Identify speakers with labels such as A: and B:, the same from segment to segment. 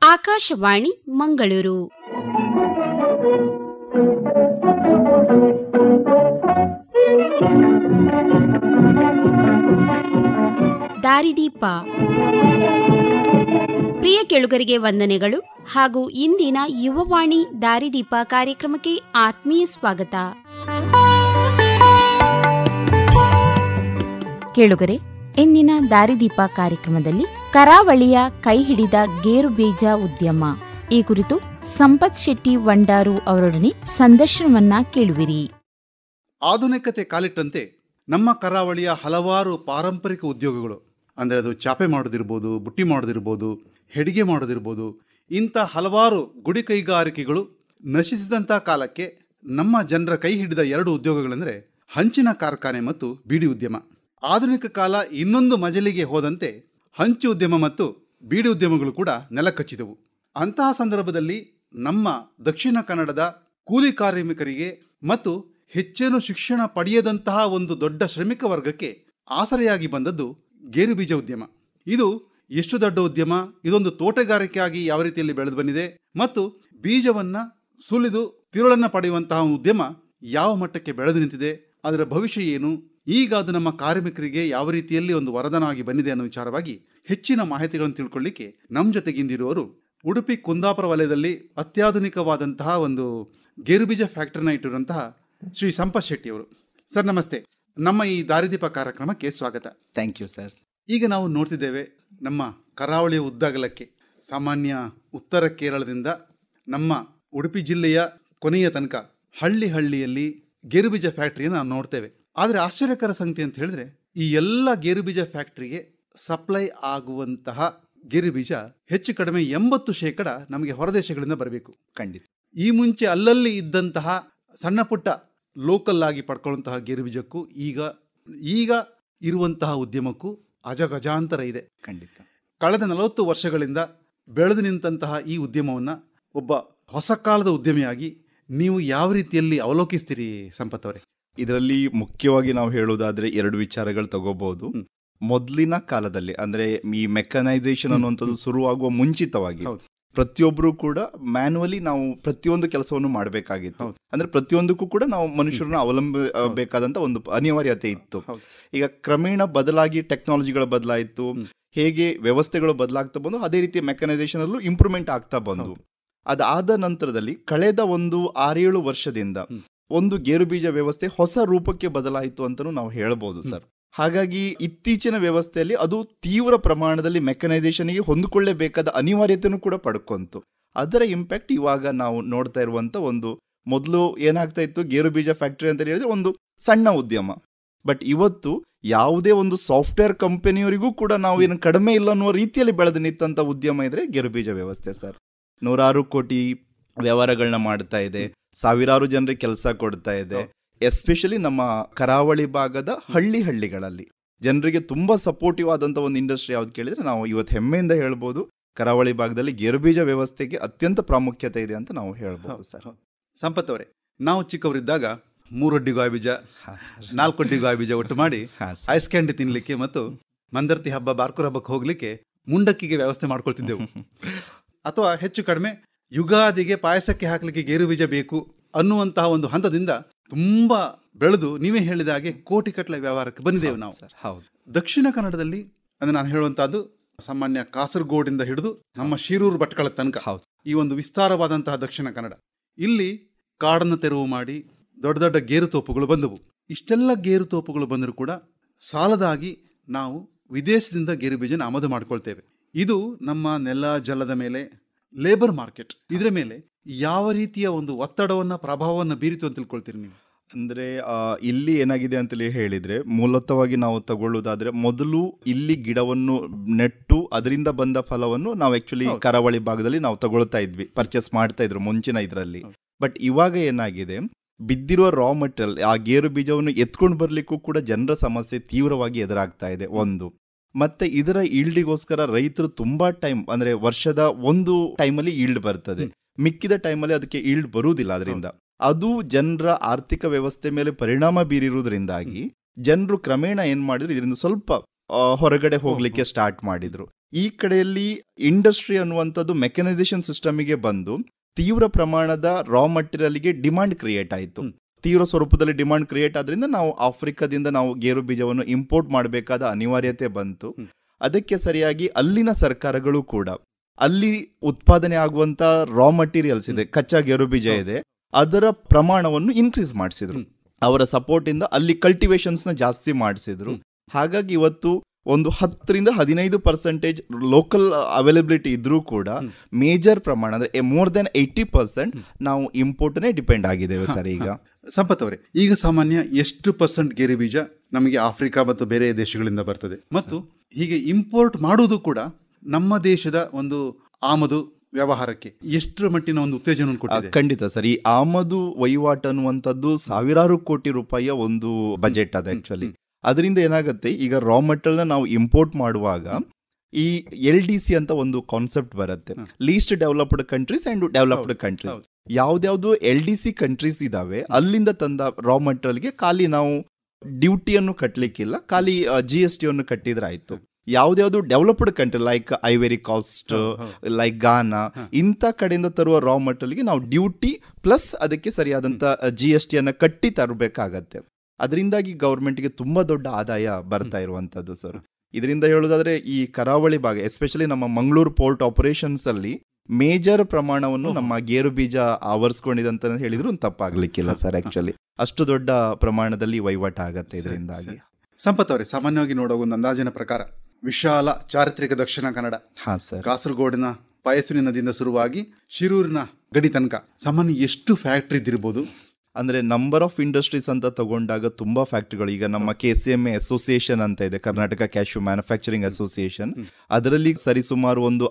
A: ಆಕಾಶವಾಣಿ ಮಂಗಳೂರು. ದಾರಿದೀಪ. ಪ್ರಿಯ ಕೇಳುಗರಿಗೆ ವಂದನೆಗಳು ಹಾಗೂ ಇಂದಿನ ಯುವವಾಣಿ ದಾರಿದೀಪ ಕಾರ್ಯಕ್ರಮಕ್ಕೆ ಆತ್ಮೀಯ ಸ್ವಾಗತ. ಕೇಳುಗರೆ, ಇಂದಿನ ದಾರಿದೀಪ ಕಾರ್ಯಕ್ರಮದಲ್ಲಿ ಕರಾವಳಿಯ ಕೈ ಹಿಡಿದ ಗೇರು ಬೀಜ ಉದ್ಯಮ ಈ ಕುರಿತು ಸಂಪತ್ ಶೆಟ್ಟಿ ವಂಡಾರು ಅವರೊಡನೆ ಸಂದರ್ಶನವನ್ನ ಕೇಳುವಿರಿ.
B: ಆಧುನಿಕತೆ ಕಾಲಿಟ್ಟಂತೆ ನಮ್ಮ ಕರಾವಳಿಯ ಹಲವಾರು ಪಾರಂಪರಿಕ ಉದ್ಯೋಗಗಳು, ಅಂದರೆ ಅದು ಚಾಪೆ ಮಾಡೋದಿರ್ಬೋದು, ಬುಟ್ಟಿ ಮಾಡೋದಿರ್ಬೋದು, ಹೆಡಿಗೆ ಮಾಡೋದಿರ್ಬೋದು, ಇಂಥ ಹಲವಾರು ಗುಡಿ ಕೈಗಾರಿಕೆಗಳು ನಶಿಸಿದಂಥ ಕಾಲಕ್ಕೆ ನಮ್ಮ ಜನರ ಕೈ ಹಿಡಿದ ಎರಡು ಉದ್ಯೋಗಗಳೆಂದರೆ ಹಂಚಿನ ಕಾರ್ಖಾನೆ ಮತ್ತು ಬೀಡಿ ಉದ್ಯಮ. ಆಧುನಿಕ ಕಾಲ ಇನ್ನೊಂದು ಮಜಲಿಗೆ ಹೋದಂತೆ ಹಂಚು ಉದ್ಯಮ ಮತ್ತು ಬೀಡಿ ಉದ್ಯಮಗಳು ಕೂಡ ನೆಲಕಚ್ಚಿದವು. ಅಂತಹ ಸಂದರ್ಭದಲ್ಲಿ ನಮ್ಮ ದಕ್ಷಿಣ ಕನ್ನಡದ ಕೂಲಿ ಕಾರ್ಮಿಕರಿಗೆ ಮತ್ತು ಹೆಚ್ಚೇನು ಶಿಕ್ಷಣ ಪಡೆಯದಂತಹ ಒಂದು ದೊಡ್ಡ ಶ್ರಮಿಕ ವರ್ಗಕ್ಕೆ ಆಸರೆಯಾಗಿ ಬಂದದ್ದು ಗೇರು ಬೀಜ ಉದ್ಯಮ. ಇದು ಎಷ್ಟು ದೊಡ್ಡ ಉದ್ಯಮ! ಇದೊಂದು ತೋಟಗಾರಿಕೆಯಾಗಿ ಯಾವ ರೀತಿಯಲ್ಲಿ ಬೆಳೆದು ಬಂದಿದೆ ಮತ್ತು ಬೀಜವನ್ನು ಸುಲಿದು ತಿರುಳನ್ನು ಪಡೆಯುವಂತಹ ಉದ್ಯಮ ಯಾವ ಮಟ್ಟಕ್ಕೆ ಬೆಳೆದು ನಿಂತಿದೆ, ಅದರ ಭವಿಷ್ಯ ಏನು, ಈಗ ಅದು ನಮ್ಮ ಕಾರ್ಮಿಕರಿಗೆ ಯಾವ ರೀತಿಯಲ್ಲಿ ಒಂದು ವರದಾನವಾಗಿ ಬಂದಿದೆ ಅನ್ನೋ ವಿಚಾರವಾಗಿ ಹೆಚ್ಚಿನ ಮಾಹಿತಿಗಳನ್ನು ತಿಳ್ಕೊಳ್ಳಿಕ್ಕೆ ನಮ್ಮ ಜೊತೆಗಿಂದಿರುವವರು ಉಡುಪಿ ಕುಂದಾಪುರ ವಲಯದಲ್ಲಿ ಅತ್ಯಾಧುನಿಕವಾದಂತಹ ಒಂದು ಗೇರುಬೀಜ ಫ್ಯಾಕ್ಟರಿನ ಇಟ್ಟಿರುವಂತಹ ಶ್ರೀ ಸಂಪತ್ ಶೆಟ್ಟಿ ಅವರು. ಸರ್ ನಮಸ್ತೆ, ನಮ್ಮ ಈ ದಾರಿದೀಪ ಕಾರ್ಯಕ್ರಮಕ್ಕೆ ಸ್ವಾಗತ.
C: Thank you sir.
B: ಈಗ ನಾವು ನೋಡ್ತಿದ್ದೇವೆ, ನಮ್ಮ ಕರಾವಳಿಯ ಉದ್ದಗಲಕ್ಕೆ ಸಾಮಾನ್ಯ ಉತ್ತರ ಕೇರಳದಿಂದ ನಮ್ಮ ಉಡುಪಿ ಜಿಲ್ಲೆಯ ಕೊನೆಯ ತನಕ ಹಳ್ಳಿಯಲ್ಲಿ ಗೇರುಬೀಜ ಫ್ಯಾಕ್ಟರಿಯನ್ನು ನಾವು ನೋಡ್ತೇವೆ. ಆದರೆ ಆಶ್ಚರ್ಯಕರ ಸಂಗತಿ ಅಂತ ಹೇಳಿದ್ರೆ, ಈ ಎಲ್ಲ ಗೇರುಬೀಜ ಫ್ಯಾಕ್ಟರಿಗೆ ಸಪ್ಲೈ ಆಗುವಂತಹ ಗೇರುಬೀಜ ಹೆಚ್ಚು ಕಡಿಮೆ 80% ನಮಗೆ ಹೊರದೇಶಗಳಿಂದ ಬರಬೇಕು.
C: ಖಂಡಿತ.
B: ಈ ಮುಂಚೆ ಅಲ್ಲಲ್ಲಿ ಇದ್ದಂತಹ ಸಣ್ಣ ಪುಟ್ಟ ಲೋಕಲ್ ಆಗಿ ಪಡ್ಕೊಳ್ಳುವಂತಹ ಗೇರುಬೀಜಕ್ಕೂ ಈಗ ಇರುವಂತಹ ಉದ್ಯಮಕ್ಕೂ ಅಜಗಜಾಂತರ ಇದೆ.
C: ಖಂಡಿತ.
B: ಕಳೆದ 40 ವರ್ಷಗಳಿಂದ ಬೆಳೆದು ನಿಂತಹ ಈ ಉದ್ಯಮವನ್ನು ಒಬ್ಬ ಹೊಸ ಕಾಲದ ಉದ್ಯಮಿಯಾಗಿ ನೀವು ಯಾವ ರೀತಿಯಲ್ಲಿ ಅವಲೋಕಿಸ್ತೀರಿ ಸಂಪತ್ ಅವರೇ?
C: ಇದರಲ್ಲಿ ಮುಖ್ಯವಾಗಿ ನಾವು ಹೇಳೋದಾದ್ರೆ 2 ವಿಚಾರಗಳು ತಗೋಬಹುದು. ಮೊದಲಿನ ಕಾಲದಲ್ಲಿ ಅಂದ್ರೆ ಈ ಮೆಕನೈಸೇಷನ್ ಅನ್ನುವಂಥದ್ದು ಶುರುವಾಗುವ ಮುಂಚಿತವಾಗಿ ಪ್ರತಿಯೊಬ್ಬರು ಕೂಡ ಮ್ಯಾನ್ಯುವಲಿ ನಾವು ಪ್ರತಿಯೊಂದು ಕೆಲಸವನ್ನು ಮಾಡಬೇಕಾಗಿತ್ತು. ಅಂದ್ರೆ ಪ್ರತಿಯೊಂದಕ್ಕೂ ಕೂಡ ನಾವು ಮನುಷ್ಯರನ್ನ ಅವಲಂಬಿಸಬೇಕಾದಂತ ಒಂದು ಅನಿವಾರ್ಯತೆ ಇತ್ತು. ಈಗ ಕ್ರಮೇಣ ಬದಲಾಗಿ ಟೆಕ್ನಾಲಜಿಗಳು ಬದಲಾಯಿತು, ಹೇಗೆ ವ್ಯವಸ್ಥೆಗಳು ಬದಲಾಗ್ತಾ ಬಂದು ಅದೇ ರೀತಿ ಮೆಕನೈಸೇಷನ್ ಅಲ್ಲೂ ಇಂಪ್ರೂವ್ಮೆಂಟ್ ಆಗ್ತಾ ಬಂದು, ಅದಾದ ನಂತರದಲ್ಲಿ ಕಳೆದ ಒಂದು 6-7 ವರ್ಷದಿಂದ ಒಂದು ಗೇರುಬೀಜ ವ್ಯವಸ್ಥೆ ಹೊಸ ರೂಪಕ್ಕೆ ಬದಲಾಯಿತು ಅಂತಲೂ ನಾವು ಹೇಳ್ಬೋದು ಸರ್. ಹಾಗಾಗಿ ಇತ್ತೀಚಿನ ವ್ಯವಸ್ಥೆಯಲ್ಲಿ ಅದು ತೀವ್ರ ಪ್ರಮಾಣದಲ್ಲಿ ಮೆಕನೈಸೇಷನ್ಗೆ ಹೊಂದಿಕೊಳ್ಳೇಬೇಕಾದ ಅನಿವಾರ್ಯತೆಯೂ ಕೂಡ ಪಡ್ಕೊಂತು. ಅದರ ಇಂಪ್ಯಾಕ್ಟ್ ಇವಾಗ ನಾವು ನೋಡ್ತಾ ಇರುವಂತ ಒಂದು, ಮೊದಲು ಏನಾಗ್ತಾ ಇತ್ತು, ಗೇರುಬೀಜ ಫ್ಯಾಕ್ಟರಿ ಅಂತ ಹೇಳಿದ್ರೆ ಒಂದು ಸಣ್ಣ ಉದ್ಯಮ. ಬಟ್ ಇವತ್ತು ಯಾವುದೇ ಒಂದು ಸಾಫ್ಟ್ವೇರ್ ಕಂಪನಿಯವರಿಗೂ ಕೂಡ ನಾವು ಏನು ಕಡಿಮೆ ಇಲ್ಲ ಅನ್ನುವ ರೀತಿಯಲ್ಲಿ ಬೆಳೆದು ನಿಂತ ಉದ್ಯಮ ಇದ್ರೆ ಗೇರುಬೀಜ ವ್ಯವಸ್ಥೆ ಸರ್. 100 ಕೋಟಿ ವ್ಯವಹಾರಗಳನ್ನ ಮಾಡ್ತಾ ಇದೆ, ಸಾವಿರಾರು ಜನರಿಗೆ ಕೆಲಸ ಕೊಡ್ತಾ ಇದೆ. ಎಸ್ಪೆಷಲಿ ನಮ್ಮ ಕರಾವಳಿ ಭಾಗದ ಹಳ್ಳಿಗಳಲ್ಲಿ ಜನರಿಗೆ ತುಂಬಾ ಸಪೋರ್ಟಿವ್ ಆದಂತ ಒಂದು ಇಂಡಸ್ಟ್ರಿ ಯಾವ್ದು ಕೇಳಿದ್ರೆ ನಾವು ಇವತ್ತು ಹೆಮ್ಮೆಯಿಂದ ಹೇಳ್ಬೋದು, ಕರಾವಳಿ ಭಾಗದಲ್ಲಿ ಗೇರುಬೀಜ ವ್ಯವಸ್ಥೆಗೆ ಅತ್ಯಂತ ಪ್ರಾಮುಖ್ಯತೆ ಇದೆ ಅಂತ ನಾವು ಹೇಳ್ಬೋದು ಸರ್.
B: ಸಂಪತ್ ಅವರೇ, ನಾವು ಚಿಕ್ಕವರಿದ್ದಾಗ 3 ಅಡ್ಡಿ ಗಾಯಿ ಬೀಜ, 4 ಅಡ್ಡಿ ಗಾಯಿ ಬೀಜ ಒಟ್ಟು ಮಾಡಿ ಐಸ್ ಕ್ಯಾಂಡಿ ತಿನ್ಲಿಕ್ಕೆ ಮತ್ತು ಮಂದರ್ತಿ ಹಬ್ಬ, ಬಾರ್ಕೂರ್ ಹಬ್ಬಕ್ಕೆ ಹೋಗ್ಲಿಕ್ಕೆ ಮುಂಡಕ್ಕಿಗೆ ವ್ಯವಸ್ಥೆ ಮಾಡ್ಕೊಳ್ತಿದ್ದೆವು. ಅಥವಾ ಹೆಚ್ಚು ಕಡಿಮೆ ಯುಗಾದಿಗೆ ಪಾಯಸಕ್ಕೆ ಹಾಕ್ಲಿಕ್ಕೆ ಗೇರು ಬೀಜ ಬೇಕು ಅನ್ನುವಂತಹ ಒಂದು ಹಂತದಿಂದ ತುಂಬಾ ಬೆಳೆದು ನೀವೇ ಹೇಳಿದ ಹಾಗೆ ಕೋಟಿ ಕಟ್ಟಲೆ ವ್ಯವಹಾರಕ್ಕೆ ಬಂದಿದ್ದೇವೆ ನಾವು. ದಕ್ಷಿಣ ಕನ್ನಡದಲ್ಲಿ ಅಂದ್ರೆ ನಾನು ಹೇಳುವಂತಹದ್ದು ಸಾಮಾನ್ಯ ಕಾಸರಗೋಡಿಂದ ಹಿಡಿದು ನಮ್ಮ ಶಿರೂರು ಭಟ್ಕಳ ತನಕ ಈ ಒಂದು ವಿಸ್ತಾರವಾದಂತಹ ದಕ್ಷಿಣ ಕನ್ನಡ, ಇಲ್ಲಿ ಕಾಡನ್ನು ತೆರವು ಮಾಡಿ ದೊಡ್ಡ ದೊಡ್ಡ ಗೇರು ತೋಪುಗಳು ಬಂದವು. ಇಷ್ಟೆಲ್ಲ ಗೇರು ತೋಪುಗಳು ಬಂದರೂ ಕೂಡ ಸಾಲದಾಗಿ ನಾವು ವಿದೇಶದಿಂದ ಗೇರು ಬೀಜನ ಆಮದು ಮಾಡ್ಕೊಳ್ತೇವೆ. ಇದು ನಮ್ಮ ನೆಲ ಜಲದ ಮೇಲೆ, ಲೇಬರ್ ಮಾರ್ಕೆಟ್, ಇದರ ಮೇಲೆ ಯಾವ ರೀತಿಯ ಒಂದು ಒತ್ತಡವನ್ನ ಪ್ರಭಾವವನ್ನು ಬೀರಿತು ಅಂತ ತಿಳ್ಕೊಳ್ತೀರಿ ನೀವು?
C: ಅಂದ್ರೆ ಇಲ್ಲಿ ಏನಾಗಿದೆ ಅಂತೇಳಿ ಹೇಳಿದ್ರೆ, ಮೂಲತವಾಗಿ ನಾವು ತಗೊಳ್ಳೋದಾದ್ರೆ ಮೊದಲು ಇಲ್ಲಿ ಗಿಡವನ್ನು ನೆಟ್ಟು ಅದರಿಂದ ಬಂದ ಫಲವನ್ನು ನಾವು ಆಕ್ಚುಲಿ ಕರಾವಳಿ ಭಾಗದಲ್ಲಿ ನಾವು ತಗೊಳ್ತಾ ಇದ್ವಿ, ಪರ್ಚೇಸ್ ಮಾಡ್ತಾ ಇದ್ರು ಮುಂಚಿನ ಇದರಲ್ಲಿ. ಬಟ್ ಇವಾಗ ಏನಾಗಿದೆ, ಬಿದ್ದಿರುವ ರಾ ಮಟೀರಿಯಲ್ ಆ ಗೇರು ಬೀಜವನ್ನು ಎತ್ಕೊಂಡು ಬರ್ಲಿಕ್ಕೂ ಕೂಡ ಜನರ ಸಮಸ್ಯೆ ತೀವ್ರವಾಗಿ ಎದುರಾಗ್ತಾ ಇದೆ ಒಂದು. ಮತ್ತೆ ಇದರ ಈಲ್ಡಿಗೋಸ್ಕರ ರೈತರು ತುಂಬಾ ಟೈಮ್, ಅಂದ್ರೆ ವರ್ಷದ ಒಂದು ಟೈಮಲ್ಲಿ ಈಲ್ಡ್ ಬರ್ತದೆ, ಮಿಕ್ಕಿದ ಟೈಮಲ್ಲಿ ಅದಕ್ಕೆ ಈಲ್ಡ್ ಬರುವುದಿಲ್ಲ. ಅದರಿಂದ ಅದು ಜನರ ಆರ್ಥಿಕ ವ್ಯವಸ್ಥೆ ಮೇಲೆ ಪರಿಣಾಮ ಬೀರಿರುವುದರಿಂದಾಗಿ ಜನರು ಕ್ರಮೇಣ ಏನ್ ಮಾಡಿದ್ರು, ಇದರಿಂದ ಸ್ವಲ್ಪ ಹೊರಗಡೆ ಹೋಗ್ಲಿಕ್ಕೆ ಸ್ಟಾರ್ಟ್ ಮಾಡಿದ್ರು. ಈ ಕಡೆಯಲ್ಲಿ ಇಂಡಸ್ಟ್ರಿ ಅನ್ನುವಂಥದ್ದು ಮೆಕನೈಸೇಷನ್ ಸಿಸ್ಟಮಿಗೆ ಬಂದು ತೀವ್ರ ಪ್ರಮಾಣದ ರಾ ಮಟೀರಿಯಲ್ಗೆ ಡಿಮಾಂಡ್ ಕ್ರಿಯೇಟ್ ಆಯಿತು. ತೀವ್ರ ಸ್ವರೂಪದಲ್ಲಿ ಡಿಮಾಂಡ್ ಕ್ರಿಯೇಟ್ ಆದ್ರಿಂದ ನಾವು ಆಫ್ರಿಕಾದಿಂದ ನಾವು ಗೇರು ಬೀಜವನ್ನು ಇಂಪೋರ್ಟ್ ಮಾಡಬೇಕಾದ ಅನಿವಾರ್ಯತೆ ಬಂತು. ಅದಕ್ಕೆ ಸರಿಯಾಗಿ ಅಲ್ಲಿನ ಸರ್ಕಾರಗಳು ಕೂಡ ಅಲ್ಲಿ ಉತ್ಪಾದನೆ ಆಗುವಂತ ರಾ ಮಟೀರಿಯಲ್ಸ್ ಇದೆ, ಕಚ್ಚಾ ಗೇರು ಬೀಜ ಇದೆ, ಅದರ ಪ್ರಮಾಣವನ್ನು ಇನ್ಕ್ರೀಸ್ ಮಾಡಿಸಿದ್ರು. ಅವರ ಸಪೋರ್ಟ್ ಇಂದ ಅಲ್ಲಿ ಕಲ್ಟಿವೇಶನ್ಸ್ ನ ಜಾಸ್ತಿ ಮಾಡಿಸಿದ್ರು. ಹಾಗಾಗಿ ಇವತ್ತು ಒಂದು 10-15% ಲೋಕಲ್ ಅವೈಲಬಿಲಿಟಿ ಇದ್ರೂ ಕೂಡ ಮೇಜರ್ ಪ್ರಮಾಣ ಅಂದ್ರೆ ಮೋರ್ ದೆನ್ 80% ನಾವು ಇಂಪೋರ್ಟ್ನೇ ಡಿಪೆಂಡ್ ಆಗಿದ್ದೇವೆ ಸರ್. ಈಗ
B: ಸಂಪತ್ ಅವರೇ, ಈಗ ಸಾಮಾನ್ಯ ಎಷ್ಟು % ಗೇರು ಬೀಜ ನಮಗೆ ಆಫ್ರಿಕಾ ಮತ್ತು ಬೇರೆ ದೇಶಗಳಿಂದ ಬರ್ತದೆ, ಮತ್ತು ಹೀಗೆ ಇಂಪೋರ್ಟ್ ಮಾಡುವುದು ಕೂಡ ನಮ್ಮ ದೇಶದ ಒಂದು ಆಮದು ವ್ಯವಹಾರಕ್ಕೆ ಎಷ್ಟರ ಮಟ್ಟಿನ ಒಂದು ಉತ್ತೇಜನ ಕೊಟ್ಟಿದೆ?
C: ಖಂಡಿತ ಸರ್. ಈ ಆಮದು ವಹಿವಾಟು ಅನ್ನುವಂಥದ್ದು ಸಾವಿರಾರು ಕೋಟಿ ರೂಪಾಯಿಯ ಒಂದು ಬಜೆಟ್ ಅದು ಆಕ್ಚುಲಿ. ಅದರಿಂದ ಏನಾಗುತ್ತೆ, ಈಗ ರಾ ಮಟೀರಿಯಲ್ ನಾವು ಇಂಪೋರ್ಟ್ ಮಾಡುವಾಗ ಈ LDC ಅಂತ ಒಂದು ಕಾನ್ಸೆಪ್ಟ್ ಬರುತ್ತೆ, least developed countries and developed countries. ಯಾವ್ದ್ಯಾವ್ದು LDC ಕಂಟ್ರೀಸ್ ಇದಾವೆ ಅಲ್ಲಿಂದ ತಂದ ರಾ ಮಟೀರಿಯಲ್ಗೆ ಖಾಲಿ ನಾವು ಡ್ಯೂಟಿಯನ್ನು ಕಟ್ಟಲಿಕ್ಕಿಲ್ಲ, ಖಾಲಿ GST ಅನ್ನು ಕಟ್ಟಿದ್ರೆ ಆಯ್ತು. ಯಾವ್ದ್ಯಾವ್ದು developed country like Ivory Coast, like Ghana, ಇಂಥ ಕಡೆಯಿಂದ ತರುವ ರಾ ಮಟೀರಿಯಲ್ಗೆ ನಾವು ಡ್ಯೂಟಿ ಪ್ಲಸ್ ಅದಕ್ಕೆ ಸರಿಯಾದಂತ GST ಅನ್ನ ಕಟ್ಟಿ ತರಬೇಕಾಗತ್ತೆ. ಅದರಿಂದಾಗಿ ಗವರ್ಮೆಂಟ್ಗೆ ತುಂಬಾ ದೊಡ್ಡ ಆದಾಯ ಬರ್ತಾ ಇರುವಂತದ್ದು ಸರ್. ಇದರಿಂದ ಹೇಳೋದಾದ್ರೆ ಈ ಕರಾವಳಿ ಭಾಗ, ಎಸ್ಪೆಷಲಿ ನಮ್ಮ ಮಂಗಳೂರು ಪೋರ್ಟ್ ಆಪರೇಷನ್ಸ್ ಅಲ್ಲಿ ಮೇಜರ್ ಪ್ರಮಾಣವನ್ನು ನಮ್ಮ ಗೇರು ಬೀಜ ಆವರಿಸ್ಕೊಂಡಿದೆ ಅಂತ ಹೇಳಿದ್ರು ತಪ್ಪಾಗ್ಲಿಕ್ಕಿಲ್ಲ ಸರ್. ಆಕ್ಚುಲಿ ಅಷ್ಟು ದೊಡ್ಡ ಪ್ರಮಾಣದಲ್ಲಿ ವಹಿವಾಟು ಆಗತ್ತೆ ಇದರಿಂದಾಗಿ.
B: ಸಂಪತ್ ಅವರೇ, ಸಾಮಾನ್ಯವಾಗಿ ನೋಡುವ ಒಂದು ಅಂದಾಜಿನ ಪ್ರಕಾರ ವಿಶಾಲ ಚಾರಿತ್ರಿಕ ದಕ್ಷಿಣ ಕನ್ನಡ, ಕಾಸರಗೋಡಿನ ಪಯಸ್ವಿನಿ ನದಿಯಿಂದ ಶುರುವಾಗಿ ಶಿರೂರಿನ ಗಡಿ ತನಕ ಸಾಮಾನ್ಯ ಎಷ್ಟು ಫ್ಯಾಕ್ಟ್ರಿ ಇದ್ದಿರ್ಬೋದು?
C: ಅಂದ್ರೆ ನಂಬರ್ ಆಫ್ ಇಂಡಸ್ಟ್ರೀಸ್ ಅಂತ ತಗೊಂಡಾಗ ತುಂಬಾ ಫ್ಯಾಕ್ಟ್ರಿಗಳು. ಈಗ ನಮ್ಮ KCMA ಅಸೋಸಿಯೇಷನ್ ಅಂತ ಇದೆ, ಕರ್ನಾಟಕ ಕ್ಯಾಶ್ಯೂ ಮ್ಯಾನುಫ್ಯಾಕ್ಚರಿಂಗ್ ಅಸೋಸಿಯೇಷನ್. ಅದರಲ್ಲಿ ಸರಿಸುಮಾರು ಒಂದು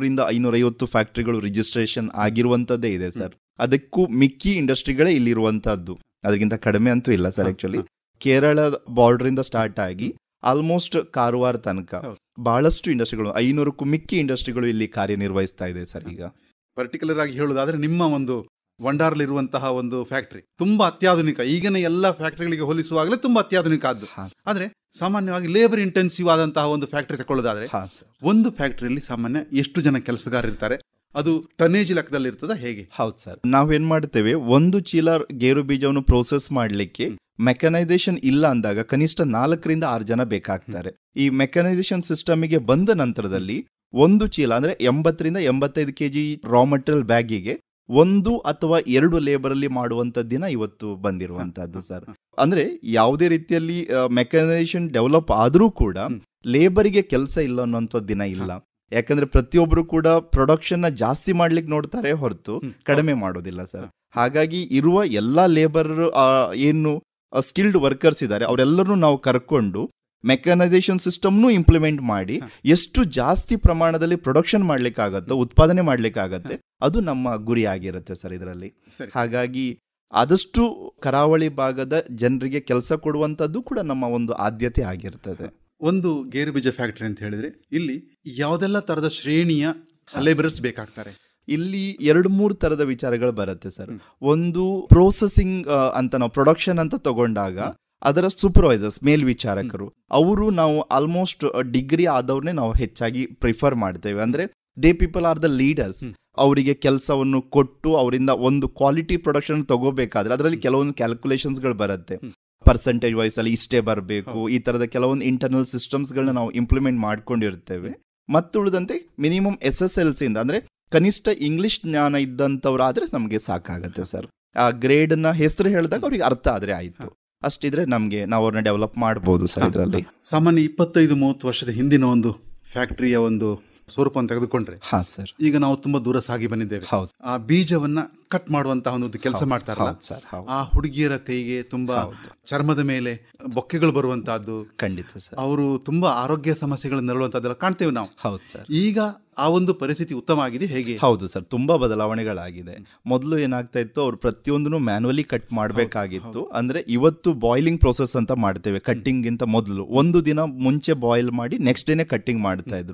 C: 500-550 ಫ್ಯಾಕ್ಟ್ರಿಗಳು ರಿಜಿಸ್ಟ್ರೇಷನ್ ಆಗಿರುವಂತದ್ದೇ ಇದೆ ಸರ್. ಅದಕ್ಕೂ ಮಿಕ್ಕಿ ಇಂಡಸ್ಟ್ರಿಗಳೇ ಇಲ್ಲಿರುವಂತದ್ದು, ಅದಕ್ಕಿಂತ ಕಡಿಮೆ ಅಂತೂ ಇಲ್ಲ ಸರ್. ಆಕ್ಚುಲಿ ಕೇರಳ ಬಾರ್ಡರ್ ಇಂದ ಸ್ಟಾರ್ಟ್ ಆಗಿ ಆಲ್ಮೋಸ್ಟ್ ಕಾರವಾರ ತನಕ ಬಹಳಷ್ಟು ಇಂಡಸ್ಟ್ರಿಗಳು, 500ಕ್ಕೂ ಮಿಕ್ಕಿ ಇಂಡಸ್ಟ್ರಿಗಳು ಇಲ್ಲಿ ಕಾರ್ಯನಿರ್ವಹಿಸ್ತಾ ಇದೆ ಸರ್. ಈಗ
B: ಪರ್ಟಿಕ್ಯುಲರ್ ಆಗಿ ಹೇಳುವುದಾದ್ರೆ ನಿಮ್ಮ ಒಂದು ವಂಡಾರ್ಲಿರುವಂತಹ ಒಂದು ಫ್ಯಾಕ್ಟ್ರಿ ತುಂಬಾ ಅತ್ಯಾಧುನಿಕ, ಈಗಿನ ಎಲ್ಲ ಫ್ಯಾಕ್ಟ್ರಿಗಳಿಗೆ ಹೋಲಿಸುವಾಗಲೇ ತುಂಬಾ ಅತ್ಯಾಧುನಿಕ ಆದ್ದು. ಆದ್ರೆ ಸಾಮಾನ್ಯವಾಗಿ ಲೇಬರ್ ಇಂಟೆನ್ಸಿವ್ ಆದಂತಹ ಒಂದು ಫ್ಯಾಕ್ಟ್ರಿ ತಗೊಳ್ಳೋದಾದ್ರೆ ಒಂದು ಫ್ಯಾಕ್ಟ್ರಿಯಲ್ಲಿ ಸಾಮಾನ್ಯ ಎಷ್ಟು ಜನ ಕೆಲಸಗಾರರಿರ್ತಾರೆ? ಅದು ಟನೇಜ್ ಲೆಕ್ಕದಲ್ಲಿ ಇರ್ತದ ಹೇಗೆ?
C: ಹೌದು ಸರ್, ನಾವೇನ್ ಮಾಡ್ತೇವೆ, ಒಂದು ಚೀಲ ಗೇರು ಬೀಜವನ್ನು ಪ್ರೋಸೆಸ್ ಮಾಡ್ಲಿಕ್ಕೆ ಮೆಕನೈಸೇಷನ್ ಇಲ್ಲ ಅಂದಾಗ ಕನಿಷ್ಠ 4-6 ಜನ ಬೇಕಾಗ್ತಾರೆ. ಈ ಮೆಕನೈಸೇಷನ್ ಸಿಸ್ಟಮಿಗೆ ಬಂದ ನಂತರದಲ್ಲಿ ಒಂದು ಚೀಲ ಅಂದ್ರೆ 80-85 kg ರಾ ಮಟೀರಿಯಲ್ ಬ್ಯಾಗಿಗೆ 1 ಅಥವಾ 2 ಲೇಬರ್ ಅಲ್ಲಿ ಮಾಡುವಂತ ದಿನ ಇವತ್ತು ಬಂದಿರುವಂತಹದ್ದು ಸರ್. ಅಂದ್ರೆ ಯಾವುದೇ ರೀತಿಯಲ್ಲಿ ಮೆಕನೈಸೇಷನ್ ಡೆವಲಪ್ ಆದ್ರೂ ಕೂಡ ಲೇಬರಿಗೆ ಕೆಲಸ ಇಲ್ಲ ಅನ್ನುವಂಥ ದಿನ ಇಲ್ಲ. ಯಾಕಂದ್ರೆ ಪ್ರತಿಯೊಬ್ರು ಕೂಡ ಪ್ರೊಡಕ್ಷನ್ ನ ಜಾಸ್ತಿ ಮಾಡ್ಲಿಕ್ಕೆ ನೋಡ್ತಾರೆ ಹೊರತು ಕಡಿಮೆ ಮಾಡೋದಿಲ್ಲ ಸರ್. ಹಾಗಾಗಿ ಇರುವ ಎಲ್ಲಾ ಲೇಬರ್ ಏನು ಸ್ಕಿಲ್ಡ್ ವರ್ಕರ್ಸ್ ಇದ್ದಾರೆ ಅವರೆಲ್ಲರೂ ನಾವು ಕರ್ಕೊಂಡು ಮೆಕನೈಸೇಷನ್ ಸಿಸ್ಟಮ್ನು ಇಂಪ್ಲಿಮೆಂಟ್ ಮಾಡಿ ಎಷ್ಟು ಜಾಸ್ತಿ ಪ್ರಮಾಣದಲ್ಲಿ ಪ್ರೊಡಕ್ಷನ್ ಮಾಡ್ಲಿಕ್ಕಾಗತ್ತೋ, ಉತ್ಪಾದನೆ ಮಾಡ್ಲಿಕ್ಕಾಗತ್ತೆ, ಅದು ನಮ್ಮ ಗುರಿ ಆಗಿರುತ್ತೆ ಸರ್ ಇದರಲ್ಲಿ. ಹಾಗಾಗಿ ಆದಷ್ಟು ಕರಾವಳಿ ಭಾಗದ ಜನರಿಗೆ ಕೆಲಸ ಕೊಡುವಂತದ್ದು ಕೂಡ ನಮ್ಮ ಒಂದು ಆದ್ಯತೆ ಆಗಿರ್ತದೆ.
B: ಒಂದು ಗೇರು ಬೀಜ ಫ್ಯಾಕ್ಟರಿ ಅಂತ ಹೇಳಿದ್ರೆ ಇಲ್ಲಿ ಯಾವುದೆಲ್ಲ ತರದ ಶ್ರೇಣಿಯ ಲೇಬರ್ಸ್ ಬೇಕಾಗ್ತಾರೆ?
C: ಇಲ್ಲಿ 2-3 ತರದ ವಿಚಾರಗಳು ಬರುತ್ತೆ ಸರ್. ಒಂದು ಪ್ರೋಸೆಸಿಂಗ್ ಅಂತ ನಾವು ಪ್ರೊಡಕ್ಷನ್ ಅಂತ ತಗೊಂಡಾಗ ಅದರ ಸೂಪರ್ವೈಸರ್ಸ್, ಮೇಲ್ವಿಚಾರಕರು, ಅವರು ನಾವು ಆಲ್ಮೋಸ್ಟ್ ಡಿಗ್ರಿ ಆದವ್ರನ್ನೇ ನಾವು ಹೆಚ್ಚಾಗಿ ಪ್ರಿಫರ್ ಮಾಡ್ತೇವೆ. ಅಂದ್ರೆ they people are the leaders. ಅವರಿಗೆ ಕೆಲಸವನ್ನು ಕೊಟ್ಟು ಅವರಿಂದ ಒಂದು ಕ್ವಾಲಿಟಿ ಪ್ರೊಡಕ್ಷನ್ ತಗೋಬೇಕಾದ್ರೆ ಅದರಲ್ಲಿ ಕೆಲವೊಂದು ಕ್ಯಾಲ್ಕುಲೇಷನ್ಸ್ಗಳು ಬರುತ್ತೆ. ಪರ್ಸೆಂಟೇಜ್ ವೈಸ್ ಅಲ್ಲಿ ಇಷ್ಟೇ ಬರಬೇಕು, ಈ ತರದ ಕೆಲವೊಂದು ಇಂಟರ್ನಲ್ ಸಿಸ್ಟಮ್ಸ್ ಗಳನ್ನ ನಾವು ಇಂಪ್ಲಿಮೆಂಟ್ ಮಾಡ್ಕೊಂಡಿರ್ತೇವೆ. ಮತ್ತುಳಿದಂತೆ ಮಿನಿಮಮ್ SSLC ಇಂದ ಅಂದ್ರೆ ಕನಿಷ್ಠ ಇಂಗ್ಲಿಷ್ ಜ್ಞಾನ ಇದ್ದಂಥವ್ರಾದ್ರೆ ನಮಗೆ ಸಾಕಾಗತ್ತೆ ಸರ್. ಆ ಗ್ರೇಡ್ ನ ಹೆಸರು ಹೇಳಿದಾಗ ಅವ್ರಿಗೆ ಅರ್ಥ ಆದ್ರೆ ಆಯ್ತು, ಅಷ್ಟಿದ್ರೆ ನಮ್ಗೆ ನಾವು ಅವ್ರನ್ನ ಡೆವಲಪ್ ಮಾಡಬಹುದು ಸರ್. ಇದರಲ್ಲಿ
B: ಸಾಮಾನ್ಯ 25-30 ವರ್ಷದ ಹಿಂದಿನ ಒಂದು ಫ್ಯಾಕ್ಟರಿಯ ಒಂದು ಸ್ವರೂಪವನ್ನು ತೆಗೆದುಕೊಂಡ್ರೆ ಸರ್, ಈಗ ನಾವು ತುಂಬಾ ದೂರ ಸಾಗಿ ಬಂದಿದ್ದೇವೆ. ಆ ಬೀಜವನ್ನ ಕಟ್ ಮಾಡುವಂತಹ ಒಂದು ಕೆಲಸ ಮಾಡ್ತಾರಲ್ಲ, ಆ ಹುಡುಗಿಯರ ಕೈಗೆ ತುಂಬಾ ಚರ್ಮದ ಮೇಲೆ ಬೊಕ್ಕೆಗಳು ಬರುವಂತಹದ್ದು,
C: ಖಂಡಿತ ಸರ್,
B: ಅವರು ತುಂಬಾ ಆರೋಗ್ಯ ಸಮಸ್ಯೆಗಳನ್ನು ನರಳುವಂತಹದ್ದೆಲ್ಲ ಕಾಣ್ತೇವೆ ನಾವು.
C: ಹೌದು ಸರ್.
B: ಈಗ ಆ ಒಂದು ಪರಿಸ್ಥಿತಿ ಉತ್ತಮ ಆಗಿದೆ ಹೇಗೆ?
C: ಹೌದು ಸರ್, ತುಂಬಾ ಬದಲಾವಣೆಗಳಾಗಿದೆ. ಮೊದಲು ಏನಾಗ್ತಾ ಇತ್ತು, ಅವ್ರು ಪ್ರತಿಯೊಂದನ್ನು ಮ್ಯಾನ್ಯುವಲಿ ಕಟ್ ಮಾಡಬೇಕಾಗಿತ್ತು. ಅಂದ್ರೆ ಇವತ್ತು ಬಾಯ್ಲಿಂಗ್ ಪ್ರೋಸೆಸ್ ಅಂತ ಮಾಡ್ತೇವೆ. ಕಟ್ಟಿಂಗ್ ಗಿಂತ ಮೊದಲು 1 ದಿನ ಮುಂಚೆ ಬಾಯ್ಲ್ ಮಾಡಿ ನೆಕ್ಸ್ಟ್ ಡೇನೆ ಕಟ್ಟಿಂಗ್ ಮಾಡ್ತಾ ಇದ್ರು.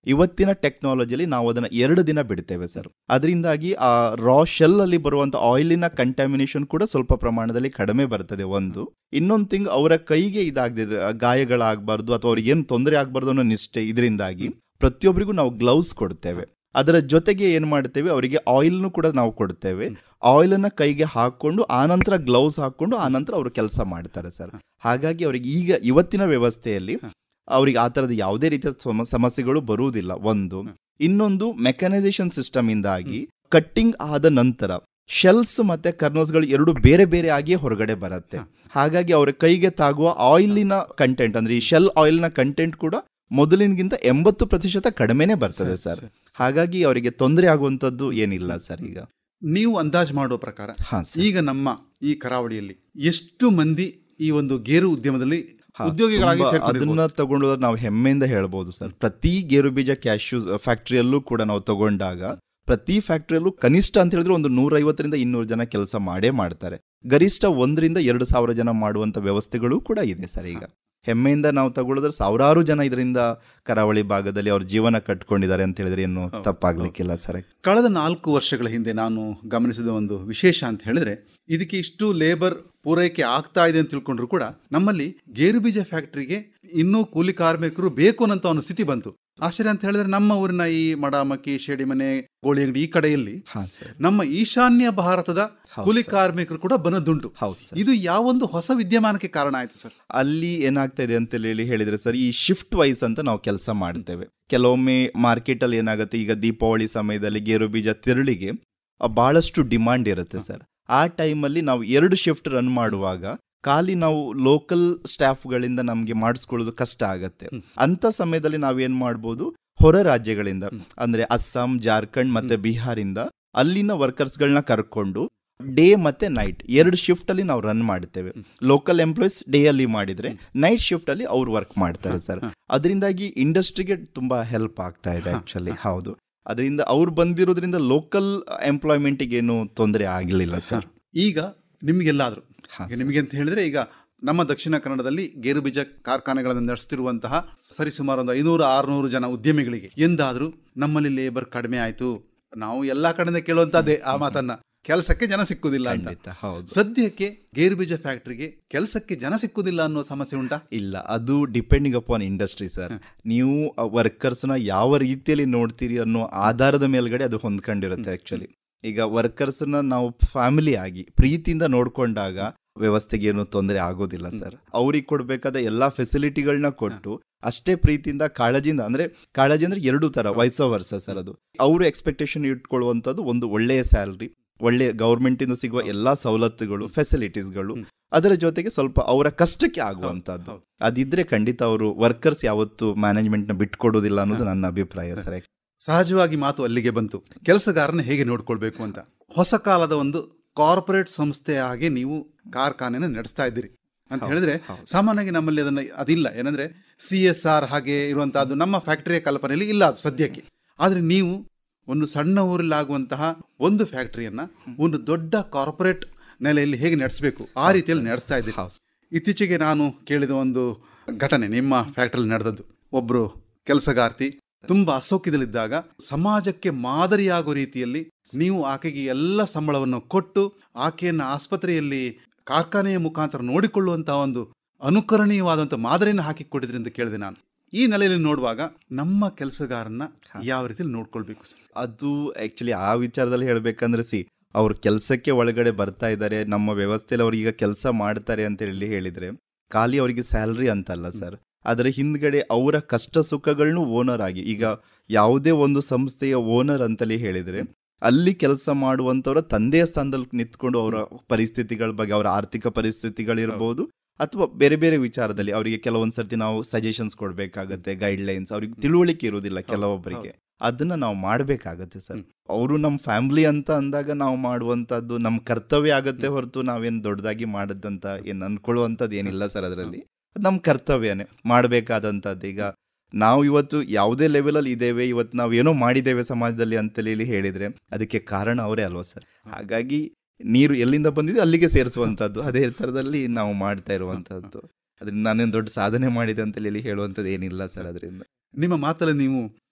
C: ಇವತ್ತಿನ ಟೆಕ್ನಾಲಜಿಯಲ್ಲಿ ನಾವು ಅದನ್ನ 2 ದಿನ ಬಿಡ್ತೇವೆ ಸರ್. ಅದರಿಂದಾಗಿ ಆ ರಾ ಶೆಲ್ ಅಲ್ಲಿ ಬರುವಂತ ಆಯಿಲಿನ ಕಂಟ್ಯಾಮಿನೇಷನ್ ಕೂಡ ಸ್ವಲ್ಪ ಪ್ರಮಾಣದಲ್ಲಿ ಕಡಿಮೆ ಬರ್ತದೆ. ಒಂದು ಇನ್ನೊಂದು ಥಿಂಗ್, ಅವರ ಕೈಗೆ ಇದಾಗದಿದ್ರೆ ಗಾಯಗಳಾಗಬಾರ್ದು ಅಥವಾ ಅವ್ರಿಗೆ ಏನು ತೊಂದರೆ ಆಗಬಾರ್ದು ಅನ್ನೋ ನಿಷ್ಠೆ ಇದರಿಂದಾಗಿ ಪ್ರತಿಯೊಬ್ಬರಿಗೂ ನಾವು ಗ್ಲೌಸ್ ಕೊಡ್ತೇವೆ. ಅದರ ಜೊತೆಗೆ ಏನ್ ಮಾಡ್ತೇವೆ, ಅವರಿಗೆ ಆಯಿಲ್ನು ಕೂಡ ನಾವು ಕೊಡ್ತೇವೆ. ಆಯಿಲ್ ಅನ್ನ ಕೈಗೆ ಹಾಕೊಂಡು ಆನಂತರ ಗ್ಲೌಸ್ ಹಾಕೊಂಡು ಆನಂತರ ಅವರು ಕೆಲಸ ಮಾಡ್ತಾರೆ ಸರ್. ಹಾಗಾಗಿ ಅವರಿಗೆ ಇವತ್ತಿನ ವ್ಯವಸ್ಥೆಯಲ್ಲಿ ಅವ್ರಿಗೆ ಆ ತರದ ಯಾವುದೇ ರೀತಿಯ ಸಮಸ್ಯೆಗಳು ಬರುವುದಿಲ್ಲ. ಒಂದು ಇನ್ನೊಂದು ಮೆಕನೈಸೇಷನ್ ಸಿಸ್ಟಮ್ ಇಂದಾಗಿ ಕಟ್ಟಿಂಗ್ ಆದ ನಂತರ ಶೆಲ್ಸ್ ಮತ್ತೆ ಕರ್ನಲ್ಸ್ಗಳು ಎರಡು ಬೇರೆ ಬೇರೆ ಆಗಿ ಹೊರಗಡೆ ಬರುತ್ತೆ. ಹಾಗಾಗಿ ಅವರ ಕೈಗೆ ತಾಗುವ ಆಯಿಲಿನ ಕಂಟೆಂಟ್ ಅಂದ್ರೆ ಈ ಶೆಲ್ ಆಯಿಲ್ನ ಕಂಟೆಂಟ್ ಕೂಡ ಮೊದಲಿನಗಿಂತ 80% ಕಡಿಮೆನೆ ಬರ್ತದೆ ಸರ್. ಹಾಗಾಗಿ ಅವರಿಗೆ ತೊಂದರೆ ಆಗುವಂತದ್ದು ಏನಿಲ್ಲ ಸರ್. ಈಗ
B: ನೀವು ಅಂದಾಜು ಮಾಡೋ ಪ್ರಕಾರ ಈಗ ನಮ್ಮ ಈ ಕರಾವಳಿಯಲ್ಲಿ ಎಷ್ಟು ಮಂದಿ ಈ ಒಂದು ಗೇರು ಉದ್ಯಮದಲ್ಲಿ ಉದ್ಯೋಗಿಗಳಾಗಿ
C: ಅದನ್ನ ತಗೊಂಡು ನಾವು ಹೆಮ್ಮೆಯಿಂದ ಹೇಳ್ಬೋದು ಸರ್. ಪ್ರತಿ ಗೇರು ಬೀಜ ಕ್ಯಾಶ್ಯೂಸ್ ಫ್ಯಾಕ್ಟರಿಯಲ್ಲೂ ಕೂಡ ನಾವು ತಗೊಂಡಾಗ ಪ್ರತಿ ಫ್ಯಾಕ್ಟರಿಯಲ್ಲೂ ಕನಿಷ್ಠ ಅಂತ ಹೇಳಿದ್ರೆ ಒಂದು 150ರಿಂದ 200 ಜನ ಕೆಲಸ ಮಾಡ್ತಾರೆ. ಗರಿಷ್ಠ 1ರಿಂದ 2,000 ಜನ ಮಾಡುವಂತ ವ್ಯವಸ್ಥೆಗಳು ಕೂಡ ಇದೆ ಸರ್. ಈಗ ಹೆಮ್ಮೆಯಿಂದ ನಾವು ತಗೊಳಿದ್ರೆ ಸಾವಿರಾರು ಜನ ಇದರಿಂದ ಕರಾವಳಿ ಭಾಗದಲ್ಲಿ ಅವ್ರ ಜೀವನ ಕಟ್ಕೊಂಡಿದ್ದಾರೆ ಅಂತ ಹೇಳಿದ್ರೆ ಏನು ತಪ್ಪಾಗ್ಲಿಕ್ಕಿಲ್ಲ ಸರ್.
B: ಕಳೆದ 4 ವರ್ಷಗಳ ಹಿಂದೆ ನಾನು ಗಮನಿಸಿದ ಒಂದು ವಿಶೇಷ ಅಂತ ಹೇಳಿದ್ರೆ, ಇದಕ್ಕೆ ಇಷ್ಟು ಲೇಬರ್ ಪೂರೈಕೆ ಆಗ್ತಾ ಇದೆ ಅಂತ ತಿಳ್ಕೊಂಡ್ರು ಕೂಡ ನಮ್ಮಲ್ಲಿ ಗೇರು ಬೀಜ ಫ್ಯಾಕ್ಟರಿಗೆ ಇನ್ನೂ ಕೂಲಿ ಕಾರ್ಮಿಕರು ಬೇಕು ಅನ್ನೋ ಒಂದು ಸ್ಥಿತಿ ಬಂತು. ಆಶ್ಚರ್ಯ ಅಂತ ಹೇಳಿದ್ರೆ, ನಮ್ಮ ಊರಿನ ಈ ಮಡಾಮಕ್ಕಿ, ಶೇಡಿಮನೆ, ಗೋಳಿ ಅಂಗಡಿ ಈ ಕಡೆಯಲ್ಲಿ ನಮ್ಮ ಈಶಾನ್ಯ ಭಾರತದ ಕೂಲಿ ಕಾರ್ಮಿಕರು ಕೂಡ ಬನ್ನದುಂಟು. ಇದು ಯಾವೊಂದು ಹೊಸ ವಿದ್ಯಮಾನಕ್ಕೆ ಕಾರಣ ಆಯ್ತು ಸರ್?
C: ಅಲ್ಲಿ ಏನಾಗ್ತಾ ಇದೆ ಅಂತ ಹೇಳಿದ್ರೆ ಸರ್, ಈ ಶಿಫ್ಟ್ ವೈಸ್ ಅಂತ ನಾವು ಕೆಲಸ ಮಾಡ್ತೇವೆ. ಕೆಲವೊಮ್ಮೆ ಮಾರ್ಕೆಟ್ ಅಲ್ಲಿ ಏನಾಗುತ್ತೆ, ಈಗ ದೀಪಾವಳಿ ಸಮಯದಲ್ಲಿ ಗೇರು ಬೀಜ ತಿರುಳಿಗೆ ಬಹಳಷ್ಟು ಡಿಮಾಂಡ್ ಇರುತ್ತೆ ಸರ್. ಆ ಟೈಮಲ್ಲಿ ನಾವು 2 ಶಿಫ್ಟ್ ರನ್ ಮಾಡುವಾಗ ಖಾಲಿ ನಾವು ಲೋಕಲ್ ಸ್ಟಾಫ್ಗಳಿಂದ ನಮಗೆ ಮಾಡಿಸ್ಕೊಳ್ಳೋದು ಕಷ್ಟ ಆಗತ್ತೆ. ಅಂತ ಸಮಯದಲ್ಲಿ ನಾವೇನ್ ಮಾಡ್ಬೋದು, ಹೊರ ರಾಜ್ಯಗಳಿಂದ ಅಂದ್ರೆ ಅಸ್ಸಾಂ, ಜಾರ್ಖಂಡ್ ಮತ್ತೆ ಬಿಹಾರಿಂದ ಅಲ್ಲಿನ ವರ್ಕರ್ಸ್ಗಳನ್ನ ಕರ್ಕೊಂಡು ಡೇ ಮತ್ತೆ ನೈಟ್ 2 ಶಿಫ್ಟ್ ಅಲ್ಲಿ ನಾವು ರನ್ ಮಾಡ್ತೇವೆ. ಲೋಕಲ್ ಎಂಪ್ಲಾಯೀಸ್ ಡೇ ಅಲ್ಲಿ ಮಾಡಿದ್ರೆ ನೈಟ್ ಶಿಫ್ಟ್ ಅಲ್ಲಿ ಅವ್ರು ವರ್ಕ್ ಮಾಡ್ತಾರೆ ಸರ್. ಅದರಿಂದಾಗಿ ಇಂಡಸ್ಟ್ರಿಗೆ ತುಂಬಾ ಹೆಲ್ಪ್ ಆಗ್ತಾ ಇದೆ ಆಕ್ಚುಲಿ. ಹೌದು, ಅದರಿಂದ ಅವ್ರು ಬಂದಿರೋದ್ರಿಂದ ಲೋಕಲ್ ಎಂಪ್ಲಾಯ್ಮೆಂಟ್ಗೆ ಏನು ತೊಂದರೆ ಆಗಲಿಲ್ಲ ಸರ್.
B: ಈಗ ನಿಮಗೆಲ್ಲಾದ್ರು ನಿಮಗೆ ಅಂತ ಹೇಳಿದ್ರೆ, ಈಗ ನಮ್ಮ ದಕ್ಷಿಣ ಕನ್ನಡದಲ್ಲಿ ಗೇರು ಬೀಜ ಕಾರ್ಖಾನೆಗಳನ್ನು ನಡೆಸ್ತಿರುವಂತಹ ಸರಿಸುಮಾರು 500-600 ಜನ ಉದ್ಯಮಿಗಳಿಗೆ ಎಂದಾದ್ರೂ ನಮ್ಮಲ್ಲಿ ಲೇಬರ್ ಕಡಿಮೆ ಆಯ್ತು, ನಾವು ಎಲ್ಲಾ ಕಡೆಯಿಂದ ಕೇಳುವಂತದ್ದೇ ಆ ಮಾತನ್ನ, ಕೆಲಸಕ್ಕೆ ಜನ ಸಿಕ್ಕುದಿಲ್ಲ ಅಂತ. ಸದ್ಯಕ್ಕೆ ಗೇರು ಬೀಜ ಫ್ಯಾಕ್ಟರಿಗೆ ಕೆಲಸಕ್ಕೆ ಜನ ಸಿಕ್ಕುದಿಲ್ಲ ಅನ್ನೋ ಸಮಸ್ಯೆ ಉಂಟಾ?
C: ಇಲ್ಲ, ಅದು ಡಿಪೆಂಡಿಂಗ್ ಅಪಾನ್ ಇಂಡಸ್ಟ್ರಿ ಸರ್. ನೀವು ವರ್ಕರ್ಸ್ನ ಯಾವ ರೀತಿಯಲ್ಲಿ ನೋಡ್ತೀರಿ ಅನ್ನೋ ಆಧಾರದ ಮೇಲ್ಗಡೆ ಅದು ಹೊಂದ್ಕೊಂಡಿರುತ್ತೆ ಆಕ್ಚುಲಿ. ಈಗ ವರ್ಕರ್ಸ್ನ ನಾವು ಫ್ಯಾಮಿಲಿ ಆಗಿ ಪ್ರೀತಿಯಿಂದ ನೋಡ್ಕೊಂಡಾಗ ವ್ಯವಸ್ಥೆಗೆ ಏನು ತೊಂದರೆ ಆಗೋದಿಲ್ಲ ಸರ್. ಅವ್ರಿಗೆ ಕೊಡ್ಬೇಕಾದ ಎಲ್ಲಾ ಫೆಸಿಲಿಟಿಗಳನ್ನ ಕೊಟ್ಟು ಅಷ್ಟೇ ಪ್ರೀತಿಯಿಂದ ಕಾಳಜಿಯಿಂದ, ಅಂದ್ರೆ ಕಾಳಜಿ ಅಂದ್ರೆ 2 ತರ, ವೈಸ ವರ್ಸ ಸರ್. ಅದು ಅವರು ಎಕ್ಸ್ಪೆಕ್ಟೇಷನ್ ಇಟ್ಕೊಳ್ಳುವಂಥದ್ದು ಒಂದು ಒಳ್ಳೆಯ ಸ್ಯಾಲ್ರಿ, ಒಳ್ಳೆ ಗೌರ್ಮೆಂಟ್ ಇಂದ ಸಿಗುವ ಎಲ್ಲಾ ಸವಲತ್ತುಗಳು, ಫೆಸಿಲಿಟೀಸ್ಗಳು, ಅದರ ಜೊತೆಗೆ ಸ್ವಲ್ಪ ಅವರ ಕಷ್ಟಕ್ಕೆ ಆಗುವಂತದ್ದು. ಅದಿದ್ರೆ ಖಂಡಿತ ಅವರು ವರ್ಕರ್ಸ್ ಯಾವತ್ತು ಮ್ಯಾನೇಜ್ಮೆಂಟ್ ನ ಬಿಟ್ಕೊಡೋದಿಲ್ಲ ಅನ್ನೋದು ನನ್ನ ಅಭಿಪ್ರಾಯ ಸರ್.
B: ಸಹಜವಾಗಿ ಮಾತು ಅಲ್ಲಿಗೆ ಬಂತು, ಕೆಲಸಗಾರನ ಹೇಗೆ ನೋಡ್ಕೊಳ್ಬೇಕು ಅಂತ. ಹೊಸ ಕಾಲದ ಒಂದು ಕಾರ್ಪೊರೇಟ್ ಸಂಸ್ಥೆಯಾಗಿ ನೀವು ಕಾರ್ಖಾನೆನ ನಡೆಸ್ತಾ ಇದ್ದೀರಿ ಅಂತ ಹೇಳಿದ್ರೆ, ಸಾಮಾನ್ಯವಾಗಿ ನಮ್ಮಲ್ಲಿ ಅದಿಲ್ಲ. ಏನಂದ್ರೆ CSR ಹಾಗೆ ಇರುವಂತಹದ್ದು ನಮ್ಮ ಫ್ಯಾಕ್ಟರಿಯ ಕಲ್ಪನೆಯಲ್ಲಿ ಇಲ್ಲ ಅದು ಸದ್ಯಕ್ಕೆ. ಆದ್ರೆ ನೀವು ಒಂದು ಸಣ್ಣ ಊರಲ್ಲಿ ಆಗುವಂತಹ ಒಂದು ಫ್ಯಾಕ್ಟರಿಯನ್ನ ಒಂದು ದೊಡ್ಡ ಕಾರ್ಪೊರೇಟ್ ನೆಲೆಯಲ್ಲಿ ಹೇಗೆ ನಡೆಸಬೇಕು ಆ ರೀತಿಯಲ್ಲಿ ನಡೆಸ್ತಾ ಇದ್ದೀರಿ. ಇತ್ತೀಚೆಗೆ ನಾನು ಕೇಳಿದ ಒಂದು ಘಟನೆ ನಿಮ್ಮ ಫ್ಯಾಕ್ಟರಿಯಲ್ಲಿ ನಡೆದದ್ದು. ಒಬ್ರು ಕೆಲಸಗಾರ್ತಿ ತುಂಬಾ ಅಸೌಖ್ಯದಲ್ಲಿದ್ದಾಗ ಸಮಾಜಕ್ಕೆ ಮಾದರಿಯಾಗೋ ರೀತಿಯಲ್ಲಿ ನೀವು ಆಕೆಗೆ ಎಲ್ಲ ಸಂಬಳವನ್ನು ಕೊಟ್ಟು ಆಕೆಯನ್ನು ಆಸ್ಪತ್ರೆಯಲ್ಲಿ ಕಾರ್ಖಾನೆಯ ಮುಖಾಂತರ ನೋಡಿಕೊಳ್ಳುವಂತಹ ಒಂದು ಅನುಕರಣೀಯವಾದಂಥ ಮಾದರಿಯನ್ನು ಹಾಕಿಕೊಟ್ಟಿದ್ರಿ ಅಂತ ಕೇಳಿದೆ ನಾನು. ಈ ನೆಲೆಯಲ್ಲಿ ನೋಡುವಾಗ ನಮ್ಮ ಕೆಲಸಗಾರನ್ನ ಯಾವ ರೀತಿಯಲ್ಲಿ ನೋಡ್ಕೊಳ್ಬೇಕು ಸರ್?
C: ಅದು ಆಕ್ಚುಲಿ ಆ ವಿಚಾರದಲ್ಲಿ ಹೇಳ್ಬೇಕಂದ್ರೆ ಅವ್ರ ಕೆಲಸಕ್ಕೆ ಒಳಗಡೆ ಬರ್ತಾ ಇದ್ದಾರೆ, ನಮ್ಮ ವ್ಯವಸ್ಥೆಯಲ್ಲಿ ಅವ್ರಿಗೆ ಕೆಲಸ ಮಾಡ್ತಾರೆ ಅಂತ ಹೇಳಿದ್ರೆ ಖಾಲಿ ಅವರಿಗೆ ಸ್ಯಾಲ್ರಿ ಅಂತಲ್ಲ ಸರ್. ಅದರ ಹಿಂದ್ಗಡೆ ಅವರ ಕಷ್ಟ ಸುಖಗಳನ್ನೂ ಓನರ್ ಆಗಿ, ಈಗ ಯಾವುದೇ ಒಂದು ಸಂಸ್ಥೆಯ ಓನರ್ ಅಂತಲೇ ಹೇಳಿದ್ರೆ ಅಲ್ಲಿ ಕೆಲಸ ಮಾಡುವಂತವರ ತಂದೆಯ ಸ್ಥಾನದಲ್ಲಿ ನಿಂತ್ಕೊಂಡು ಅವರ ಪರಿಸ್ಥಿತಿಗಳ ಬಗ್ಗೆ, ಅವರ ಆರ್ಥಿಕ ಪರಿಸ್ಥಿತಿಗಳಿರ್ಬೋದು ಅಥವಾ ಬೇರೆ ಬೇರೆ ವಿಚಾರದಲ್ಲಿ ಅವರಿಗೆ ಕೆಲವೊಂದ್ಸರ್ತಿ ನಾವು ಸಜೆಷನ್ಸ್ ಕೊಡ್ಬೇಕಾಗತ್ತೆ, ಗೈಡ್ಲೈನ್ಸ್. ಅವ್ರಿಗೆ ತಿಳುವಳಿಕೆ ಇರೋದಿಲ್ಲ ಕೆಲವೊಬ್ಬರಿಗೆ, ಅದನ್ನ ನಾವು ಮಾಡ್ಬೇಕಾಗತ್ತೆ ಸರ್. ಅವರು ನಮ್ಮ ಫ್ಯಾಮಿಲಿ ಅಂತ ಅಂದಾಗ ನಾವು ಮಾಡುವಂತದ್ದು ನಮ್ಮ ಕರ್ತವ್ಯ ಆಗತ್ತೆ ಹೊರತು ನಾವೇನು ದೊಡ್ಡದಾಗಿ ಮಾಡದಂತ ಏನು ಅನ್ಕೊಳ್ಳುವಂಥದ್ದು ಏನಿಲ್ಲ ಸರ್. ಅದರಲ್ಲಿ ನಮ್ಮ ಕರ್ತವ್ಯನೇ ಮಾಡಬೇಕಾದಂಥದ್ದು. ಈಗ ನಾವು ಇವತ್ತು ಯಾವುದೇ ಲೆವೆಲಲ್ಲಿ ಇದ್ದೇವೆ, ಇವತ್ತು ನಾವು ಏನೋ ಮಾಡಿದ್ದೇವೆ ಸಮಾಜದಲ್ಲಿ ಅಂತೇಳಿ ಹೇಳಿದ್ರೆ ಅದಕ್ಕೆ ಕಾರಣ ಅವರೇ ಅಲ್ವಾ ಸರ್. ಹಾಗಾಗಿ ನೀರು ಎಲ್ಲಿಂದ ಬಂದಿದೆ ಅಲ್ಲಿಗೆ ಸೇರಿಸುವಂಥದ್ದು, ಅದೇ ಥರದಲ್ಲಿ ನಾವು ಮಾಡ್ತಾ ಇರುವಂಥದ್ದು. ಅದರಿಂದ ನಾನೇನು ದೊಡ್ಡ ಸಾಧನೆ ಮಾಡಿದೆ ಅಂತೇಳಿ ಹೇಳುವಂಥದ್ದು ಏನಿಲ್ಲ ಸರ್. ಅದರಿಂದ
B: ನಿಮ್ಮ ಮಾತಲ್ಲಿ ನೀವು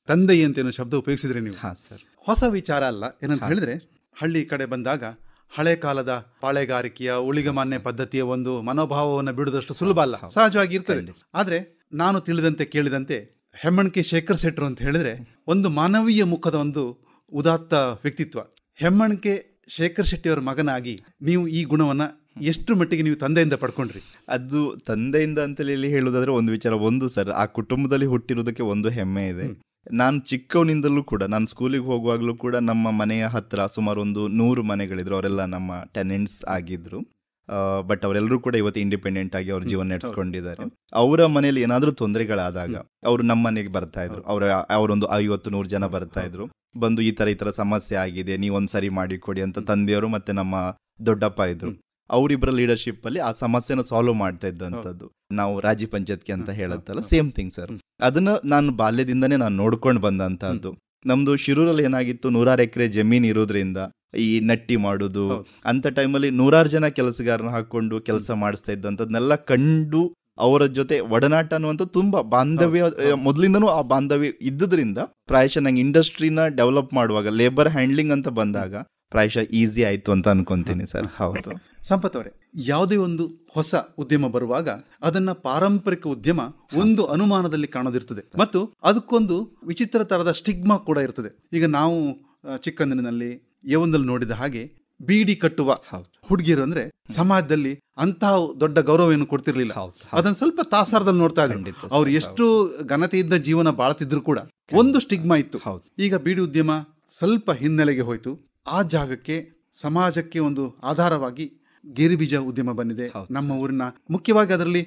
B: ತಂದೆಯಂತೆ ಅನ್ನೋ ಶಬ್ದ ಉಪಯೋಗಿಸಿದ್ರಿ ನೀವು.
C: ಹಾ ಸರ್.
B: ಹೊಸ ವಿಚಾರ ಅಲ್ಲ. ಏನಂತ ಹೇಳಿದ್ರೆ, ಹಳ್ಳಿ ಕಡೆ ಬಂದಾಗ ಹಳೆ ಕಾಲದ ಪಾಳೆಗಾರಿಕೆಯ ಉಳಿಗಮಾನ್ಯ ಪದ್ಧತಿಯ ಒಂದು ಮನೋಭಾವವನ್ನು ಬಿಡುದಷ್ಟು ಸುಲಭ ಅಲ್ಲ, ಸಹಜವಾಗಿ ಇರ್ತದೆ. ಆದ್ರೆ ನಾನು ತಿಳಿದಂತೆ ಕೇಳಿದಂತೆ ಹೆಮ್ಮಣ್ಕೆ ಶೇಖರ್ ಶೆಟ್ರು ಅಂತ ಹೇಳಿದ್ರೆ ಒಂದು ಮಾನವೀಯ ಮುಖದ ಒಂದು ಉದಾತ್ತ ವ್ಯಕ್ತಿತ್ವ. ಹೆಮ್ಮಣ್ಕೆ ಶೇಖರ್ ಶೆಟ್ಟಿಯವರ ಮಗನಾಗಿ ನೀವು ಈ ಗುಣವನ್ನ ಎಷ್ಟು ಮಟ್ಟಿಗೆ ನೀವು ತಂದೆಯಿಂದ ಪಡ್ಕೊಂಡ್ರಿ?
C: ಅದು ತಂದೆಯಿಂದ ಅಂತೇಳಿ ಹೇಳುವುದಾದ್ರೆ ಒಂದು ವಿಚಾರ, ಒಂದು ಸರ್, ಆ ಕುಟುಂಬದಲ್ಲಿ ಹುಟ್ಟಿರೋದಕ್ಕೆ ಒಂದು ಹೆಮ್ಮೆ ಇದೆ. ನಾನು ಚಿಕ್ಕವನಿಂದಲೂ ಕೂಡ, ನಾನು ಸ್ಕೂಲಿಗೆ ಹೋಗುವಾಗಲೂ ಕೂಡ ನಮ್ಮ ಮನೆಯ ಹತ್ರ ಸುಮಾರು ಒಂದು 100 ಮನೆಗಳಿದ್ರು. ಅವರೆಲ್ಲ ನಮ್ಮ ಟೆನೆಂಟ್ಸ್ ಆಗಿದ್ರು. ಬಟ್ ಅವರೆಲ್ಲರೂ ಕೂಡ ಇವತ್ತು ಇಂಡಿಪೆಂಡೆಂಟ್ ಆಗಿ ಅವ್ರ ಜೀವನ ನಡೆಸ್ಕೊಂಡಿದ್ದಾರೆ. ಅವರ ಮನೆಯಲ್ಲಿ ಏನಾದ್ರೂ ತೊಂದರೆಗಳಾದಾಗ ಅವರು ನಮ್ಮ ಮನೆಗೆ ಬರ್ತಾ ಇದ್ರು. ಅವರೊಂದು 50-100 ಜನ ಬರ್ತಾ ಇದ್ರು. ಬಂದು ಈ ತರ ಸಮಸ್ಯೆ ಆಗಿದೆ, ನೀವೊಂದ್ ಸರಿ ಮಾಡಿಕೊಡಿ ಅಂತ ತಂದೆಯವರು ಮತ್ತೆ ನಮ್ಮ ದೊಡ್ಡಪ್ಪ ಇದ್ರು. ಅವರಿಬ್ಬರ ಲೀಡರ್ಶಿಪ್ ಅಲ್ಲಿ ಆ ಸಮಸ್ಯೆನ ಸಾಲ್ವ್ ಮಾಡ್ತಾ ಇದ್ದಂಥದ್ದು. ನಾವು ರಾಜಿ ಪಂಚಾಯತ್ಗೆ ಅಂತ ಹೇಳುತ್ತಲ್ಲ, ಸೇಮ್ ಥಿಂಗ್ ಸರ್. ಅದನ್ನ ನಾನು ಬಾಲ್ಯದಿಂದನೇ ನಾನು ನೋಡ್ಕೊಂಡು ಬಂದಂತಹದ್ದು. ನಮ್ದು ಶಿರೂರಲ್ಲಿ ಏನಾಗಿತ್ತು, 100 ಎಕರೆ ಜಮೀನ್ ಇರೋದ್ರಿಂದ ಈ ನಟ್ಟಿ ಮಾಡೋದು ಅಂತ ಟೈಮಲ್ಲಿ 100 ಜನ ಕೆಲಸಗಾರನ ಹಾಕೊಂಡು ಕೆಲಸ ಮಾಡಿಸ್ತಾ ಇದ್ದಂಥದ್ನೆಲ್ಲ ಕಂಡು ಅವರ ಜೊತೆ ಒಡನಾಟ ಅನ್ನುವಂಥ ತುಂಬಾ ಬಾಂಧವ್ಯ, ಮೊದಲಿಂದನೂ ಆ ಬಾಂಧವ್ಯ ಇದ್ದುದ್ರಿಂದ ಪ್ರಾಯಶಃ ನಂಗೆ ಇಂಡಸ್ಟ್ರಿನ ಡೆವಲಪ್ ಮಾಡುವಾಗ ಲೇಬರ್ ಹ್ಯಾಂಡ್ಲಿಂಗ್ ಅಂತ ಬಂದಾಗ ಪ್ರಾಯಶಃ ಈಸಿ ಆಯ್ತು ಅಂತ ಅನ್ಕೊಂತೀನಿ ಸರ್. ಹೌದು
B: ಸಂಪತ್ ಅವರೇ, ಯಾವುದೇ ಒಂದು ಹೊಸ ಉದ್ಯಮ ಬರುವಾಗ ಅದನ್ನ ಪಾರಂಪರಿಕ ಉದ್ಯಮ ಒಂದು ಅನುಮಾನದಲ್ಲಿ ಕಾಣೋದಿರ್ತದೆ ಮತ್ತು ಅದಕ್ಕೊಂದು ವಿಚಿತ್ರ ತರದ ಸ್ಟಿಗ್ಮಾ ಕೂಡ ಇರ್ತದೆ. ಈಗ ನಾವು ಚಿಕ್ಕಂದಿನಲ್ಲಿ ಯವನದಲ್ಲಿ ನೋಡಿದ ಹಾಗೆ ಬೀಡಿ ಕಟ್ಟುವ ಹುಡುಗಿಯರು ಅಂದ್ರೆ ಸಮಾಜದಲ್ಲಿ ಅಂತಹ ದೊಡ್ಡ ಗೌರವ ಏನು ಕೊಡ್ತಿರ್ಲಿಲ್ಲ. ಅದನ್ನ ಸ್ವಲ್ಪ ತಾಸಾರದಲ್ಲಿ ನೋಡ್ತಾ ಇದ್ರು. ಅವ್ರು ಎಷ್ಟು ಘನತೆ ಇದ್ದ ಜೀವನ ಬಾಳ್ತಿದ್ರು ಕೂಡ ಒಂದು ಸ್ಟಿಗ್ಮಾ ಇತ್ತು. ಈಗ ಬೀಡಿ ಉದ್ಯಮ ಸ್ವಲ್ಪ ಹಿನ್ನೆಲೆಗೆ ಹೋಯ್ತು. ಆ ಜಾಗಕ್ಕೆ ಸಮಾಜಕ್ಕೆ ಒಂದು ಆಧಾರವಾಗಿ ಗೇರುಬೀಜ ಉದ್ಯಮ ಬಂದಿದೆ ನಮ್ಮ ಊರಿನ. ಮುಖ್ಯವಾಗಿ ಅದರಲ್ಲಿ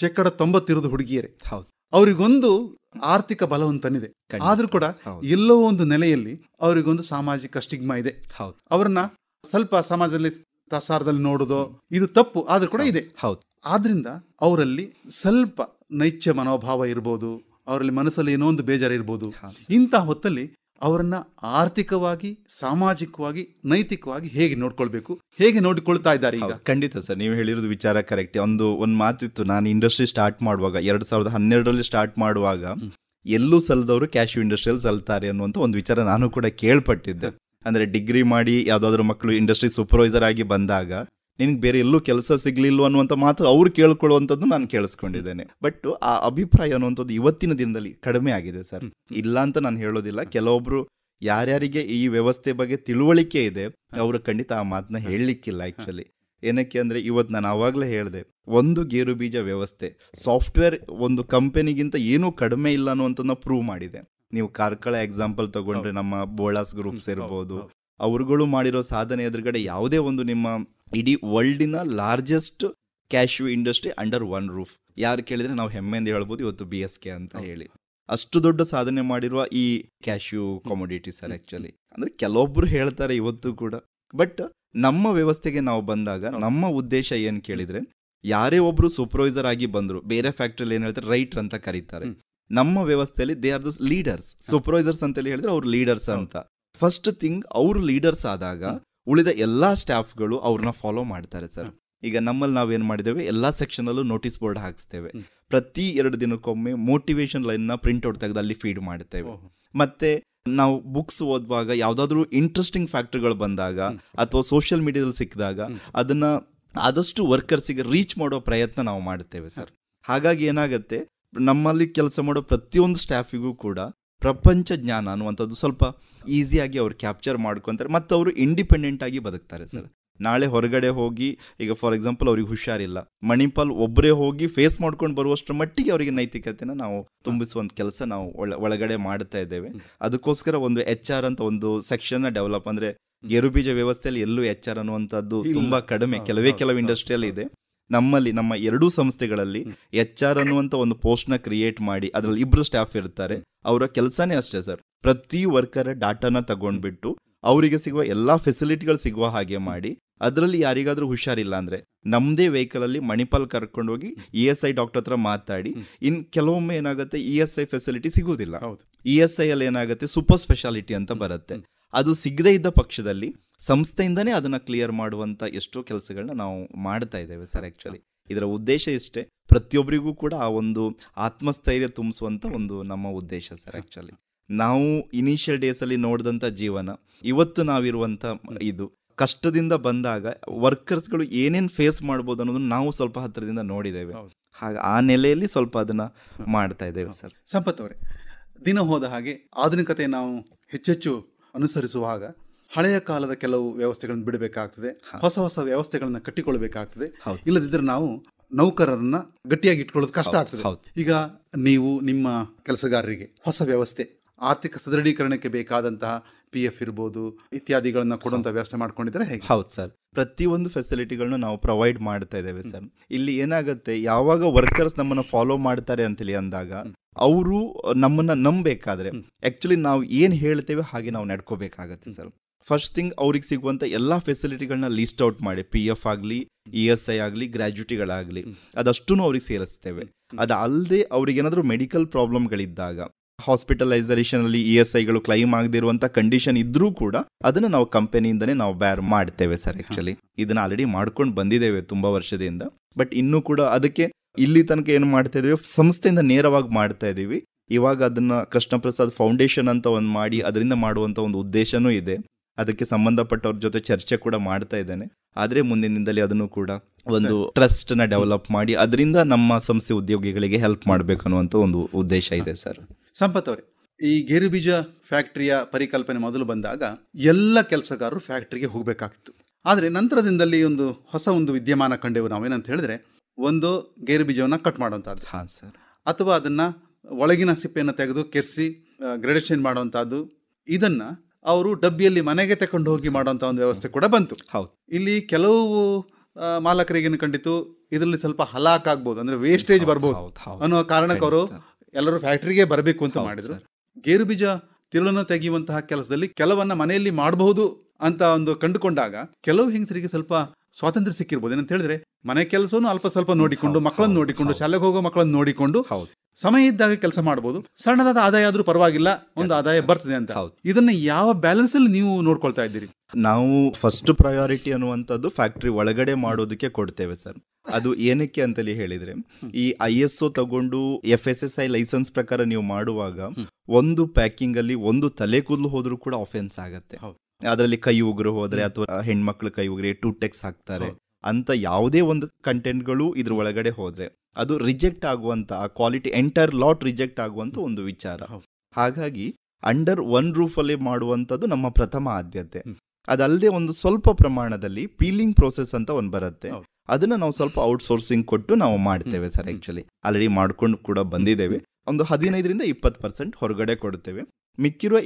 B: 90% ಇರೋದು ಹುಡುಗಿಯರೇ. ಅವರಿಗೊಂದು ಆರ್ಥಿಕ ಬಲವಂತನಿದೆ, ಆದ್ರೂ ಕೂಡ ಎಲ್ಲೋ ಒಂದು ನೆಲೆಯಲ್ಲಿ ಅವರಿಗೊಂದು ಸಾಮಾಜಿಕ ಸ್ಟಿಗ್ಮಾ ಇದೆ. ಅವ್ರನ್ನ ಸ್ವಲ್ಪ ಸಮಾಜದಲ್ಲಿ ತಾಸಾರದಲ್ಲಿ ನೋಡುದೋ ಇದು ತಪ್ಪು, ಆದ್ರೂ ಕೂಡ ಇದೆ. ಆದ್ರಿಂದ ಅವರಲ್ಲಿ ಸ್ವಲ್ಪ ನೈಚ್ಯ ಮನೋಭಾವ ಇರ್ಬೋದು, ಅವರಲ್ಲಿ ಮನಸ್ಸಲ್ಲಿ ಏನೋ ಒಂದು ಬೇಜಾರ ಇರ್ಬೋದು. ಇಂತಹ ಹೊತ್ತಲ್ಲಿ ಅವರನ್ನ ಆರ್ಥಿಕವಾಗಿ, ಸಾಮಾಜಿಕವಾಗಿ, ನೈತಿಕವಾಗಿ ಹೇಗೆ ನೋಡ್ಕೊಳ್ಬೇಕು, ಹೇಗೆ ನೋಡಿಕೊಳ್ತಾ ಇದ್ದಾರೆ ಈಗ?
C: ಖಂಡಿತ ಸರ್, ನೀವು ಹೇಳಿರೋದು ವಿಚಾರ ಕರೆಕ್ಟ್. ಒಂದು ಮಾತಿತ್ತು, ನಾನು ಇಂಡಸ್ಟ್ರಿ ಸ್ಟಾರ್ಟ್ ಮಾಡುವಾಗ 2012ರಲ್ಲಿ ಸ್ಟಾರ್ಟ್ ಮಾಡುವಾಗ ಎಲ್ಲೂ ಸಲ್ದವರು ಕ್ಯಾಶ್ಯೂ ಇಂಡಸ್ಟ್ರಿಯಲ್ಲಿ ಸಲ್ತಾರೆ ಅನ್ನುವಂಥ ಒಂದು ವಿಚಾರ ನಾನು ಕೂಡ ಕೇಳ್ಪಟ್ಟಿದ್ದೆ. ಅಂದ್ರೆ ಡಿಗ್ರಿ ಮಾಡಿ ಯಾವ್ದಾದ್ರು ಮಕ್ಕಳು ಇಂಡಸ್ಟ್ರಿ ಸೂಪರ್ವೈಸರ್ ಆಗಿ ಬಂದಾಗ ನಿನ್ಗೆ ಬೇರೆ ಎಲ್ಲೂ ಕೆಲಸ ಸಿಗ್ಲಿಲ್ಲ ಅನ್ನುವಂಥ ಮಾತ್ರ ಅವ್ರು ಕೇಳ್ಕೊಳ್ಳುವಂಥದ್ದು ನಾನು ಕೇಳಿಸ್ಕೊಂಡಿದ್ದೇನೆ. ಬಟ್ ಆ ಅಭಿಪ್ರಾಯ ಅನ್ನುವಂಥದ್ದು ಇವತ್ತಿನ ದಿನದಲ್ಲಿ ಕಡಿಮೆ ಆಗಿದೆ ಸರ್. ಇಲ್ಲ ಅಂತ ನಾನು ಹೇಳೋದಿಲ್ಲ. ಕೆಲವೊಬ್ರು ಯಾರ್ಯಾರಿಗೆ ಈ ವ್ಯವಸ್ಥೆ ಬಗ್ಗೆ ತಿಳುವಳಿಕೆ ಇದೆ ಅವರು ಖಂಡಿತ ಆ ಮಾತನ್ನ ಹೇಳಲಿಕ್ಕಿಲ್ಲ. ಆಕ್ಚುಲಿ ಏನಕ್ಕೆ ಅಂದ್ರೆ, ಇವತ್ತು ನಾನು ಆವಾಗಲೇ ಹೇಳಿದೆ, ಒಂದು ಗೇರು ಬೀಜ ವ್ಯವಸ್ಥೆ ಸಾಫ್ಟ್ವೇರ್ ಒಂದು ಕಂಪನಿಗಿಂತ ಏನೂ ಕಡಿಮೆ ಇಲ್ಲ ಅನ್ನುವಂಥದ್ದನ್ನ ಪ್ರೂವ್ ಮಾಡಿದೆ. ನೀವು ಕಾರ್ಕಳ ಎಕ್ಸಾಂಪಲ್ ತಗೊಂಡ್ರೆ ನಮ್ಮ ಬೋಳಾಸ್ ಗ್ರೂಪ್ಸ್ ಇರ್ಬೋದು, ಅವ್ರುಗಳು ಮಾಡಿರೋ ಸಾಧನೆ ಎದುರುಗಡೆ ಯಾವುದೇ ಒಂದು ನಿಮ್ಮ ಇಡೀ ವರ್ಲ್ಡಿನ largest cashew industry under one roof ಯಾರು ಕೇಳಿದ್ರೆ ನಾವು ಹೆಮ್ಮೆಯಿಂದ ಹೇಳ್ಬೋದು ಇವತ್ತು BSK ಅಂತ ಹೇಳಿ. ಅಷ್ಟು ದೊಡ್ಡ ಸಾಧನೆ ಮಾಡಿರುವ ಈ ಕ್ಯಾಶ್ಯೂ ಕಾಮೊಡಿಟಿ ಸರ್. ಆಕ್ಚುಲಿ ಅಂದ್ರೆ ಕೆಲವೊಬ್ರು ಹೇಳ್ತಾರೆ ಇವತ್ತು ಕೂಡ. ಬಟ್ ನಮ್ಮ ವ್ಯವಸ್ಥೆಗೆ ನಾವು ಬಂದಾಗ ನಮ್ಮ ಉದ್ದೇಶ ಏನ್ ಕೇಳಿದ್ರೆ, ಯಾರೇ ಒಬ್ರು ಸೂಪರ್ವೈಸರ್ ಆಗಿ ಬಂದ್ರು, ಬೇರೆ ಫ್ಯಾಕ್ಟ್ರಿಯಲ್ಲಿ ಏನ್ ಹೇಳ್ತಾರೆ ರೈಟರ್ ಅಂತ ಕರೀತಾರೆ. ನಮ್ಮ ವ್ಯವಸ್ಥೆಯಲ್ಲಿ they are the leaders. Supervisors ಅಂತ ಹೇಳಿದ್ರೆ ಅವ್ರು ಲೀಡರ್ಸ್ ಅಂತ. ಫಸ್ಟ್ ಥಿಂಗ್ ಅವರು ಲೀಡರ್ಸ್ ಆದಾಗ ಉಳಿದ ಎಲ್ಲಾ ಸ್ಟಾಫ್ಗಳು ಅವ್ರನ್ನ ಫಾಲೋ ಮಾಡ್ತಾರೆ ಸರ್. ಈಗ ನಮ್ಮಲ್ಲಿ ನಾವೇನ್ ಮಾಡಿದ್ದೇವೆ, ಎಲ್ಲಾ ಸೆಕ್ಷನ್ ಅಲ್ಲೂ ನೋಟಿಸ್ ಬೋರ್ಡ್ ಹಾಕ್ಸ್ತೇವೆ. ಪ್ರತಿ 2 ದಿನಕ್ಕೊಮ್ಮೆ ಮೋಟಿವೇಶನ್ ಲೈನ್ ನ ಪ್ರಿಂಟ್ ಔಟ್ ತೆಗೆದು ಅಲ್ಲಿ ಫೀಡ್ ಮಾಡ್ತೇವೆ. ಮತ್ತೆ ನಾವು ಬುಕ್ಸ್ ಓದುವಾಗ ಯಾವ್ದಾದ್ರು ಇಂಟ್ರೆಸ್ಟಿಂಗ್ ಫ್ಯಾಕ್ಟರ್ಗಳು ಬಂದಾಗ ಅಥವಾ ಸೋಷಿಯಲ್ ಮೀಡಿಯಾದಲ್ಲಿ ಸಿಕ್ಕಿದಾಗ ಅದನ್ನ ಆದಷ್ಟು ವರ್ಕರ್ಸಿಗೆ ರೀಚ್ ಮಾಡೋ ಪ್ರಯತ್ನ ನಾವು ಮಾಡ್ತೇವೆ ಸರ್. ಹಾಗಾಗಿ ಏನಾಗತ್ತೆ, ನಮ್ಮಲ್ಲಿ ಕೆಲಸ ಮಾಡೋ ಪ್ರತಿಯೊಂದು ಸ್ಟಾಫಿಗೂ ಕೂಡ ಪ್ರಪಂಚ ಜ್ಞಾನ ಅನ್ನುವಂಥದ್ದು ಸ್ವಲ್ಪ ಈಸಿಯಾಗಿ ಅವ್ರು ಕ್ಯಾಪ್ಚರ್ ಮಾಡ್ಕೊಂತಾರೆ ಮತ್ತು ಅವರು ಇಂಡಿಪೆಂಡೆಂಟ್ ಆಗಿ ಬದುಕ್ತಾರೆ ಸರ್. ನಾಳೆ ಹೊರಗಡೆ ಹೋಗಿ, ಈಗ ಫಾರ್ ಎಕ್ಸಾಂಪಲ್ ಅವ್ರಿಗೆ ಹುಷಾರಿಲ್ಲ, ಮಣಿಪಾಲ್ ಒಬ್ಬರೇ ಹೋಗಿ ಫೇಸ್ ಮಾಡ್ಕೊಂಡು ಬರುವಷ್ಟರ ಮಟ್ಟಿಗೆ ಅವರಿಗೆ ನೈತಿಕತೆನ ನಾವು ತುಂಬಿಸುವಂತ ಕೆಲಸ ನಾವು ಒಳಗಡೆ ಮಾಡ್ತಾ ಇದ್ದೇವೆ. ಅದಕ್ಕೋಸ್ಕರ ಒಂದು HR ಅಂತ ಒಂದು ಸೆಕ್ಷನ್ ಡೆವಲಪ್, ಅಂದ್ರೆ ಗೇರುಬೀಜ ವ್ಯವಸ್ಥೆಯಲ್ಲಿ ಎಲ್ಲೂ HR ಅನ್ನುವಂಥದ್ದು ತುಂಬಾ ಕಡಿಮೆ, ಕೆಲವು ಇಂಡಸ್ಟ್ರಿಯಲ್ಲಿ ಇದೆ. ನಮ್ಮಲ್ಲಿ ನಮ್ಮ 2 ಸಂಸ್ಥೆಗಳಲ್ಲಿ HR ಅನ್ನುವಂಥ ಒಂದು ಪೋಸ್ಟ್ ನ ಕ್ರಿಯೇಟ್ ಮಾಡಿ ಅದರಲ್ಲಿ 2 ಸ್ಟಾಫ್ ಇರ್ತಾರೆ. ಅವರ ಕೆಲಸನೇ ಅಷ್ಟೇ ಸರ್, ಪ್ರತಿ ವರ್ಕರ್ ಡಾಟಾನ ತಗೊಂಡ್ಬಿಟ್ಟು ಅವರಿಗೆ ಸಿಗುವ ಎಲ್ಲಾ ಫೆಸಿಲಿಟಿಗಳು ಸಿಗುವ ಹಾಗೆ ಮಾಡಿ, ಅದರಲ್ಲಿ ಯಾರಿಗಾದ್ರೂ ಹುಷಾರಿಲ್ಲ ಅಂದ್ರೆ ನಮ್ದೇ ವೆಹಿಕಲ್ ಅಲ್ಲಿ ಮಣಿಪಾಲ್ ಕರ್ಕೊಂಡೋಗಿ ESI ಡಾಕ್ಟರ್ ಹತ್ರ ಮಾತಾಡಿ, ಇನ್ ಕೆಲವೊಮ್ಮೆ ಏನಾಗುತ್ತೆ ESI ಫೆಸಿಲಿಟಿ ಸಿಗುವುದಿಲ್ಲ. ESI ಅಲ್ಲಿ ಏನಾಗುತ್ತೆ ಸೂಪರ್ ಸ್ಪೆಷಾಲಿಟಿ ಅಂತ ಬರುತ್ತೆ. ಅದು ಸಿಗದೇ ಇದ್ದ ಪಕ್ಷದಲ್ಲಿ ಸಂಸ್ಥೆಯಿಂದನೇ ಅದನ್ನ ಕ್ಲಿಯರ್ ಮಾಡುವಂತ ಎಷ್ಟೋ ಕೆಲಸಗಳನ್ನ ನಾವು ಮಾಡ್ತಾ ಇದ್ದೇವೆ ಸರ್. ಆಕ್ಚುಲಿ ಇದರ ಉದ್ದೇಶ ಇಷ್ಟೇ, ಪ್ರತಿಯೊಬ್ಬರಿಗೂ ಕೂಡ ಆ ಒಂದು ಆತ್ಮಸ್ಥೈರ್ಯ ತುಂಬಿಸುವಂತ ಒಂದು ನಮ್ಮ ಉದ್ದೇಶ ಸರ್. ಆಕ್ಚುಲಿ ನಾವು ಇನಿಷಿಯಲ್ ಡೇಸ್ ಅಲ್ಲಿ ನೋಡಿದಂತ ಜೀವನ, ಇವತ್ತು ನಾವಿರುವಂತ ಇದು ಕಷ್ಟದಿಂದ ಬಂದಾಗ ವರ್ಕರ್ಸ್ಗಳು ಏನೇನ್ ಫೇಸ್ ಮಾಡ್ಬೋದು ಅನ್ನೋದನ್ನ ನಾವು ಸ್ವಲ್ಪ ಹತ್ತಿರದಿಂದ ನೋಡಿದ್ದೇವೆ. ಹಾಗೆ ಆ ನೆಲೆಯಲ್ಲಿ ಸ್ವಲ್ಪ ಅದನ್ನ ಮಾಡ್ತಾ ಇದ್ದೇವೆ ಸರ್.
B: ಸಂಪತ್ ಅವರೇ, ದಿನ ಹೋದ ಹಾಗೆ ಆಧುನಿಕತೆ ನಾವು ಹೆಚ್ಚೆಚ್ಚು ಅನುಸರಿಸುವಾಗ ಹಳೆಯ ಕಾಲದ ಕೆಲವು ವ್ಯವಸ್ಥೆಗಳನ್ನು ಬಿಡಬೇಕಾಗ್ತದೆ, ಹೊಸ ಹೊಸ ವ್ಯವಸ್ಥೆಗಳನ್ನ ಕಟ್ಟಿಕೊಳ್ಬೇಕಾಗ್ತದೆ. ಇಲ್ಲದಿದ್ದರೆ ನಾವು ನೌಕರರನ್ನ ಗಟ್ಟಿಯಾಗಿ ಇಟ್ಕೊಳ್ಳೋದು ಕಷ್ಟ ಆಗ್ತದೆ. ಈಗ ನೀವು ನಿಮ್ಮ ಕೆಲಸಗಾರರಿಗೆ ಹೊಸ ವ್ಯವಸ್ಥೆ, ಆರ್ಥಿಕ ಸದೃಢೀಕರಣಕ್ಕೆ ಬೇಕಾದಂತಹ PF ಇರ್ಬೋದು ಇತ್ಯಾದಿಗಳನ್ನ ಕೊಡುವಂತ ವ್ಯವಸ್ಥೆ ಮಾಡ್ಕೊಂಡಿದ್ದಾರೆ ಹೇಗೆ?
C: ಹೌದು ಸರ್, ಪ್ರತಿಯೊಂದು ಫೆಸಿಲಿಟಿಗಳನ್ನ ನಾವು ಪ್ರೊವೈಡ್ ಮಾಡ್ತಾ ಇದ್ದೇವೆ ಸರ್. ಇಲ್ಲಿ ಏನಾಗುತ್ತೆ, ಯಾವಾಗ ವರ್ಕರ್ಸ್ ನಮ್ಮನ್ನ ಫಾಲೋ ಮಾಡ್ತಾರೆ ಅಂತೇಳಿ ಅಂದಾಗ ಅವರು ನಮ್ಮನ್ನ ನಂಬೇಕಾದ್ರೆ ಆಕ್ಚುಲಿ ನಾವು ಏನ್ ಹೇಳ್ತೇವೆ ಹಾಗೆ ನಾವು ನಡ್ಕೋಬೇಕಾಗತ್ತೆ ಸರ್. ಫಸ್ಟ್ ಥಿಂಗ್, ಅವ್ರಿಗೆ ಸಿಗುವಂತ ಎಲ್ಲಾ ಫೆಸಿಲಿಟಿಗಳನ್ನ ಲಿಸ್ಟ್ ಔಟ್ ಮಾಡಿ, PF ಆಗಲಿ, ESI ಆಗಲಿ, ಗ್ರಾಜ್ಯುಟಿಗಳಾಗಲಿ ಅದಷ್ಟು ಅವ್ರಿಗೆ ಸೇರಿಸ್ತೇವೆ. ಅದಲ್ಲದೆ ಅವ್ರಿಗೆ ಏನಾದರೂ ಮೆಡಿಕಲ್ ಪ್ರಾಬ್ಲಮ್ಗಳಿದ್ದಾಗ, ಹಾಸ್ಪಿಟಲೈಸೇಷನ್ ಅಲ್ಲಿ ESIಗಳು ಕ್ಲೈಮ್ ಆಗದಿರುವಂತ ಕಂಡೀಷನ್ ಇದ್ರೂ ಕೂಡ ಅದನ್ನ ನಾವು ಕಂಪನಿಯಿಂದನೇ ನಾವು ಬೇರ್ ಮಾಡ್ತೇವೆ ಸರ್. ಆಕ್ಚುಲಿ ಇದನ್ನ ಆಲ್ರೆಡಿ ಮಾಡ್ಕೊಂಡು ಬಂದಿದ್ದೇವೆ ತುಂಬಾ ವರ್ಷದಿಂದ. ಬಟ್ ಇನ್ನೂ ಕೂಡ ಅದಕ್ಕೆ ಇಲ್ಲಿ ತನಕ ಏನು ಮಾಡ್ತಾ ಇದೀವಿ, ಸಂಸ್ಥೆಯಿಂದ ನೇರವಾಗಿ ಮಾಡ್ತಾ ಇದೀವಿ. ಇವಾಗ ಅದನ್ನ ಕೃಷ್ಣಪ್ರಸಾದ್ ಫೌಂಡೇಶನ್ ಅಂತ ಒಂದು ಮಾಡಿ ಅದರಿಂದ ಮಾಡುವಂತ ಒಂದು ಉದ್ದೇಶನೂ ಇದೆ. ಅದಕ್ಕೆ ಸಂಬಂಧಪಟ್ಟವ್ರ ಜೊತೆ ಚರ್ಚೆ ಕೂಡ ಮಾಡ್ತಾ ಇದ್ದೇನೆ. ಆದ್ರೆ ಮುಂದಿನ ದಿನದಲ್ಲಿ ಅದನ್ನು ಕೂಡ ಒಂದು ಟ್ರಸ್ಟ್ ನ ಡೆವಲಪ್ ಮಾಡಿ ಅದರಿಂದ ನಮ್ಮ ಸಂಸ್ಥೆ ಉದ್ಯೋಗಿಗಳಿಗೆ ಹೆಲ್ಪ್ ಮಾಡ್ಬೇಕು ಅನ್ನುವಂತ ಒಂದು ಉದ್ದೇಶ ಇದೆ ಸರ್.
B: ಸಂಪತ್ ಅವರೇ, ಈ ಗೇರು ಬೀಜ ಫ್ಯಾಕ್ಟರಿಯ ಪರಿಕಲ್ಪನೆ ಮೊದಲು ಬಂದಾಗ ಎಲ್ಲ ಕೆಲಸಗಾರರು ಫ್ಯಾಕ್ಟರಿಗೆ ಹೋಗಬೇಕಾಗಿತ್ತು. ಆದರೆ ನಂತರದಿಂದಲೇ ಹೊಸ ವಿದ್ಯಮಾನ ಕಂಡೆವು. ನಾವೇನಂತ ಹೇಳಿದ್ರೆ, ಒಂದು ಗೇರು ಬೀಜವನ್ನು ಕಟ್ ಮಾಡುವಂಥದ್ದು,
C: ಹಾಂ ಸರ್,
B: ಅಥವಾ ಅದನ್ನ ಒಳಗಿನ ಸಿಪ್ಪೆಯನ್ನು ತೆಗೆದು ಕೆರೆಸಿ ಗ್ರೇಡೇಷನ್ ಮಾಡುವಂಥದ್ದು, ಇದನ್ನ ಅವರು ಡಬ್ಬಿಯಲ್ಲಿ ಮನೆಗೆ ತಕೊಂಡು ಹೋಗಿ ಮಾಡುವಂಥ ಒಂದು ವ್ಯವಸ್ಥೆ ಕೂಡ ಬಂತು.
C: ಹೌದು.
B: ಇಲ್ಲಿ ಕೆಲವು ಮಾಲಕರಿಗೇನು ಕಂಡಿತು, ಇದರಲ್ಲಿ ಸ್ವಲ್ಪ ಹಲಾಕ್ ಆಗ್ಬೋದು, ಅಂದ್ರೆ ವೇಸ್ಟೇಜ್ ಬರ್ಬೋದು ಅನ್ನೋ ಕಾರಣಕ್ಕೆ ಅವರು ಎಲ್ಲರೂ ಫ್ಯಾಕ್ಟರಿಗೆ ಬರಬೇಕು ಅಂತ ಮಾಡಿದ್ರು. ಗೇರು ಬೀಜ ತಿರುಳನ್ನು ತೆಗೆಯುವಂತಹ ಕೆಲಸದಲ್ಲಿ ಕೆಲವನ್ನ ಮನೆಯಲ್ಲಿ ಮಾಡಬಹುದು ಅಂತ ಕಂಡುಕೊಂಡಾಗ ಕೆಲವು ಹೆಂಗಸರಿಗೆ ಸ್ವಲ್ಪ ಸ್ವಾತಂತ್ರ್ಯ ಸಿಕ್ಕಿರ್ಬೋದು. ಏನಂತ ಹೇಳಿದ್ರೆ, ಮನೆ ಕೆಲಸವನ್ನು ಅಲ್ಪ ಸ್ವಲ್ಪ ನೋಡಿಕೊಂಡು, ಮಕ್ಕಳನ್ನು ನೋಡಿಕೊಂಡು, ಶಾಲೆಗೆ ಹೋಗೋ ಮಕ್ಕಳನ್ನು ನೋಡಿಕೊಂಡು ಸಮಯ ಇದ್ದಾಗ ಕೆಲಸ ಮಾಡಬಹುದು. ಸಣ್ಣದಾದ ಆದಾಯ ಆದ್ರೂ ಪರವಾಗಿಲ್ಲ, ಒಂದು ಆದಾಯ ಬರ್ತದೆ ಅಂತ. ಇದನ್ನ ಯಾವ ಬ್ಯಾಲೆನ್ಸ್ ಅಲ್ಲಿ ನೀವು ನೋಡ್ಕೊಳ್ತಾ ಇದ್ದೀರಿ?
C: ನಾವು ಫಸ್ಟ್ ಪ್ರಯಾರಿಟಿ ಅನ್ನುವಂಥದ್ದು ಫ್ಯಾಕ್ಟರಿ ಒಳಗಡೆ ಮಾಡೋದಕ್ಕೆ ಕೊಡ್ತೇವೆ ಸರ್. ಅದು ಏನಕ್ಕೆ ಅಂತೇಳಿ ಹೇಳಿದ್ರೆ, ಈ ISO ತಗೊಂಡು FSSI ಲೈಸೆನ್ಸ್ ಪ್ರಕಾರ ನೀವು ಮಾಡುವಾಗ ಒಂದು ಪ್ಯಾಕಿಂಗ್ ಅಲ್ಲಿ ಒಂದು ತಲೆ ಕೂದಲು ಹೋದ್ರೂ ಕೂಡ ಆಫೆನ್ಸ್ ಆಗತ್ತೆ. ಅದರಲ್ಲಿ ಕೈ ಉಗುರು ಹೋದ್ರೆ ಅಥವಾ ಹೆಣ್ಮಕ್ಳು ಕೈ ಉಗುರಿ ಟೂಟೆಕ್ಸ್ ಹಾಕ್ತಾರೆ ಅಂತ ಯಾವುದೇ ಒಂದು ಕಂಟೆಂಟ್ಗಳು ಇದ್ರ ಒಳಗಡೆ ಹೋದ್ರೆ ಅದು ರಿಜೆಕ್ಟ್ ಆಗುವಂತ, ಕ್ವಾಲಿಟಿ ಎಂಟೈರ್ ಲಾಟ್ ರಿಜೆಕ್ಟ್ ಆಗುವಂತ ಒಂದು ವಿಚಾರ. ಹಾಗಾಗಿ ಅಂಡರ್ ಒನ್ ರೂಫ್ ಅಲ್ಲಿ ಮಾಡುವಂತದ್ದು ನಮ್ಮ ಪ್ರಥಮ ಆದ್ಯತೆ. ಅದಲ್ಲದೆ ಒಂದು ಸ್ವಲ್ಪ ಪ್ರಮಾಣದಲ್ಲಿ ಪೀಲಿಂಗ್ ಪ್ರೋಸೆಸ್ ಅಂತ ಒಂದು ಬರುತ್ತೆ, ಅದನ್ನ ನಾವು ಸ್ವಲ್ಪ ಔಟ್ಸೋರ್ಸಿಂಗ್ ಕೊಟ್ಟು ನಾವು ಮಾಡ್ತೇವೆ ಸರ್. ಆಕ್ಚುಲಿ ಆಲ್ರೆಡಿ ಮಾಡ್ಕೊಂಡು ಕೂಡ ಬಂದಿದ್ದೇವೆ. ಒಂದು 15-20% ಹೊರಗಡೆ ಕೊಡ್ತೇವೆ. ಮಿಕ್ಕಿರುವ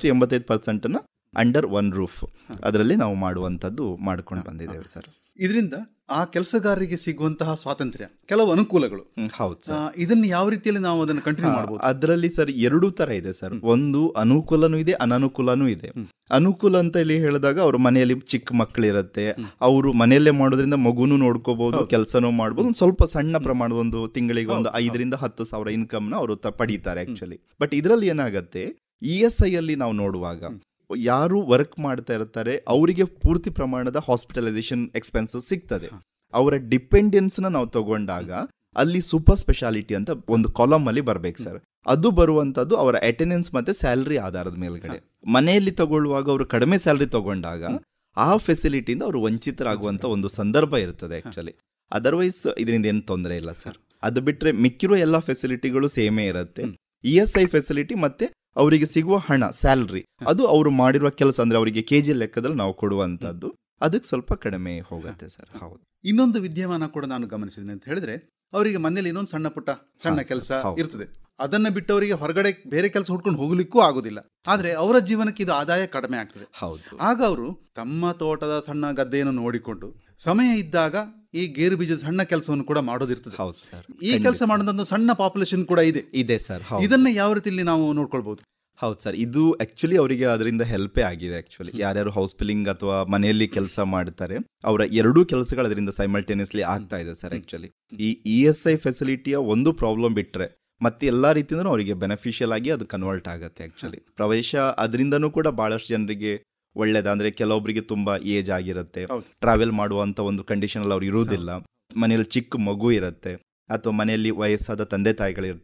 C: 80-85% ಅಂಡರ್ ಒನ್ ರೂಫ್ ಅದರಲ್ಲಿ ನಾವು ಮಾಡುವಂತದ್ದು ಮಾಡ್ಕೊಂಡು ಬಂದಿದ್ದೇವೆ ಸರ್.
B: ಇದರಿಂದ ಆ ಕೆಲಸಗಾರರಿಗೆ ಸಿಗುವಂತಹ ಸ್ವಾತಂತ್ರ್ಯ, ಕೆಲವು ಅನುಕೂಲಗಳು,
C: ಹೌದು ಸರ್,
B: ಇದನ್ನ ಯಾವ ರೀತಿಯಲ್ಲಿ ನಾವು ಅದನ್ನು ಕಂಟಿನ್ಯೂ ಮಾಡಬಹುದು?
C: ಅದರಲ್ಲಿ ಸರ್ 2 ತರ ಇದೆ ಸರ್. ಒಂದು ಅನುಕೂಲನೂ ಇದೆ, ಅನನುಕೂಲನೂ ಇದೆ. ಅನುಕೂಲ ಅಂತ ಇಲ್ಲಿ ಹೇಳಿದಾಗ, ಅವ್ರ ಮನೆಯಲ್ಲಿ ಚಿಕ್ಕ ಮಕ್ಕಳಿರುತ್ತೆ, ಅವರು ಮನೆಯಲ್ಲೇ ಮಾಡೋದ್ರಿಂದ ಮಗುನು ನೋಡ್ಕೋಬಹುದು, ಕೆಲಸನೂ ಮಾಡ್ಬೋದು. ಒಂದು ಸ್ವಲ್ಪ ಸಣ್ಣ ಪ್ರಮಾಣದ ಒಂದು ತಿಂಗಳಿಗೆ ಒಂದು 5,000-10,000 ಇನ್ಕಮ್ ನ ಅವರು ಪಡೀತಾರೆ ಆಕ್ಚುಲಿ. ಬಟ್ ಇದರಲ್ಲಿ ಏನಾಗತ್ತೆ, ESI ಅಲ್ಲಿ ನಾವು ನೋಡುವಾಗ ಯಾರು ವರ್ಕ್ ಮಾಡ್ತಾ ಇರ್ತಾರೆ ಅವರಿಗೆ ಪೂರ್ತಿ ಪ್ರಮಾಣದ ಹಾಸ್ಪಿಟಲೈಸೇಷನ್ ಎಕ್ಸ್ಪೆನ್ಸಸ್ ಸಿಗ್ತದೆ. ಅವರ ಡಿಪೆಂಡೆನ್ಸ್ ನಾವು ತಗೊಂಡಾಗ ಅಲ್ಲಿ ಸೂಪರ್ ಸ್ಪೆಷಾಲಿಟಿ ಅಂತ ಒಂದು ಕಾಲಮ್ ಅಲ್ಲಿ ಬರ್ಬೇಕು ಸರ್. ಅದು ಬರುವಂತದ್ದು ಅವರ ಅಟೆಂಡೆನ್ಸ್ ಮತ್ತೆ ಸ್ಯಾಲರಿ ಆಧಾರದ ಮೇಲ್ಗಡೆ. ಮನೆಯಲ್ಲಿ ತಗೊಳ್ಳುವಾಗ ಅವರು ಕಡಿಮೆ ಸ್ಯಾಲರಿ ತಗೊಂಡಾಗ ಆ ಫೆಸಿಲಿಟಿಯಿಂದ ಅವರು ವಂಚಿತರಾಗುವಂತ ಒಂದು ಸಂದರ್ಭ ಇರ್ತದೆ ಆಕ್ಚುಲಿ. ಅದರ್ವೈಸ್ ಇದರಿಂದ ಏನು ತೊಂದರೆ ಇಲ್ಲ ಸರ್. ಅದು ಬಿಟ್ರೆ ಮಿಕ್ಕಿರುವ ಎಲ್ಲಾ ಫೆಸಿಲಿಟಿಗಳು ಸೇಮೇ ಇರುತ್ತೆ. ESI ಫೆಸಿಲಿಟಿ ಮತ್ತೆ ಅವರಿಗೆ ಸಿಗುವ ಹಣ, ಸ್ಯಾಲರಿ, ಅದು ಅವರು ಮಾಡಿರುವ ಕೆಲಸ, ಅಂದ್ರೆ ಅವರಿಗೆ KG ಲೆಕ್ಕದಲ್ಲಿ ನಾವು ಕೊಡುವಂತದ್ದು, ಅದಕ್ಕೆ ಸ್ವಲ್ಪ ಕಡಿಮೆ ಹೋಗುತ್ತೆ ಸರ್. ಹೌದು.
B: ಇನ್ನೊಂದು ವಿದ್ಯಮಾನ ಕೂಡ ನಾನು ಗಮನಿಸಿದ್ದೀನಿ ಅಂತ ಹೇಳಿದ್ರೆ, ಅವರಿಗೆ ಮನೇಲಿ ಇನ್ನೊಂದು ಸಣ್ಣ ಕೆಲಸ ಇರ್ತದೆ. ಅದನ್ನ ಬಿಟ್ಟು ಅವರಿಗೆ ಹೊರಗಡೆ ಬೇರೆ ಕೆಲಸ ಹುಡ್ಕೊಂಡು ಹೋಗ್ಲಿಕ್ಕೂ ಆಗುದಿಲ್ಲ. ಆದ್ರೆ ಅವರ ಜೀವನಕ್ಕೆ ಇದು ಆದಾಯ ಕಡಿಮೆ ಆಗ್ತದೆ. ಆಗ ಅವರು ತಮ್ಮ ತೋಟದ ಸಣ್ಣ ಗದ್ದೆಯನ್ನು ನೋಡಿಕೊಂಡು ಸಮಯ ಇದ್ದಾಗ ಈ ಗೇರು ಬೀಜದ ಸಣ್ಣ ಕೆಲಸವನ್ನು ಕೂಡ ಮಾಡೋದಿರ್ತದೆ. ಈ ಕೆಲಸ ಮಾಡೋದೊಂದು ಸಣ್ಣ ಪಾಪ್ಯುಲೇಷನ್ ಕೂಡ ಇದೆ ಸರ್. ಇದನ್ನ ಯಾವ ರೀತಿಯಲ್ಲಿ ನಾವು ನೋಡ್ಕೊಳ್ಬಹುದು?
C: ಹೌದು ಸರ್, ಇದು ಆಕ್ಚುಲಿ ಅವರಿಗೆ ಅದರಿಂದ ಹೆಲ್ಪೇ ಆಗಿದೆ. ಆಕ್ಚುಲಿ ಯಾರ್ಯಾರು ಹೌಸ್ ಬಿಲ್ಡಿಂಗ್ ಅಥವಾ ಮನೆಯಲ್ಲಿ ಕೆಲಸ ಮಾಡ್ತಾರೆ ಅವರ 2 ಕೆಲಸಗಳು ಅದರಿಂದ ಸೈಮಲ್ಟೇನಿಯಸ್ಲಿ ಆಗ್ತಾ ಇದೆ ಸರ್. ಆಕ್ಚುಲಿ ಈ ESI ಫೆಸಿಲಿಟಿಯ ಒಂದು ಪ್ರಾಬ್ಲಮ್ ಬಿಟ್ರೆ ಮತ್ತೆ ಎಲ್ಲಾ ರೀತಿಯಿಂದ ಅವರಿಗೆ ಬೆನಿಫಿಷಿಯಲ್ ಆಗಿ ಅದು ಕನ್ವರ್ಟ್ ಆಗುತ್ತೆ. ಆಕ್ಚುಲಿ ಪ್ರವೇಶ ಅದರಿಂದನೂ ಕೂಡ ಬಹಳಷ್ಟು ಜನರಿಗೆ ಒಳ್ಳೇದ. ಅಂದ್ರೆ ಕೆಲವೊಬ್ಬರಿಗೆ ತುಂಬಾ ಏಜ್ ಆಗಿರುತ್ತೆ, ಟ್ರಾವೆಲ್ ಮಾಡುವಂತ ಒಂದು ಕಂಡೀಷನ್ ಅಲ್ಲಿ ಅವ್ರು ಇರುವುದಿಲ್ಲ, ಮನೆಯಲ್ಲಿ ಚಿಕ್ಕ ಮಗು ಇರುತ್ತೆ, ಅಥವಾ ಮನೆಯಲ್ಲಿ ವಯಸ್ಸಾದ ತಂದೆ ತಾಯಿಗಳಿರ್ತಾರೆ,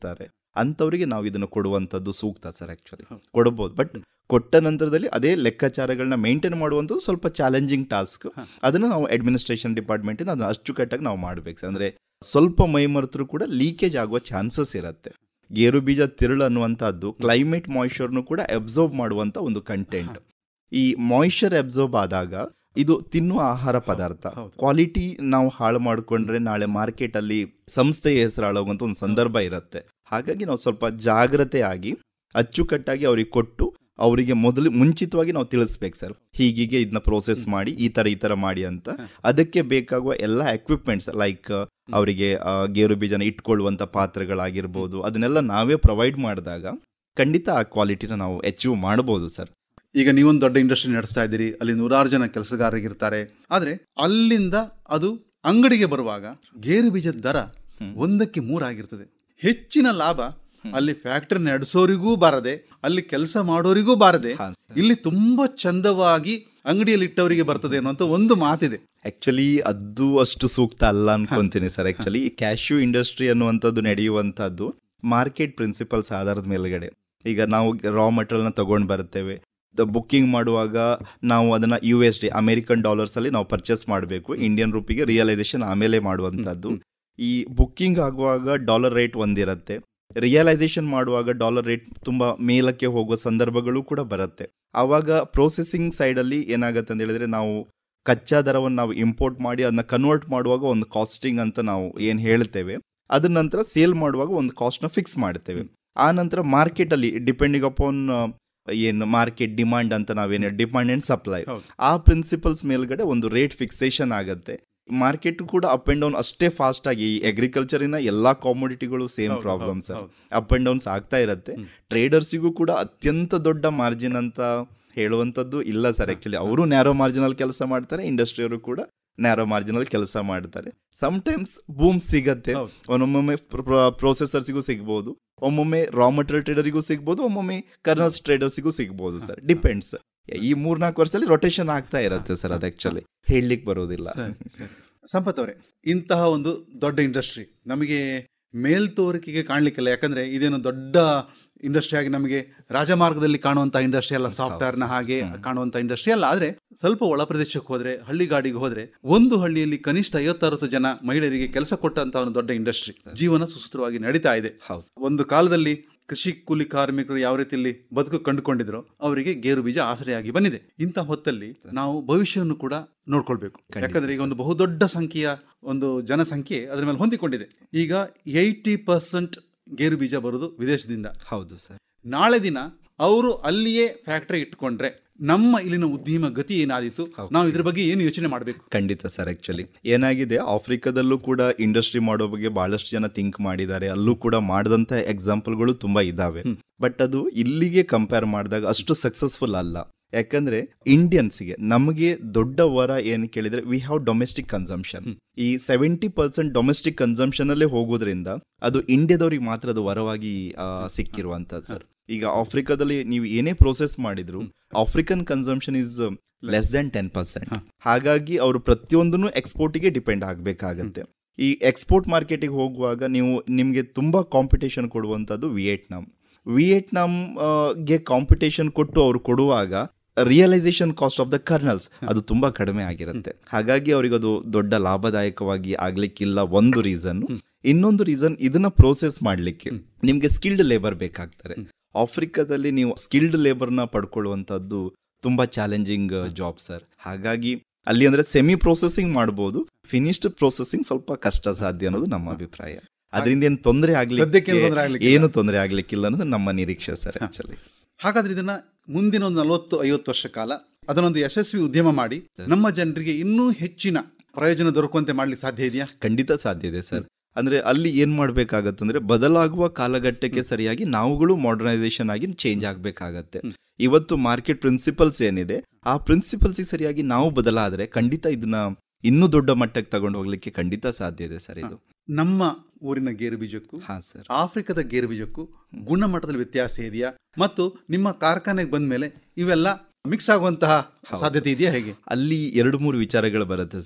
C: ಅಂಥವ್ರಿಗೆ ನಾವು ಇದನ್ನು ಕೊಡುವಂಥದ್ದು ಸೂಕ್ತ ಸರ್. ಆ್ಯಕ್ಚುಲಿ ಕೊಡ್ಬೋದು, ಬಟ್ ಕೊಟ್ಟ ನಂತರದಲ್ಲಿ ಅದೇ ಲೆಕ್ಕಾಚಾರಗಳನ್ನ ಮೇಂಟೈನ್ ಮಾಡುವಂಥದ್ದು ಸ್ವಲ್ಪ ಚಾಲೆಂಜಿಂಗ್ ಟಾಸ್ಕ್. ಅದನ್ನು ನಾವು ಅಡ್ಮಿನಿಸ್ಟ್ರೇಷನ್ ಡಿಪಾರ್ಟ್ಮೆಂಟಿಂದ ಅದನ್ನು ಅಚ್ಚುಕಟ್ಟಾಗಿ ನಾವು ಮಾಡಬೇಕು ಸರ್. ಅಂದರೆ ಸ್ವಲ್ಪ ಮೈ ಮರೆತರೂ ಕೂಡ ಲೀಕೇಜ್ ಆಗುವ ಚಾನ್ಸಸ್ ಇರುತ್ತೆ. ಗೇರು ಬೀಜ ತಿರುಳು ಅನ್ನುವಂಥದ್ದು ಕ್ಲೈಮೇಟ್ ಮಾಯಿಶ್ಚರ್ನು ಕೂಡ ಅಬ್ಸರ್ವ್ ಮಾಡುವಂಥ ಒಂದು ಕಂಟೆಂಟ್. ಈ ಮಾಯಿಶ್ಚರ್ ಅಬ್ಸರ್ವ್ ಆದಾಗ ಇದು ತಿನ್ನುವ ಆಹಾರ ಪದಾರ್ಥ ಕ್ವಾಲಿಟಿ ನಾವು ಹಾಳು ಮಾಡಿಕೊಂಡ್ರೆ ನಾಳೆ ಮಾರ್ಕೆಟಲ್ಲಿ ಸಂಸ್ಥೆಯ ಹೆಸರು ಹಾಳಾಗುವಂಥ ಒಂದು ಸಂದರ್ಭ ಇರುತ್ತೆ. ಹಾಗಾಗಿ ನಾವು ಸ್ವಲ್ಪ ಜಾಗ್ರತೆ ಆಗಿ ಅಚ್ಚುಕಟ್ಟಾಗಿ ಅವ್ರಿಗೆ ಕೊಟ್ಟು ಅವರಿಗೆ ಮುಂಚಿತವಾಗಿ ನಾವು ತಿಳಿಸ್ಬೇಕು ಸರ್, ಹೀಗೀಗೆ ಇದನ್ನ ಪ್ರೋಸೆಸ್ ಮಾಡಿ ಈ ಥರ ಮಾಡಿ ಅಂತ. ಅದಕ್ಕೆ ಬೇಕಾಗುವ ಎಲ್ಲ ಎಕ್ವಿಪ್ಮೆಂಟ್ಸ್ ಲೈಕ್ ಅವರಿಗೆ ಗೇರು ಬೀಜನ ಇಟ್ಕೊಳ್ಳುವಂಥ ಪಾತ್ರೆಗಳಾಗಿರ್ಬೋದು, ಅದನ್ನೆಲ್ಲ ನಾವೇ ಪ್ರೊವೈಡ್ ಮಾಡಿದಾಗ ಖಂಡಿತ ಆ ಕ್ವಾಲಿಟಿನ ನಾವು ಅಚೀವ್ ಮಾಡ್ಬೋದು ಸರ್.
B: ಈಗ ನೀವೊಂದು ದೊಡ್ಡ ಇಂಡಸ್ಟ್ರಿ ನಡೆಸ್ತಾ ಇದ್ದೀರಿ, ಅಲ್ಲಿ 100 ಜನ ಕೆಲಸಗಾರರಿರ್ತಾರೆ. ಆದರೆ ಅಲ್ಲಿಂದ ಅದು ಅಂಗಡಿಗೆ ಬರುವಾಗ ಗೇರು ಬೀಜದ ದರ 1ಕ್ಕೆ 3 ಆಗಿರ್ತದೆ. ಹೆಚ್ಚಿನ ಲಾಭ ಅಲ್ಲಿ ಫ್ಯಾಕ್ಟರಿ ನಡೆಸೋರಿಗೂ ಬಾರದೆ, ಅಲ್ಲಿ ಕೆಲಸ ಮಾಡೋರಿಗೂ ಬಾರದೆ, ಇಲ್ಲಿ ತುಂಬಾ ಚಂದವಾಗಿ ಅಂಗಡಿಯಲ್ಲಿ ಇಟ್ಟವರಿಗೆ ಬರ್ತದೆ ಅನ್ನುವಂಥ ಒಂದು ಮಾತಿದೆ.
C: ಆಕ್ಚುಲಿ ಅದು ಅಷ್ಟು ಸೂಕ್ತ ಅಲ್ಲ ಅನ್ಕೊಂತೀನಿ ಸರ್. ಆಕ್ಚುಲಿ ಕ್ಯಾಶ್ಯೂ ಇಂಡಸ್ಟ್ರಿ ಅನ್ನುವಂಥದ್ದು ನಡೆಯುವಂಥದ್ದು ಮಾರ್ಕೆಟ್ ಪ್ರಿನ್ಸಿಪಲ್ಸ್ ಆಧಾರದ ಮೇಲ್ಗಡೆ. ಈಗ ನಾವು ರಾ ಮಟೀರಿಯಲ್ನ ತಗೊಂಡು ಬರ್ತೇವೆ, ಬುಕ್ಕಿಂಗ್ ಮಾಡುವಾಗ ನಾವು ಅದನ್ನು USD ಅಮೆರಿಕನ್ ಡಾಲರ್ಸಲ್ಲಿ ನಾವು ಪರ್ಚೇಸ್ ಮಾಡಬೇಕು. ಇಂಡಿಯನ್ ರುಪಿಗೆ ರಿಯಲೈಸೇಷನ್ ಆಮೇಲೆ ಮಾಡುವಂಥದ್ದು. ಈ ಬುಕ್ಕಿಂಗ್ ಆಗುವಾಗ ಡಾಲರ್ ರೇಟ್ ಒಂದಿರುತ್ತೆ, ರಿಯಲೈಸೇಷನ್ ಮಾಡುವಾಗ ಡಾಲರ್ ರೇಟ್ ತುಂಬ ಮೇಲಕ್ಕೆ ಹೋಗುವ ಸಂದರ್ಭಗಳು ಕೂಡ ಬರುತ್ತೆ. ಆವಾಗ ಪ್ರೊಸೆಸಿಂಗ್ ಸೈಡಲ್ಲಿ ಏನಾಗುತ್ತೆ ಅಂತ ಹೇಳಿದ್ರೆ, ನಾವು ಕಚ್ಚಾ ದರವನ್ನು ನಾವು ಇಂಪೋರ್ಟ್ ಮಾಡಿ ಅದನ್ನ ಕನ್ವರ್ಟ್ ಮಾಡುವಾಗ ಒಂದು ಕಾಸ್ಟಿಂಗ್ ಅಂತ ನಾವು ಏನು ಹೇಳ್ತೇವೆ, ಅದ ನಂತರ ಸೇಲ್ ಮಾಡುವಾಗ ಒಂದು ಕಾಸ್ಟ್ನ ಫಿಕ್ಸ್ ಮಾಡ್ತೇವೆ. ಆ ನಂತರ ಮಾರ್ಕೆಟಲ್ಲಿ ಡಿಪೆಂಡಿಂಗ್ ಅಪಾನ್ ಏನು ಮಾರ್ಕೆಟ್ ಡಿಮಾಂಡ್ ಅಂತ ನಾವೇನು ಡಿಮಾಂಡ್ ಆ್ಯಂಡ್ ಸಪ್ಲೈ, ಆ ಪ್ರಿನ್ಸಿಪಲ್ಸ್ ಮೇಲ್ಗಡೆ ಒಂದು ರೇಟ್ ಫಿಕ್ಸೇಷನ್ ಆಗುತ್ತೆ. ಮಾರ್ಕೆಟ್ ಕೂಡ ಅಪ್ ಅಂಡ್ ಡೌನ್ ಅಷ್ಟೇ ಫಾಸ್ಟ್ ಆಗಿ, ಈ ಅಗ್ರಿಕಲ್ಚರಿನ ಎಲ್ಲಾ ಕಾಮೋಡಿಟಿಗಳು same problems, up and downs ಆಗ್ತಾ ಇರುತ್ತೆ. ಟ್ರೇಡರ್ಸಿಗೂ ಕೂಡ ಅತ್ಯಂತ ದೊಡ್ಡ ಮಾರ್ಜಿನ್ ಅಂತ ಹೇಳುವಂಥದ್ದು ಇಲ್ಲ ಸರ್. ಆಕ್ಚುಲಿ ಅವರು ನ್ಯಾರೋ ಮಾರ್ಜಿನಲ್ಲಿ ಕೆಲಸ ಮಾಡ್ತಾರೆ, ಇಂಡಸ್ಟ್ರಿಯವರು ಕೂಡ ನ್ಯಾರೋ ಮಾರ್ಜಿನಲ್ಲಿ ಕೆಲಸ ಮಾಡ್ತಾರೆ. ಸಮ್ಟೈಮ್ಸ್ ಬೂಮ್ ಸಿಗತ್ತೆ, ಒಮ್ಮೊಮ್ಮೆ ಪ್ರೊಸೆಸರ್ಸಿಗೂ ಸಿಗ್ಬೋದು, ಒಮ್ಮೊಮ್ಮೆ ರಾ ಮಟೀರಿಯಲ್ ಟ್ರೇಡರಿಗೂ ಸಿಗ್ಬೋದು, ಒಮ್ಮೊಮ್ಮೆ ಕರ್ನಲ್ಸ್ ಟ್ರೇಡರ್ಸಿಗೂ ಸಿಗ್ಬೋದು ಸರ್. ಡಿಪೆಂಡ್ಸ್. ಈ 3-4 ವರ್ಷದಲ್ಲಿ ರೊಟೇಷನ್ ಆಗ್ತಾ ಇರುತ್ತೆ ಸರ್. ಅದು ಆಕ್ಚುಲಿ ಹೇಳಲಿಕ್ಕೆ ಬರೋದಿಲ್ಲ.
B: ಸಂಪತ್ ಅವರೇ, ಇಂತಹ ಒಂದು ದೊಡ್ಡ ಇಂಡಸ್ಟ್ರಿ ನಮಗೆ ಮೇಲ್ತೋರಿಕೆಗೆ ಕಾಣಲಿಕ್ಕಿಲ್ಲ. ಯಾಕಂದ್ರೆ ಇದೇನು ದೊಡ್ಡ ಇಂಡಸ್ಟ್ರಿ ಆಗಿ ನಮಗೆ ರಾಜಮಾರ್ಗದಲ್ಲಿ ಕಾಣುವಂಥ ಇಂಡಸ್ಟ್ರಿ ಅಲ್ಲ, ಸಾಫ್ಟ್ವೇರ್ನ ಹಾಗೆ ಕಾಣುವಂಥ ಇಂಡಸ್ಟ್ರಿ ಅಲ್ಲ. ಆದರೆ ಸ್ವಲ್ಪ ಒಳ ಪ್ರದೇಶಕ್ಕೆ ಹೋದರೆ, ಹಳ್ಳಿಗಾಡಿಗೆ ಹೋದರೆ, ಒಂದು ಹಳ್ಳಿಯಲ್ಲಿ ಕನಿಷ್ಠ 50-60 ಜನ ಮಹಿಳೆಯರಿಗೆ ಕೆಲಸ ಕೊಟ್ಟಂತ ಒಂದು ದೊಡ್ಡ ಇಂಡಸ್ಟ್ರಿ. ಜೀವನ ಸುಸೂತ್ರವಾಗಿ ನಡೀತಾ ಇದೆ. ಒಂದು ಕಾಲದಲ್ಲಿ ಕೃಷಿ ಕೂಲಿ ಕಾರ್ಮಿಕರು ಯಾವ ರೀತಿಯಲ್ಲಿ ಬದುಕು ಕಂಡುಕೊಂಡಿದ್ರು, ಅವರಿಗೆ ಗೇರು ಬೀಜ ಆಸರೆಯಾಗಿ ಬಂದಿದೆ. ಇಂಥ ಹೊತ್ತಲ್ಲಿ ನಾವು ಭವಿಷ್ಯವನ್ನು ಕೂಡ ನೋಡ್ಕೊಳ್ಬೇಕು. ಯಾಕಂದ್ರೆ ಈಗ ಒಂದು ಬಹುದೊಡ್ಡ ಸಂಖ್ಯೆಯ ಒಂದು ಜನಸಂಖ್ಯೆ ಅದರ ಮೇಲೆ ಹೊಂದಿಕೊಂಡಿದೆ. ಈಗ 80% ಗೇರು ಬೀಜ ಬರೋದು ವಿದೇಶದಿಂದ.
C: ಹೌದು ಸರ್.
B: ನಾಳೆ ದಿನ ಅವರು ಅಲ್ಲಿಯೇ ಫ್ಯಾಕ್ಟರಿ ಇಟ್ಕೊಂಡ್ರೆ ನಮ್ಮ ಇಲ್ಲಿನ ಉದ್ಯಮ ಗತಿ ಏನಾದಿತ್ತು, ನಾವು ಇದ್ರ ಬಗ್ಗೆ ಏನು ಯೋಚನೆ ಮಾಡಬೇಕು?
C: ಖಂಡಿತ ಸರ್. ಆಕ್ಚುಲಿ ಏನಾಗಿದೆ, ಆಫ್ರಿಕಾದಲ್ಲೂ ಕೂಡ ಇಂಡಸ್ಟ್ರಿ ಮಾಡೋ ಬಗ್ಗೆ ಬಹಳಷ್ಟು ಜನ ಥಿಂಕ್ ಮಾಡಿದ್ದಾರೆ, ಅಲ್ಲೂ ಕೂಡ ಮಾಡಿದಂಥ ಎಕ್ಸಾಂಪಲ್ಗಳು ತುಂಬಾ ಇದಾವೆ. ಬಟ್ ಅದು ಇಲ್ಲಿಗೆ ಕಂಪೇರ್ ಮಾಡಿದಾಗ ಅಷ್ಟು ಸಕ್ಸಸ್ಫುಲ್ ಅಲ್ಲ. ಯಾಕಂದ್ರೆ ಇಂಡಿಯನ್ಸ್ಗೆ ನಮಗೆ ದೊಡ್ಡ ವರ ಏನು ಕೇಳಿದ್ರೆ, ವಿ ಹ್ಯಾವ್ ಡೊಮೆಸ್ಟಿಕ್ ಕನ್ಸಂಪ್ಷನ್. ಈ 70% ಡೊಮೆಸ್ಟಿಕ್ ಕನ್ಸಂಪ್ಷನ್ ಅಲ್ಲೇ ಹೋಗೋದ್ರಿಂದ ಅದು ಇಂಡಿಯಾದವ್ರಿಗೆ ಮಾತ್ರ ಅದು ವರವಾಗಿ ಸಿಕ್ಕಿರುವಂತದ್ದು ಸರ್. ಈಗ ಆಫ್ರಿಕಾದಲ್ಲಿ ನೀವು ಏನೇ ಪ್ರೋಸೆಸ್ ಮಾಡಿದ್ರು, African consumption is less than 10%. ಹಾಗಾಗಿ ಅವರು ಪ್ರತಿಯೊಂದನ್ನು ಎಕ್ಸ್ಪೋರ್ಟಿಗೆ ಡಿಪೆಂಡ್ ಆಗಬೇಕಾಗತ್ತೆ. ಈ ಎಕ್ಸ್ಪೋರ್ಟ್ ಮಾರ್ಕೆಟಿಗೆ ಹೋಗುವಾಗ ನಿಮಗೆ ತುಂಬಾ ಕಾಂಪಿಟೇಷನ್ ಕೊಡುವಂಥದ್ದು ವಿಯೆಟ್ನಾಂಗೆ ಕಾಂಪಿಟೇಷನ್ ಕೊಟ್ಟು ಅವರು ಕೊಡುವಾಗ realisation cost of the kernels ಅದು ತುಂಬಾ ಕಡಿಮೆ ಆಗಿರುತ್ತೆ. ಹಾಗಾಗಿ ಅವ್ರಿಗೆ ಅದು ದೊಡ್ಡ ಲಾಭದಾಯಕವಾಗಿ ಆಗ್ಲಿಕ್ಕಿಲ್ಲ, ಒಂದು ರೀಸನ್. ಇನ್ನೊಂದು ರೀಸನ್, ಇದನ್ನ ಪ್ರೋಸೆಸ್ ಮಾಡ್ಲಿಕ್ಕೆ ನಿಮ್ಗೆ ಸ್ಕಿಲ್ಡ್ ಲೇಬರ್ ಬೇಕಾಗ್ತಾರೆ. ಆಫ್ರಿಕಾದಲ್ಲಿ ನೀವು ಸ್ಕಿಲ್ಡ್ ಲೇಬರ್ನ ಪಡ್ಕೊಳ್ಳುವಂಥದ್ದು ತುಂಬಾ ಚಾಲೆಂಜಿಂಗ್ ಜಾಬ್ ಸರ್. ಹಾಗಾಗಿ ಅಲ್ಲಿ ಅಂದ್ರೆ ಸೆಮಿ ಪ್ರೊಸೆಸಿಂಗ್ ಮಾಡ್ಬೋದು, ಫಿನಿಶ್ಡ್ ಪ್ರೊಸೆಸಿಂಗ್ ಸ್ವಲ್ಪ ಕಷ್ಟ ಸಾಧ್ಯ ಅನ್ನೋದು ನಮ್ಮ ಅಭಿಪ್ರಾಯ. ಅದರಿಂದ ಏನು ತೊಂದರೆ ಏನು ತೊಂದರೆ ಆಗ್ಲಿಕ್ಕಿಲ್ಲ ಅನ್ನೋದು ನಮ್ಮ ನಿರೀಕ್ಷೆ ಸರ್. ಆಕ್ಚುಲಿ
B: ಹಾಗಾದ್ರೆ ಇದನ್ನ ಮುಂದಿನ ಒಂದು 40-50 ವರ್ಷ ಕಾಲ ಅದನ್ನೊಂದು ಯಶಸ್ವಿ ಉದ್ಯಮ ಮಾಡಿ ನಮ್ಮ ಜನರಿಗೆ ಇನ್ನೂ ಹೆಚ್ಚಿನ ಪ್ರಯೋಜನ ದೊರಕುವಂತೆ ಮಾಡ್ಲಿಕ್ಕೆ ಸಾಧ್ಯ ಇದೆಯಾ?
C: ಖಂಡಿತ ಸಾಧ್ಯ ಇದೆ ಸರ್. ಅಂದ್ರೆ ಅಲ್ಲಿ ಏನ್ ಮಾಡ್ಬೇಕಾಗತ್ತಂದ್ರೆ, ಬದಲಾಗುವ ಕಾಲಘಟ್ಟಕ್ಕೆ ಸರಿಯಾಗಿ ನಾವುಗಳು ಮಾಡರ್ನೈಸೇಷನ್ ಆಗಿ ಚೇಂಜ್ ಆಗ್ಬೇಕಾಗತ್ತೆ. ಇವತ್ತು ಮಾರ್ಕೆಟ್ ಪ್ರಿನ್ಸಿಪಲ್ಸ್ ಏನಿದೆ, ಆ ಪ್ರಿನ್ಸಿಪಲ್ಸ್ ಸರಿಯಾಗಿ ನಾವು ಬದಲಾದ್ರೆ ಖಂಡಿತ ಇದನ್ನ ಇನ್ನೂ ದೊಡ್ಡ ಮಟ್ಟಕ್ಕೆ ತಗೊಂಡು ಹೋಗ್ಲಿಕ್ಕೆ ಖಂಡಿತ ಸಾಧ್ಯ ಇದೆ ಸರ್. ಇದು
B: ನಮ್ಮ ಊರಿನ ಗೇರು ಬೀಜಕ್ಕೂ ಆಫ್ರಿಕಾದ ಗೇರು ಬೀಜಕ್ಕೂ ಗುಣಮಟ್ಟದಲ್ಲಿ ವ್ಯತ್ಯಾಸ ಇದೆಯಾ? ಮತ್ತು ನಿಮ್ಮ ಕಾರ್ಖಾನೆಗೆ ಬಂದ ಮೇಲೆ ಇವೆಲ್ಲ ಮಿಕ್ಸ್ ಆಗುವಂತಹ ಸಾಧ್ಯತೆ ಇದೆಯಾ? ಹೇಗೆ?
C: ಅಲ್ಲಿ 2-3 ವಿಚಾರಗಳು ಬರುತ್ತೆ ಸರ್.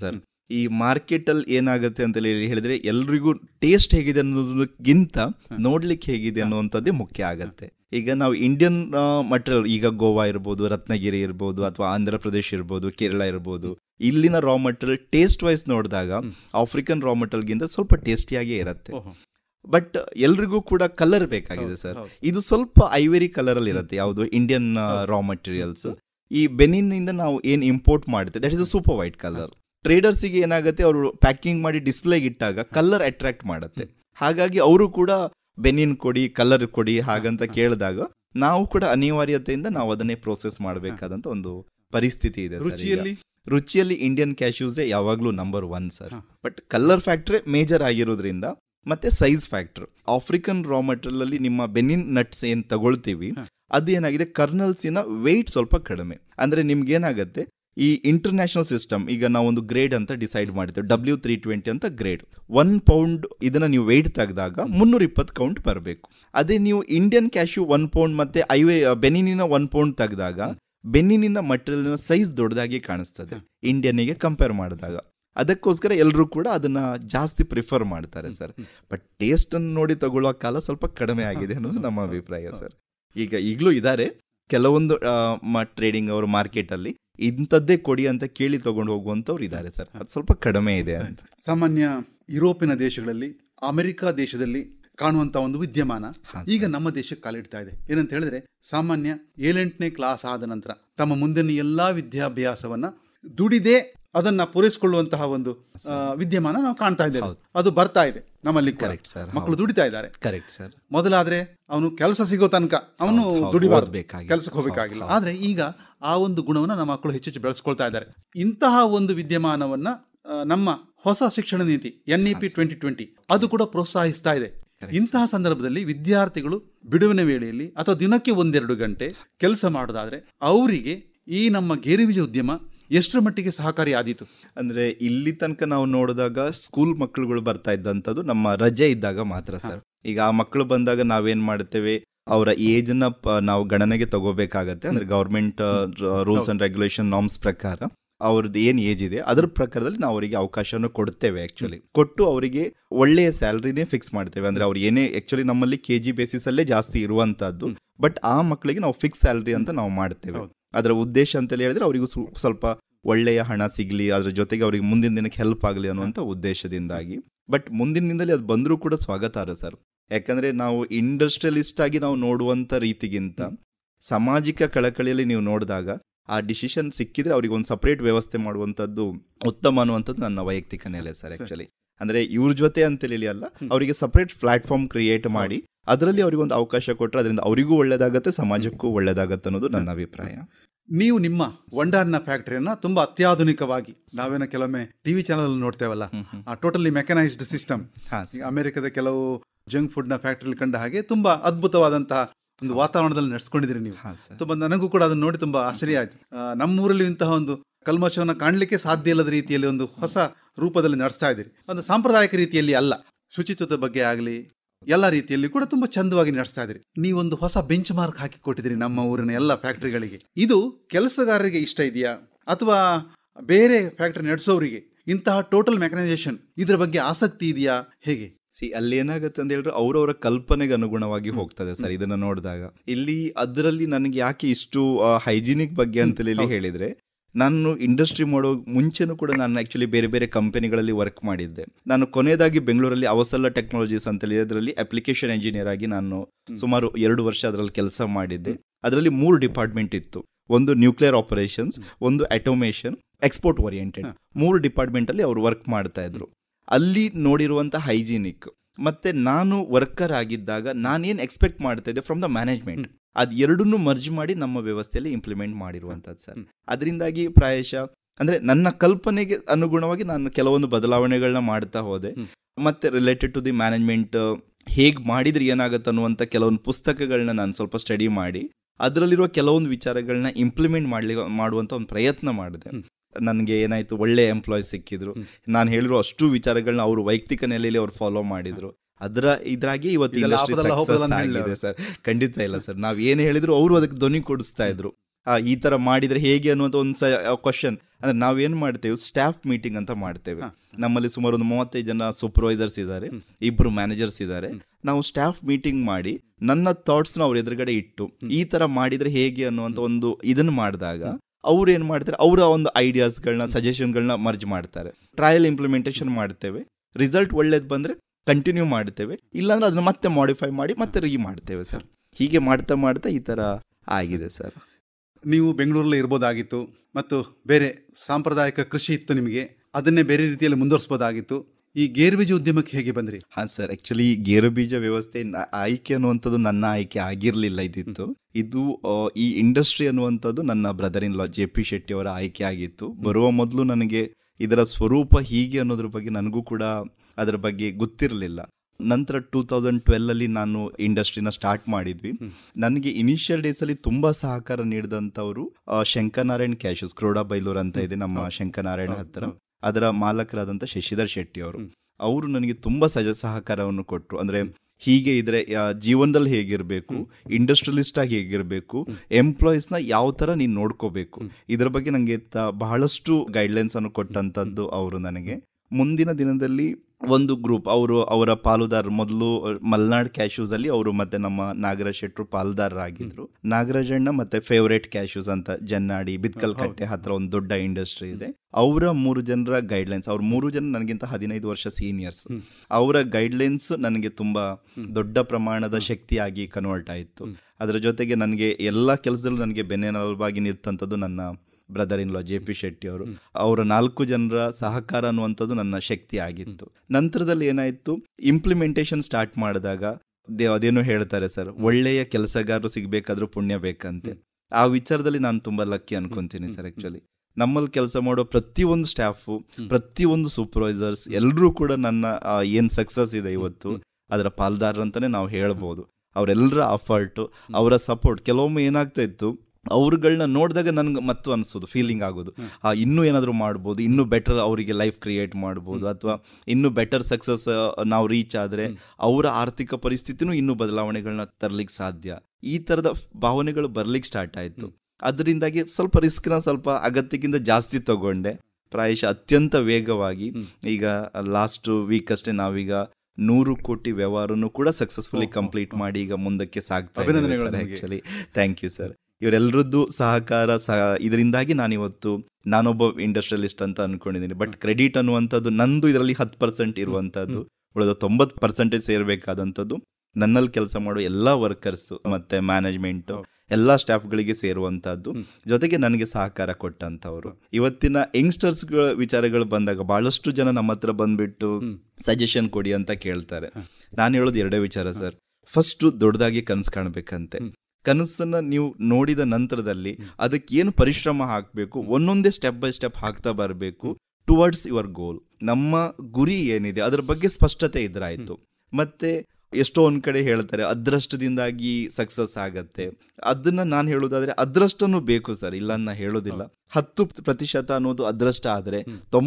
C: ಈ ಮಾರ್ಕೆಟ್ ಅಲ್ಲಿ ಏನಾಗುತ್ತೆ ಅಂತ ಹೇಳಿದ್ರೆ ಎಲ್ರಿಗೂ ಟೇಸ್ಟ್ ಹೇಗಿದೆ ಅನ್ನೋದಕ್ಕಿಂತ ನೋಡ್ಲಿಕ್ಕೆ ಹೇಗಿದೆ ಅನ್ನುವಂಥದ್ದೇ ಮುಖ್ಯ ಆಗತ್ತೆ. ಈಗ ನಾವು ಇಂಡಿಯನ್ ಮಟೀರಿಯಲ್, ಈಗ ಗೋವಾ ಇರ್ಬೋದು, ರತ್ನಗಿರಿ ಇರ್ಬೋದು, ಅಥವಾ ಆಂಧ್ರ ಪ್ರದೇಶ್ ಇರ್ಬೋದು, ಕೇರಳ ಇರ್ಬೋದು, ಇಲ್ಲಿನ ರಾ ಮಟೀರಿಯಲ್ ಟೇಸ್ಟ್ ವೈಸ್ ನೋಡಿದಾಗ ಆಫ್ರಿಕನ್ ರಾ ಮಟೀರಿಯಲ್ಗಿಂತ ಸ್ವಲ್ಪ ಟೇಸ್ಟಿಯಾಗೇ ಇರುತ್ತೆ. ಬಟ್ ಎಲ್ರಿಗೂ ಕೂಡ ಕಲರ್ ಬೇಕಾಗಿದೆ ಸರ್. ಇದು ಸ್ವಲ್ಪ ಐವೆರಿ ಕಲರ್ ಅಲ್ಲಿ ಇರುತ್ತೆ ಯಾವುದು ಇಂಡಿಯನ್ ರಾ ಮಟೀರಿಯಲ್ಸ್. ಈ ಬೆನಿನ್ ಇಂದ ನಾವು ಏನ್ ಇಂಪೋರ್ಟ್ ಮಾಡ್ತೇವೆ that is a super white colour. ಟ್ರೇಡರ್ಸಿಗೆ ಏನಾಗುತ್ತೆ, ಅವರು ಪ್ಯಾಕಿಂಗ್ ಮಾಡಿ ಡಿಸ್ಪ್ಲೇಗೆ ಇಟ್ಟಾಗ ಕಲರ್ ಅಟ್ರಾಕ್ಟ್ ಮಾಡುತ್ತೆ. ಹಾಗಾಗಿ ಅವರು ಕೂಡ ಬೆನಿನ್ ಕೊಡಿ, ಕಲರ್ ಕೊಡಿ ಹಾಗಂತ ಕೇಳಿದಾಗ ನಾವು ಕೂಡ ಅನಿವಾರ್ಯತೆಯಿಂದ ನಾವು ಅದನ್ನೇ ಪ್ರೋಸೆಸ್ ಮಾಡಬೇಕಾದಂತ ಒಂದು ಪರಿಸ್ಥಿತಿ ಇದೆ. ರುಚಿಯಲ್ಲಿ ಇಂಡಿಯನ್ ಕ್ಯಾಶ್ಯೂಸ್ ಯಾವಾಗ್ಲೂ number 1 sir. But colour factory major ಆಗಿರೋದ್ರಿಂದ, ಮತ್ತೆ size factor. African raw material ಅಲ್ಲಿ ನಿಮ್ಮ ಬೆನಿನ್ ನಟ್ಸ್ ಏನ್ ತಗೊಳ್ತೀವಿ ಅದೇನಾಗಿದೆ, ಕರ್ನಲ್ಸಿನ ವೆಯ್ಟ್ ಸ್ವಲ್ಪ ಕಡಿಮೆ. ಅಂದ್ರೆ ನಿಮ್ಗೆ ಏನಾಗುತ್ತೆ, ಈ ಇಂಟರ್ನ್ಯಾಷನಲ್ ಸಿಸ್ಟಮ್, ಈಗ ನಾವೊಂದು ಗ್ರೇಡ್ ಅಂತ ಡಿಸೈಡ್ ಮಾಡ್ತೇವೆ, W320 ಅಂತ ಗ್ರೇಡ್. 1 ಪೌಂಡ್ ಇದನ್ನ ನೀವು ವೆಯ್ಟ್ ತೆಗೆದಾಗ 320 ಕೌಂಟ್ ಬರಬೇಕು. ಅದೇ ನೀವು ಇಂಡಿಯನ್ ಕ್ಯಾಶ್ಯೂ 1 ಪೌಂಡ್ ಮತ್ತೆ ಬೆನಿನಿನ 1 ಪೌಂಡ್ ತೆಗೆದಾಗ ಬೆನಿನಿನ ಮಟೀರಿಯಲ್ನ ಸೈಜ್ ದೊಡ್ಡದಾಗಿ ಕಾಣಿಸ್ತದೆ ಇಂಡಿಯನ್ನಿಗೆ ಕಂಪೇರ್ ಮಾಡಿದಾಗ. ಅದಕ್ಕೋಸ್ಕರ ಎಲ್ಲರೂ ಕೂಡ ಅದನ್ನ ಜಾಸ್ತಿ ಪ್ರಿಫರ್ ಮಾಡ್ತಾರೆ ಸರ್. ಬಟ್ ಟೇಸ್ಟ್ ಅನ್ನು ನೋಡಿ ತಗೊಳ್ಳೋ ಕಾಲ ಸ್ವಲ್ಪ ಕಡಿಮೆ ಆಗಿದೆ ಅನ್ನೋದು ನಮ್ಮ ಅಭಿಪ್ರಾಯ ಸರ್. ಈಗಲೂ ಇದ್ದಾರೆ ಕೆಲವೊಂದು ಟ್ರೇಡಿಂಗ್ ಅವರು ಮಾರ್ಕೆಟ್ ಅಲ್ಲಿ ಇಂಥದ್ದೇ ಕೊಡಿ ಅಂತ ಕೇಳಿ ತಗೊಂಡು ಹೋಗುವಂತವ್ರು ಇದ್ದಾರೆ ಸರ್. ಅದು ಸ್ವಲ್ಪ ಕಡಿಮೆ ಇದೆ ಅಂತ.
B: ಸಾಮಾನ್ಯ ಯುರೋಪಿನ ದೇಶಗಳಲ್ಲಿ, ಅಮೆರಿಕ ದೇಶದಲ್ಲಿ ಕಾಣುವಂತ ಒಂದು ವಿದ್ಯಮಾನ ಈಗ ನಮ್ಮ ದೇಶಕ್ಕೆ ಕಾಲಿಡ್ತಾ ಇದೆ. ಏನಂತ ಹೇಳಿದ್ರೆ, ಸಾಮಾನ್ಯ 7-8ನೇ ಕ್ಲಾಸ್ ಆದ ನಂತರ ತಮ್ಮ ಮುಂದಿನ ಎಲ್ಲಾ ವಿದ್ಯಾಭ್ಯಾಸವನ್ನ ದುಡಿದೇ ಅದನ್ನ ಪೂರೈಸಿಕೊಳ್ಳುವಂತಹ ಒಂದು ವಿದ್ಯಮಾನ ನಾವು ಕಾಣ್ತಾ ಇದ್ದೇವೆ. ಅದು ಬರ್ತಾ ಇದೆ ನಮ್ಮಲ್ಲಿ. ಮಕ್ಕಳು ದುಡಿತಾ ಇದ್ದಾರೆ. ಮೊದಲಾದ್ರೆ ಅವನು ಕೆಲಸ ಸಿಗೋ ತನಕ ಅವನು ದುಡಿಬಾರ್ದು, ಕೆಲಸಕ್ಕೆ ಹೋಗಬೇಕಾಗಿಲ್ಲ. ಆದ್ರೆ ಈಗ ಆ ಒಂದು ಗುಣವನ್ನ ನಮ್ಮ ಮಕ್ಕಳು ಹೆಚ್ಚು ಬೆಳೆಸ್ಕೊಳ್ತಾ ಇದ್ದಾರೆ. ಇಂತಹ ಒಂದು ವಿದ್ಯಮಾನವನ್ನ ನಮ್ಮ ಹೊಸ ಶಿಕ್ಷಣ ನೀತಿ NEP 2020 ಅದು ಕೂಡ ಪ್ರೋತ್ಸಾಹಿಸ್ತಾ ಇದೆ. ಇಂತಹ ಸಂದರ್ಭದಲ್ಲಿ ವಿದ್ಯಾರ್ಥಿಗಳು ಬಿಡುವಿನ ವೇಳೆಯಲ್ಲಿ ಅಥವಾ ದಿನಕ್ಕೆ 1-2 ಗಂಟೆ ಕೆಲಸ ಮಾಡೋದಾದ್ರೆ ಅವರಿಗೆ ಈ ನಮ್ಮ ಗೇರುಬೀಜ ಉದ್ಯಮ ಎಷ್ಟರ ಮಟ್ಟಿಗೆ ಸಹಕಾರಿ ಆದೀತು
C: ಅಂದ್ರೆ, ಇಲ್ಲಿ ತನಕ ನಾವು ನೋಡಿದಾಗ ಸ್ಕೂಲ್ ಮಕ್ಕಳುಗಳು ಬರ್ತಾ ಇದ್ದಂಥದ್ದು ನಮ್ಮ ರಜೆ ಇದ್ದಾಗ ಮಾತ್ರ ಸರ್. ಈಗ ಆ ಮಕ್ಕಳು ಬಂದಾಗ ನಾವೇನ್ ಮಾಡ್ತೇವೆ, ಅವರ ಏಜ್ ನ ನಾವು ಗಣನೆಗೆ ತಗೋಬೇಕಾಗತ್ತೆ. ಅಂದ್ರೆ government rules and regulation norms ಪ್ರಕಾರ ಅವ್ರದ್ದು ಏನ್ ಏಜ್ ಇದೆ ಅದರ ಪ್ರಕಾರದಲ್ಲಿ ನಾವು ಅವರಿಗೆ ಅವಕಾಶವನ್ನು ಕೊಡ್ತೇವೆ. ಆಕ್ಚುಲಿ ಕೊಟ್ಟು ಅವರಿಗೆ ಒಳ್ಳೆಯ ಸ್ಯಾಲರಿನೇ ಫಿಕ್ಸ್ ಮಾಡ್ತೇವೆ. ಅಂದ್ರೆ ಅವ್ರು ಏನೇ ಆಕ್ಚುಲಿ ನಮ್ಮಲ್ಲಿ KG ಬೇಸಿಸ್ ಅಲ್ಲೇ ಜಾಸ್ತಿ ಇರುವಂತದ್ದು, ಬಟ್ ಆ ಮಕ್ಕಳಿಗೆ ನಾವು ಫಿಕ್ಸ್ ಸ್ಯಾಲರಿ ಅಂತ ನಾವು ಮಾಡ್ತೇವೆ. ಅದರ ಉದ್ದೇಶ ಅಂತ ಹೇಳಿದ್ರೆ ಅವರಿಗೂ ಸ್ವಲ್ಪ ಒಳ್ಳೆಯ ಹಣ ಸಿಗ್ಲಿ, ಅದ್ರ ಜೊತೆಗೆ ಅವ್ರಿಗೆ ಮುಂದಿನ ದಿನಕ್ಕೆ ಹೆಲ್ಪ್ ಆಗಲಿ ಅನ್ನುವಂಥ ಉದ್ದೇಶದಿಂದಾಗಿ. ಬಟ್ ಮುಂದಿನ ದಿನದಲ್ಲಿ ಅದು ಬಂದರೂ ಕೂಡ ಸ್ವಾಗತಾರ್ಹ ಸರ್. ಯಾಕಂದ್ರೆ ನಾವು ಇಂಡಸ್ಟ್ರಿಯಲಿಸ್ಟ್ ಆಗಿ ನಾವು ನೋಡುವಂತ ರೀತಿಗಿಂತ ಸಾಮಾಜಿಕ ಕಳಕಳಿಯಲ್ಲಿ ನೀವು ನೋಡಿದಾಗ ಆ ಡಿಸಿಷನ್ ಸಿಕ್ಕಿದ್ರೆ ಅವ್ರಿಗೆ ಒಂದು ಸಪರೇಟ್ ವ್ಯವಸ್ಥೆ ಮಾಡುವಂಥದ್ದು ಉತ್ತಮ ಅನ್ನುವಂಥದ್ದು ನನ್ನ ವೈಯಕ್ತಿಕ ನೆಲೆ ಸರ್. ಆಕ್ಚುಲಿ ಅಂದ್ರೆ ಇವ್ರ ಜೊತೆ ಅಂತೇಳಿ ಅಲ್ಲ, ಅವರಿಗೆ ಸಪರೇಟ್ ಪ್ಲಾಟ್ಫಾರ್ಮ್ ಕ್ರಿಯೇಟ್ ಮಾಡಿ ಅದರಲ್ಲಿ ಅವ್ರಿಗೆ ಒಂದು ಅವಕಾಶ ಕೊಟ್ಟರೆ ಅದರಿಂದ ಅವರಿಗೂ ಒಳ್ಳೇದಾಗತ್ತೆ, ಸಮಾಜಕ್ಕೂ ಒಳ್ಳೇದಾಗತ್ತೆ ಅನ್ನೋದು ನನ್ನ ಅಭಿಪ್ರಾಯ.
B: ನೀವು ನಿಮ್ಮ ವಂಡರ್ನ ಫ್ಯಾಕ್ಟರಿಯನ್ನ ತುಂಬಾ ಅತ್ಯಾಧುನಿಕವಾಗಿ, ನಾವೇನೋ ಕೆಲವೊಮ್ಮೆ ಟಿವಿ ಚಾನಲ್ ನೋಡ್ತೇವಲ್ಲ, ಆ ಟೋಟಲಿ ಮೆಕನೈಸ್ಡ್ ಸಿಸ್ಟಮ್, ಅಮೆರಿಕದ ಕೆಲವು ಜಂಕ್ ಫುಡ್ ನ ಫ್ಯಾಕ್ಟರಿ ಕಂಡ ಹಾಗೆ ತುಂಬಾ ಅದ್ಭುತವಾದಂತಹ ಒಂದು ವಾತಾವರಣದಲ್ಲಿ ನಡೆಸ್ಕೊಂಡಿದ್ರಿ ನೀವು. ತುಂಬಾ ನನಗೂ ಕೂಡ ಅದನ್ನ ನೋಡಿ ತುಂಬಾ ಆಶ್ಚರ್ಯ ಆಯ್ತು. ನಮ್ಮೂರಲ್ಲಿ ಇಂತಹ ಒಂದು ಕಲ್ಮಶವನ್ನ ಕಾಣಲಿಕ್ಕೆ ಸಾಧ್ಯ ಇಲ್ಲದ ರೀತಿಯಲ್ಲಿ ಒಂದು ಹೊಸ ರೂಪದಲ್ಲಿ ನಡೆಸ್ತಾ ಇದ್ದೀರಿ. ಒಂದು ಸಾಂಪ್ರದಾಯಿಕ ರೀತಿಯಲ್ಲಿ ಅಲ್ಲ, ಶುಚಿತ್ವದ ಬಗ್ಗೆ ಆಗಲಿ ಎಲ್ಲ ರೀತಿಯಲ್ಲಿ ಕೂಡ ತುಂಬಾ ಚಂದವಾಗಿ ನಡೆಸ್ತಾ ಇದ್ರಿ. ನೀವೊಂದು ಹೊಸ ಬೆಂಚ್ ಮಾರ್ಕ್ ಹಾಕಿ ಕೊಟ್ಟಿದ್ರಿ ನಮ್ಮ ಊರಿನ ಎಲ್ಲ ಫ್ಯಾಕ್ಟರಿಗಳಿಗೆ. ಇದು ಕೆಲಸಗಾರರಿಗೆ ಇಷ್ಟ ಇದೆಯಾ ಅಥವಾ ಬೇರೆ ಫ್ಯಾಕ್ಟರಿ ನಡೆಸೋರಿಗೆ ಇಂತಹ ಟೋಟಲ್ ಮೆಕನೈಸೇಷನ್ ಇದ್ರ ಬಗ್ಗೆ ಆಸಕ್ತಿ ಇದೆಯಾ, ಹೇಗೆ?
C: ಅಲ್ಲಿ ಏನಾಗುತ್ತೆ ಅಂತ ಹೇಳಿದ್ರೆ ಅವ್ರವರ ಕಲ್ಪನೆಗೆ ಅನುಗುಣವಾಗಿ ಹೋಗ್ತದೆ ಸರ್. ಇದನ್ನ ನೋಡಿದಾಗ ಇಲ್ಲಿ ಅದರಲ್ಲಿ ನನಗೆ ಯಾಕೆ ಇಷ್ಟು ಹೈಜಿನಿಕ್ ಬಗ್ಗೆ ಅಂತ ಹೇಳಿದ್ರೆ, ನಾನು ಇಂಡಸ್ಟ್ರಿ ಮಾಡೋ ಮುಂಚೆನೂ ಕೂಡ ನಾನು ಆಕ್ಚುಲಿ ಬೇರೆ ಬೇರೆ ಕಂಪನಿಗಳಲ್ಲಿ ವರ್ಕ್ ಮಾಡಿದ್ದೆ. ನಾನು ಕೊನೆಯದಾಗಿ ಬೆಂಗಳೂರಲ್ಲಿ ಅವಸಲ್ಲ ಟೆಕ್ನಾಲಜೀಸ್ ಅಂತ ಹೇಳಿ ಅದರಲ್ಲಿ ಅಪ್ಲಿಕೇಶನ್ ಇಂಜಿನಿಯರ್ ಆಗಿ ನಾನು ಸುಮಾರು 2 ವರ್ಷ ಅದರಲ್ಲಿ ಕೆಲಸ ಮಾಡಿದ್ದೆ. ಅದರಲ್ಲಿ 3 ಡಿಪಾರ್ಟ್ಮೆಂಟ್ ಇತ್ತು. ಒಂದು ನ್ಯೂಕ್ಲಿಯರ್ ಆಪರೇಷನ್ಸ್, ಒಂದು ಆಟೋಮೇಷನ್, ಎಕ್ಸ್ಪೋರ್ಟ್ ಓರಿಯೆಂಟೆಡ್. 3 ಡಿಪಾರ್ಟ್ಮೆಂಟ್ ಅಲ್ಲಿ ಅವರು ವರ್ಕ್ ಮಾಡ್ತಾ ಇದ್ರು. ಅಲ್ಲಿ ನೋಡಿರುವಂತ ಹೈಜಿನಿಕ್ ಮತ್ತೆ ನಾನು ವರ್ಕರ್ ಆಗಿದ್ದಾಗ ನಾನೇನ್ ಎಕ್ಸ್ಪೆಕ್ಟ್ ಮಾಡ್ತಾ ಇದ್ದೆ ಫ್ರಮ್ ದ ಮ್ಯಾನೇಜ್ಮೆಂಟ್, ಅದ್ ಎರಡನ್ನೂ ಮರ್ಜ್ ಮಾಡಿ ನಮ್ಮ ವ್ಯವಸ್ಥೆಯಲ್ಲಿ ಇಂಪ್ಲಿಮೆಂಟ್ ಮಾಡಿರುವಂತದ್ದು ಸರ್. ಅದರಿಂದಾಗಿ ಪ್ರಾಯಶಃ ಅಂದ್ರೆ ನನ್ನ ಕಲ್ಪನೆಗೆ ಅನುಗುಣವಾಗಿ ನಾನು ಕೆಲವೊಂದು ಬದಲಾವಣೆಗಳನ್ನ ಮಾಡ್ತಾ ಹೋದೆ. ಮತ್ತೆ ರಿಲೇಟೆಡ್ ಟು ದಿ ಮ್ಯಾನೇಜ್ಮೆಂಟ್ ಹೇಗ್ ಮಾಡಿದ್ರೆ ಏನಾಗುತ್ತೆ ಅನ್ನುವಂಥ ಕೆಲವೊಂದು ಪುಸ್ತಕಗಳನ್ನ ನಾನು ಸ್ವಲ್ಪ ಸ್ಟಡಿ ಮಾಡಿ ಅದರಲ್ಲಿರುವ ಕೆಲವೊಂದು ವಿಚಾರಗಳನ್ನ ಇಂಪ್ಲಿಮೆಂಟ್ ಮಾಡುವಂತ ಒಂದು ಪ್ರಯತ್ನ ಮಾಡಿದೆ. ನನಗೆ ಏನಾಯ್ತು, ಒಳ್ಳೆ ಎಂಪ್ಲಾಯೀಸ್ ಸಿಕ್ಕಿದ್ರು. ನಾನು ಹೇಳಿರೋ ಅಷ್ಟು ವಿಚಾರಗಳನ್ನ ಅವರು ವೈಯಕ್ತಿಕ ನೆಲೆಯಲ್ಲಿ ಅವ್ರು ಫಾಲೋ ಮಾಡಿದ್ರು. ಇದ್ರಾಗಿ ಇವತ್ತು ಸರ್ ಖಂಡಿತ ಇಲ್ಲ ಸರ್. ನಾವ್ ಏನ್ ಹೇಳಿದ್ರು ಅವರು ಅದಕ್ಕೆ ಧ್ವನಿ ಕೊಡಿಸ್ತಾ ಇದ್ರು. ಈ ತರ ಮಾಡಿದ್ರೆ ಹೇಗೆ ಅನ್ನುವಂಥ ಒಂದು ಕ್ವಶನ್. ಅಂದ್ರೆ ನಾವೇನ್ ಮಾಡ್ತೇವೆ, ಸ್ಟಾಫ್ ಮೀಟಿಂಗ್ ಅಂತ ಮಾಡ್ತೇವೆ. ನಮ್ಮಲ್ಲಿ ಸುಮಾರು ಒಂದು 35 ಜನ ಸೂಪರ್ವೈಸರ್ಸ್ ಇದ್ದಾರೆ, 2 ಮ್ಯಾನೇಜರ್ಸ್ ಇದ್ದಾರೆ. ನಾವು ಸ್ಟಾಫ್ ಮೀಟಿಂಗ್ ಮಾಡಿ ನನ್ನ ಥಾಟ್ಸ್ನ ಅವ್ರ ಎದುರುಗಡೆ ಇಟ್ಟು ಈ ತರ ಮಾಡಿದ್ರೆ ಹೇಗೆ ಅನ್ನುವಂಥ ಒಂದು ಇದನ್ನ ಮಾಡಿದಾಗ ಅವ್ರು ಏನ್ ಮಾಡ್ತಾರೆ, ಅವರ ಒಂದು ಐಡಿಯಾಸ್ಗಳನ್ನ, ಸಜೆಷನ್ಗಳನ್ನ ಮರ್ಜ್ ಮಾಡ್ತಾರೆ. ಟ್ರಯಲ್ ಇಂಪ್ಲಿಮೆಂಟೇಷನ್ ಮಾಡ್ತೇವೆ. ರಿಸಲ್ಟ್ ಒಳ್ಳೇದು ಬಂದ್ರೆ ಕಂಟಿನ್ಯೂ ಮಾಡ್ತೇವೆ, ಇಲ್ಲಾಂದ್ರೆ ಅದನ್ನ ಮತ್ತೆ ಮಾಡಿಫೈ ಮಾಡಿ ಮತ್ತೆ ರೀ ಮಾಡ್ತೇವೆ ಸರ್. ಹೀಗೆ ಮಾಡ್ತಾ ಮಾಡ್ತಾ ಈ ತರ ಆಗಿದೆ ಸರ್.
B: ನೀವು ಬೆಂಗಳೂರಲ್ಲಿ ಇರ್ಬೋದಾಗಿತ್ತು ಮತ್ತು ಬೇರೆ ಸಾಂಪ್ರದಾಯಿಕ ಕೃಷಿ ಇತ್ತು ನಿಮಗೆ, ಅದನ್ನೇ ಬೇರೆ ರೀತಿಯಲ್ಲಿ ಮುಂದುವರಿಸಬಹುದಾಗಿತ್ತು. ಈ ಗೇರುಬೀಜ ಉದ್ಯಮಕ್ಕೆ ಹೇಗೆ ಬಂದ್ರಿ?
C: ಹಾಂ ಸರ್, ಆ್ಯಕ್ಚುಲಿ ಗೇರುಬೀಜ ವ್ಯವಸ್ಥೆ ಆಯ್ಕೆ ಅನ್ನುವಂಥದ್ದು ನನ್ನ ಆಯ್ಕೆ ಆಗಿರಲಿಲ್ಲ. ಇದು ಈ ಇಂಡಸ್ಟ್ರಿ ಅನ್ನುವಂಥದ್ದು ನನ್ನ brother in law JP Shetty ಅವರ ಆಯ್ಕೆ ಆಗಿತ್ತು. ಬರುವ ಮೊದಲು ನನಗೆ ಇದರ ಸ್ವರೂಪ ಹೀಗೆ ಅನ್ನೋದ್ರ ಬಗ್ಗೆ ನನಗೂ ಕೂಡ ಅದರ ಬಗ್ಗೆ ಗೊತ್ತಿರಲಿಲ್ಲ. ನಂತರ 2012 ನಾನು ಇಂಡಸ್ಟ್ರಿನ ಸ್ಟಾರ್ಟ್ ಮಾಡಿದ್ವಿ. ನನಗೆ ಇನಿಷಿಯಲ್ ಡೇಸಲ್ಲಿ ತುಂಬ ಸಹಕಾರ ನೀಡಿದಂಥವರು ಶಂಕರನಾರಾಯಣ್ ಕ್ಯಾಶ್ಯೂಸ್, ಕ್ರೋಡಾಬೈಲೂರು ಅಂತ ಇದೆ ನಮ್ಮ ಶಂಕರನಾರಾಯಣ ಹತ್ತಿರ. ಅದರ ಮಾಲಕರಾದಂಥ ಶಶಿಧರ್ ಶೆಟ್ಟಿ ಅವರು ನನಗೆ ತುಂಬ ಸಹಕಾರವನ್ನು ಕೊಟ್ಟರು. ಅಂದರೆ ಹೀಗೆ ಇದ್ರೆ ಜೀವನದಲ್ಲಿ ಹೇಗಿರಬೇಕು, ಇಂಡಸ್ಟ್ರಿಯಲಿಸ್ಟ್ ಆಗಿ ಹೇಗಿರಬೇಕು, ಎಂಪ್ಲಾಯೀಸ್ನ ಯಾವ ಥರ ನೀನು ನೋಡ್ಕೋಬೇಕು, ಇದರ ಬಗ್ಗೆ ನನಗೆ ಬಹಳಷ್ಟು ಗೈಡ್ಲೈನ್ಸ್ ಅನ್ನು ಕೊಟ್ಟಂಥದ್ದು ಅವರು ನನಗೆ. ಮುಂದಿನ ದಿನದಲ್ಲಿ ಒಂದು ಗ್ರೂಪ್ ಅವರ ಪಾಲುದಾರ, ಮೊದಲು ಮಲ್ನಾಡ್ ಕ್ಯಾಶ್ಯೂಸ್ ಅಲ್ಲಿ ಅವರು ಮತ್ತೆ ನಮ್ಮ ನಾಗರಾಜ್ ಶೆಟ್ರು ಪಾಲುದಾರರಾಗಿದ್ರು. ನಾಗರಾಜಣ್ಣ ಮತ್ತೆ ಫೇವರೇಟ್ ಕ್ಯಾಶ್ಯೂಸ್ ಅಂತ ಜನ್ನಾಡಿ ಬಿತ್ಕಲ್ ಕಟ್ಟೆ ಹತ್ರ ಒಂದು ದೊಡ್ಡ ಇಂಡಸ್ಟ್ರಿ ಇದೆ. ಅವರ 3 ಜನರ ಗೈಡ್ಲೈನ್ಸ್, ಅವ್ರ 3 ಜನ ನನಗಿಂತ 15 ವರ್ಷ ಸೀನಿಯರ್ಸ್. ಅವರ ಗೈಡ್ಲೈನ್ಸ್ ನನಗೆ ತುಂಬಾ ದೊಡ್ಡ ಪ್ರಮಾಣದ ಶಕ್ತಿಯಾಗಿ ಕನ್ವರ್ಟ್ ಆಯಿತು. ಅದರ ಜೊತೆಗೆ ನನಗೆ ಎಲ್ಲ ಕೆಲಸದಲ್ಲೂ ನನಗೆ ಬೆನ್ನೆಲುಬಾಗಿ ನಿಂತಂಥದ್ದು ನನ್ನ brother in law JP Shetty ಅವರ 4 ಜನರ ಸಹಕಾರ ಅನ್ನುವಂಥದ್ದು ನನ್ನ ಶಕ್ತಿ ಆಗಿತ್ತು. ನಂತರದಲ್ಲಿ ಏನಾಯ್ತು, ಇಂಪ್ಲಿಮೆಂಟೇಷನ್ ಸ್ಟಾರ್ಟ್ ಮಾಡಿದಾಗ ಅದೇನೋ ಹೇಳ್ತಾರೆ ಸರ್, ಒಳ್ಳೆಯ ಕೆಲಸಗಾರರು ಸಿಗ್ಬೇಕಾದ್ರೂ ಪುಣ್ಯ ಬೇಕಂತೆ. ಆ ವಿಚಾರದಲ್ಲಿ ನಾನು ತುಂಬಾ ಲಕ್ಕಿ ಅನ್ಕೊಂತೀನಿ ಸರ್. ಆಕ್ಚುಲಿ ನಮ್ಮಲ್ಲಿ ಕೆಲಸ ಮಾಡೋ ಪ್ರತಿಯೊಂದು ಸ್ಟಾಫು, ಪ್ರತಿಯೊಂದು ಸೂಪರ್ವೈಸರ್ಸ್ ಎಲ್ಲರೂ ಕೂಡ ನನ್ನ ಏನ್ ಸಕ್ಸಸ್ ಇದೆ ಇವತ್ತು ಅದರ ಪಾಲ್ದಾರ ಅಂತಾನೆ ನಾವು ಹೇಳ್ಬೋದು. ಅವರೆಲ್ಲರ ಅಫರ್ಟು, ಅವರ ಸಪೋರ್ಟ್. ಕೆಲವೊಮ್ಮೆ ಏನಾಗ್ತಾ ಇತ್ತು, ಅವ್ರುಗಳನ್ನ ನೋಡಿದಾಗ ನನ್ಗೆ ಮತ್ತು ಅನಿಸೋದು, ಫೀಲಿಂಗ್ ಆಗೋದು, ಇನ್ನೂ ಏನಾದರೂ ಮಾಡ್ಬೋದು, ಇನ್ನೂ ಬೆಟರ್ ಅವರಿಗೆ ಲೈಫ್ ಕ್ರಿಯೇಟ್ ಮಾಡ್ಬೋದು, ಅಥವಾ ಇನ್ನೂ ಬೆಟರ್ ಸಕ್ಸಸ್ ನಾವು ರೀಚ್ ಆದರೆ ಅವರ ಆರ್ಥಿಕ ಪರಿಸ್ಥಿತಿನೂ ಇನ್ನೂ ಬದಲಾವಣೆಗಳನ್ನ ತರಲಿಕ್ಕೆ ಸಾಧ್ಯ. ಈ ಥರದ ಭಾವನೆಗಳು ಬರ್ಲಿಕ್ಕೆ ಸ್ಟಾರ್ಟ್ ಆಯಿತು. ಅದರಿಂದಾಗಿ ಸ್ವಲ್ಪ ರಿಸ್ಕ್ನ ಸ್ವಲ್ಪ ಅಗತ್ಯಕ್ಕಿಂತ ಜಾಸ್ತಿ ತಗೊಂಡೆ. ಪ್ರಾಯಶಃ ಅತ್ಯಂತ ವೇಗವಾಗಿ ಈಗ ಲಾಸ್ಟ್ ವೀಕ್ ಅಷ್ಟೇ ನಾವೀಗ 100 ಕೋಟಿ ವ್ಯವಹಾರನು ಕೂಡ ಸಕ್ಸಸ್ಫುಲಿ ಕಂಪ್ಲೀಟ್ ಮಾಡಿ ಈಗ ಮುಂದಕ್ಕೆ ಸಾಗ್ತಾ ಇದ್ದೀವಿ. Actually thank you sir. ಇವರೆಲ್ಲರದ್ದು ಸಹಕಾರ ಇದರಿಂದಾಗಿ ನಾನೊಬ್ಬ ಇಂಡಸ್ಟ್ರಿಯಲಿಸ್ಟ್ ಅಂತ ಅನ್ಕೊಂಡಿದ್ದೀನಿ. ಬಟ್ ಕ್ರೆಡಿಟ್ ಅನ್ನುವಂಥದ್ದು ನಂದು ಇದರಲ್ಲಿ 10% ಇರುವಂಥದ್ದು, ಉಳಿದ 90% ಸೇರ್ಬೇಕಾದಂಥದ್ದು ನನ್ನಲ್ಲಿ ಕೆಲಸ ಮಾಡೋ ಎಲ್ಲ ವರ್ಕರ್ಸ್ ಮತ್ತೆ ಮ್ಯಾನೇಜ್ಮೆಂಟ್ ಎಲ್ಲ ಸ್ಟಾಫ್ಗಳಿಗೆ ಸೇರುವಂತಹದ್ದು, ಜೊತೆಗೆ ನನಗೆ ಸಹಕಾರ ಕೊಟ್ಟಂತವ್ರು. ಇವತ್ತಿನ ಯಂಗ್ಸ್ಟರ್ಸ್ಗಳ ವಿಚಾರಗಳು ಬಂದಾಗ ಬಹಳಷ್ಟು ಜನ ನಮ್ಮ ಹತ್ರ ಬಂದ್ಬಿಟ್ಟು ಸಜೆಷನ್ ಕೊಡಿ ಅಂತ ಕೇಳ್ತಾರೆ. ನಾನು ಹೇಳೋದು 2 ವಿಚಾರ ಸರ್. ಫಸ್ಟ್, ದೊಡ್ಡದಾಗಿ ಕನಸು ಕಾಣಬೇಕಂತೆ. ಕನಸನ್ನ ನೀವು ನೋಡಿದ ನಂತರದಲ್ಲಿ ಅದಕ್ಕೆ ಏನು ಪರಿಶ್ರಮ ಹಾಕಬೇಕು, ಒಂದೊಂದೇ ಸ್ಟೆಪ್ ಬೈ ಸ್ಟೆಪ್ ಹಾಕ್ತಾ ಬರಬೇಕು ಟುವರ್ಡ್ಸ್ ಯುವರ್ ಗೋಲ್. ನಮ್ಮ ಗುರಿ ಏನಿದೆ ಅದರ ಬಗ್ಗೆ ಸ್ಪಷ್ಟತೆ ಇದ್ರಾಯ್ತು. ಮತ್ತೆ ಎಷ್ಟೋ ಒಂದ್ ಕಡೆ ಹೇಳ್ತಾರೆ ಅದೃಷ್ಟದಿಂದಾಗಿ ಸಕ್ಸಸ್ ಆಗತ್ತೆ. ಅದನ್ನ ನಾನು ಹೇಳೋದಾದ್ರೆ ಅದೃಷ್ಟನೂ ಬೇಕು ಸರ್, ಇಲ್ಲ ನಾ ಹೇಳೋದಿಲ್ಲ. 10% ಅನ್ನೋದು ಅದೃಷ್ಟ ಆದ್ರೆ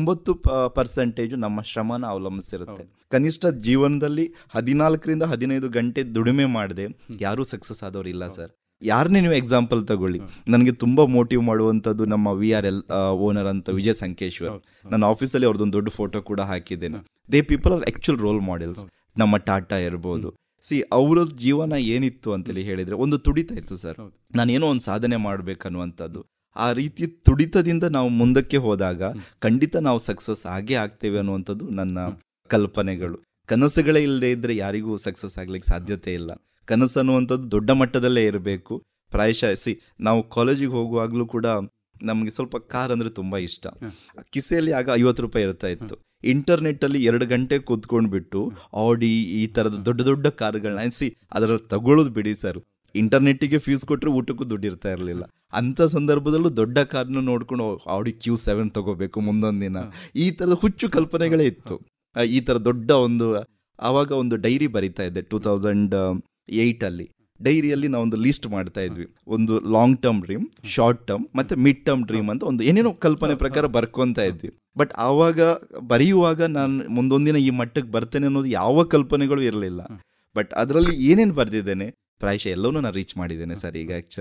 C: 90% ನಮ್ಮ ಶ್ರಮನ ಅವಲಂಬಿಸಿರುತ್ತೆ. ಕನಿಷ್ಠ ಜೀವನದಲ್ಲಿ 14ರಿಂದ 15 ಗಂಟೆ ದುಡಿಮೆ ಮಾಡದೆ ಯಾರೂ ಸಕ್ಸಸ್ ಆದವ್ರು ಇಲ್ಲ ಸರ್. ಯಾರನ್ನೇ ನೀವು ಎಕ್ಸಾಂಪಲ್ ತಗೊಳ್ಳಿ, ನನಗೆ ತುಂಬಾ ಮೋಟಿವ್ ಮಾಡುವಂಥದ್ದು ನಮ್ಮ VRL ಓನರ್ ಅಂತ ವಿಜಯ್ ಸಂಕೇಶ್ವರ್. ನನ್ನ ಆಫೀಸಲ್ಲಿ ಅವ್ರದ್ದೊಂದು ದೊಡ್ಡ ಫೋಟೋ ಕೂಡ ಹಾಕಿದ್ದೇನೆ. They people are actual role models. ನಮ್ಮ ಟಾಟಾ ಇರ್ಬೋದು. ಅವರ ಜೀವನ ಏನಿತ್ತು ಅಂತೇಳಿ ಹೇಳಿದ್ರೆ ಒಂದು ತುಡಿತ ಇತ್ತು ಸರ್, ನಾನೇನೋ ಒಂದು ಸಾಧನೆ ಮಾಡ್ಬೇಕನ್ನುವಂಥದ್ದು. ಆ ರೀತಿ ತುಡಿತದಿಂದ ನಾವು ಮುಂದಕ್ಕೆ ಹೋದಾಗ ಖಂಡಿತ ನಾವು ಸಕ್ಸಸ್ ಆಗೇ ಆಗ್ತೇವೆ ಅನ್ನುವಂಥದ್ದು ನನ್ನ ಕಲ್ಪನೆಗಳು. ಕನಸುಗಳೇ ಇಲ್ಲದೆ ಇದ್ರೆ ಯಾರಿಗೂ ಸಕ್ಸಸ್ ಆಗ್ಲಿಕ್ಕೆ ಸಾಧ್ಯತೆ ಇಲ್ಲ. ಕನಸು ಅನ್ನುವಂಥದ್ದು ದೊಡ್ಡ ಮಟ್ಟದಲ್ಲೇ ಇರಬೇಕು. ಪ್ರಾಯಶಃ ನಾವು ಕಾಲೇಜಿಗೆ ಹೋಗುವಾಗ್ಲೂ ಕೂಡ ನಮಗೆ ಸ್ವಲ್ಪ ಕಾರ್ ಅಂದ್ರೆ ತುಂಬಾ ಇಷ್ಟ. ಕಿಸೆಯಲ್ಲಿ ಆಗ 50 ರೂಪಾಯಿ ಇರ್ತಾ ಇತ್ತು. ಇಂಟರ್ನೆಟ್ ಅಲ್ಲಿ 2 ಗಂಟೆ ಕೂತ್ಕೊಂಡ್ಬಿಟ್ಟು ಆಡಿ ಈ ತರದ ದೊಡ್ಡ ದೊಡ್ಡ ಕಾರ್ಗಳನ್ನ ಅದರಲ್ಲಿ ತಗೊಳ್ಳೋದು ಬಿಡಿ ಸರ್. ಇಂಟರ್ನೆಟ್ಗೆ ಫೀಸ್ ಕೊಟ್ಟರೆ ಊಟಕ್ಕೂ ದುಡ್ಡು ಇರ್ತಾ ಇರಲಿಲ್ಲ. ಅಂತ ಸಂದರ್ಭದಲ್ಲೂ ದೊಡ್ಡ ಕಾರ್ನ ನೋಡ್ಕೊಂಡು ಆಡಿ Q7 ತಗೋಬೇಕು ಮುಂದೊಂದು ದಿನ, ಈ ತರದ ಹುಚ್ಚು ಕಲ್ಪನೆಗಳೇ ಇತ್ತು. ಈ ತರ ದೊಡ್ಡ ಆವಾಗ ಒಂದು ಡೈರಿ ಬರಿತಾ ಇದ್ದೆ 2008 ಅಲ್ಲಿ. ಡೈರಿಯಲ್ಲಿ ನಾವೊಂದು ಲಿಸ್ಟ್ ಮಾಡ್ತಾ ಇದ್ವಿ, ಒಂದು long term dream, short term ಮತ್ತೆ ಮಿಡ್ ಟರ್ಮ್ ಡ್ರೀಮ್ ಅಂತ ಒಂದು ಏನೇನೋ ಕಲ್ಪನೆ ಪ್ರಕಾರ ಬರ್ಕೊಂತ ಇದ್ವಿ. ಬಟ್ ಆವಾಗ ಬರೆಯುವಾಗ ನಾನು ಮುಂದೊಂದಿನ ಈ ಮಟ್ಟಕ್ಕೆ ಬರ್ತೇನೆ ಅನ್ನೋದು ಯಾವ ಕಲ್ಪನೆಗಳು ಇರಲಿಲ್ಲ. ಬಟ್ ಅದರಲ್ಲಿ ಏನೇನು ಬರ್ದಿದ್ದೇನೆ ಪ್ರಾಯಶಃ ಎಲ್ಲವನ್ನೂ ನಾನು ರೀಚ್ ಮಾಡಿದ್ದೇನೆ ಸರ್ ಈಗ ಆ್ಯಕ್ಚುಲಿ.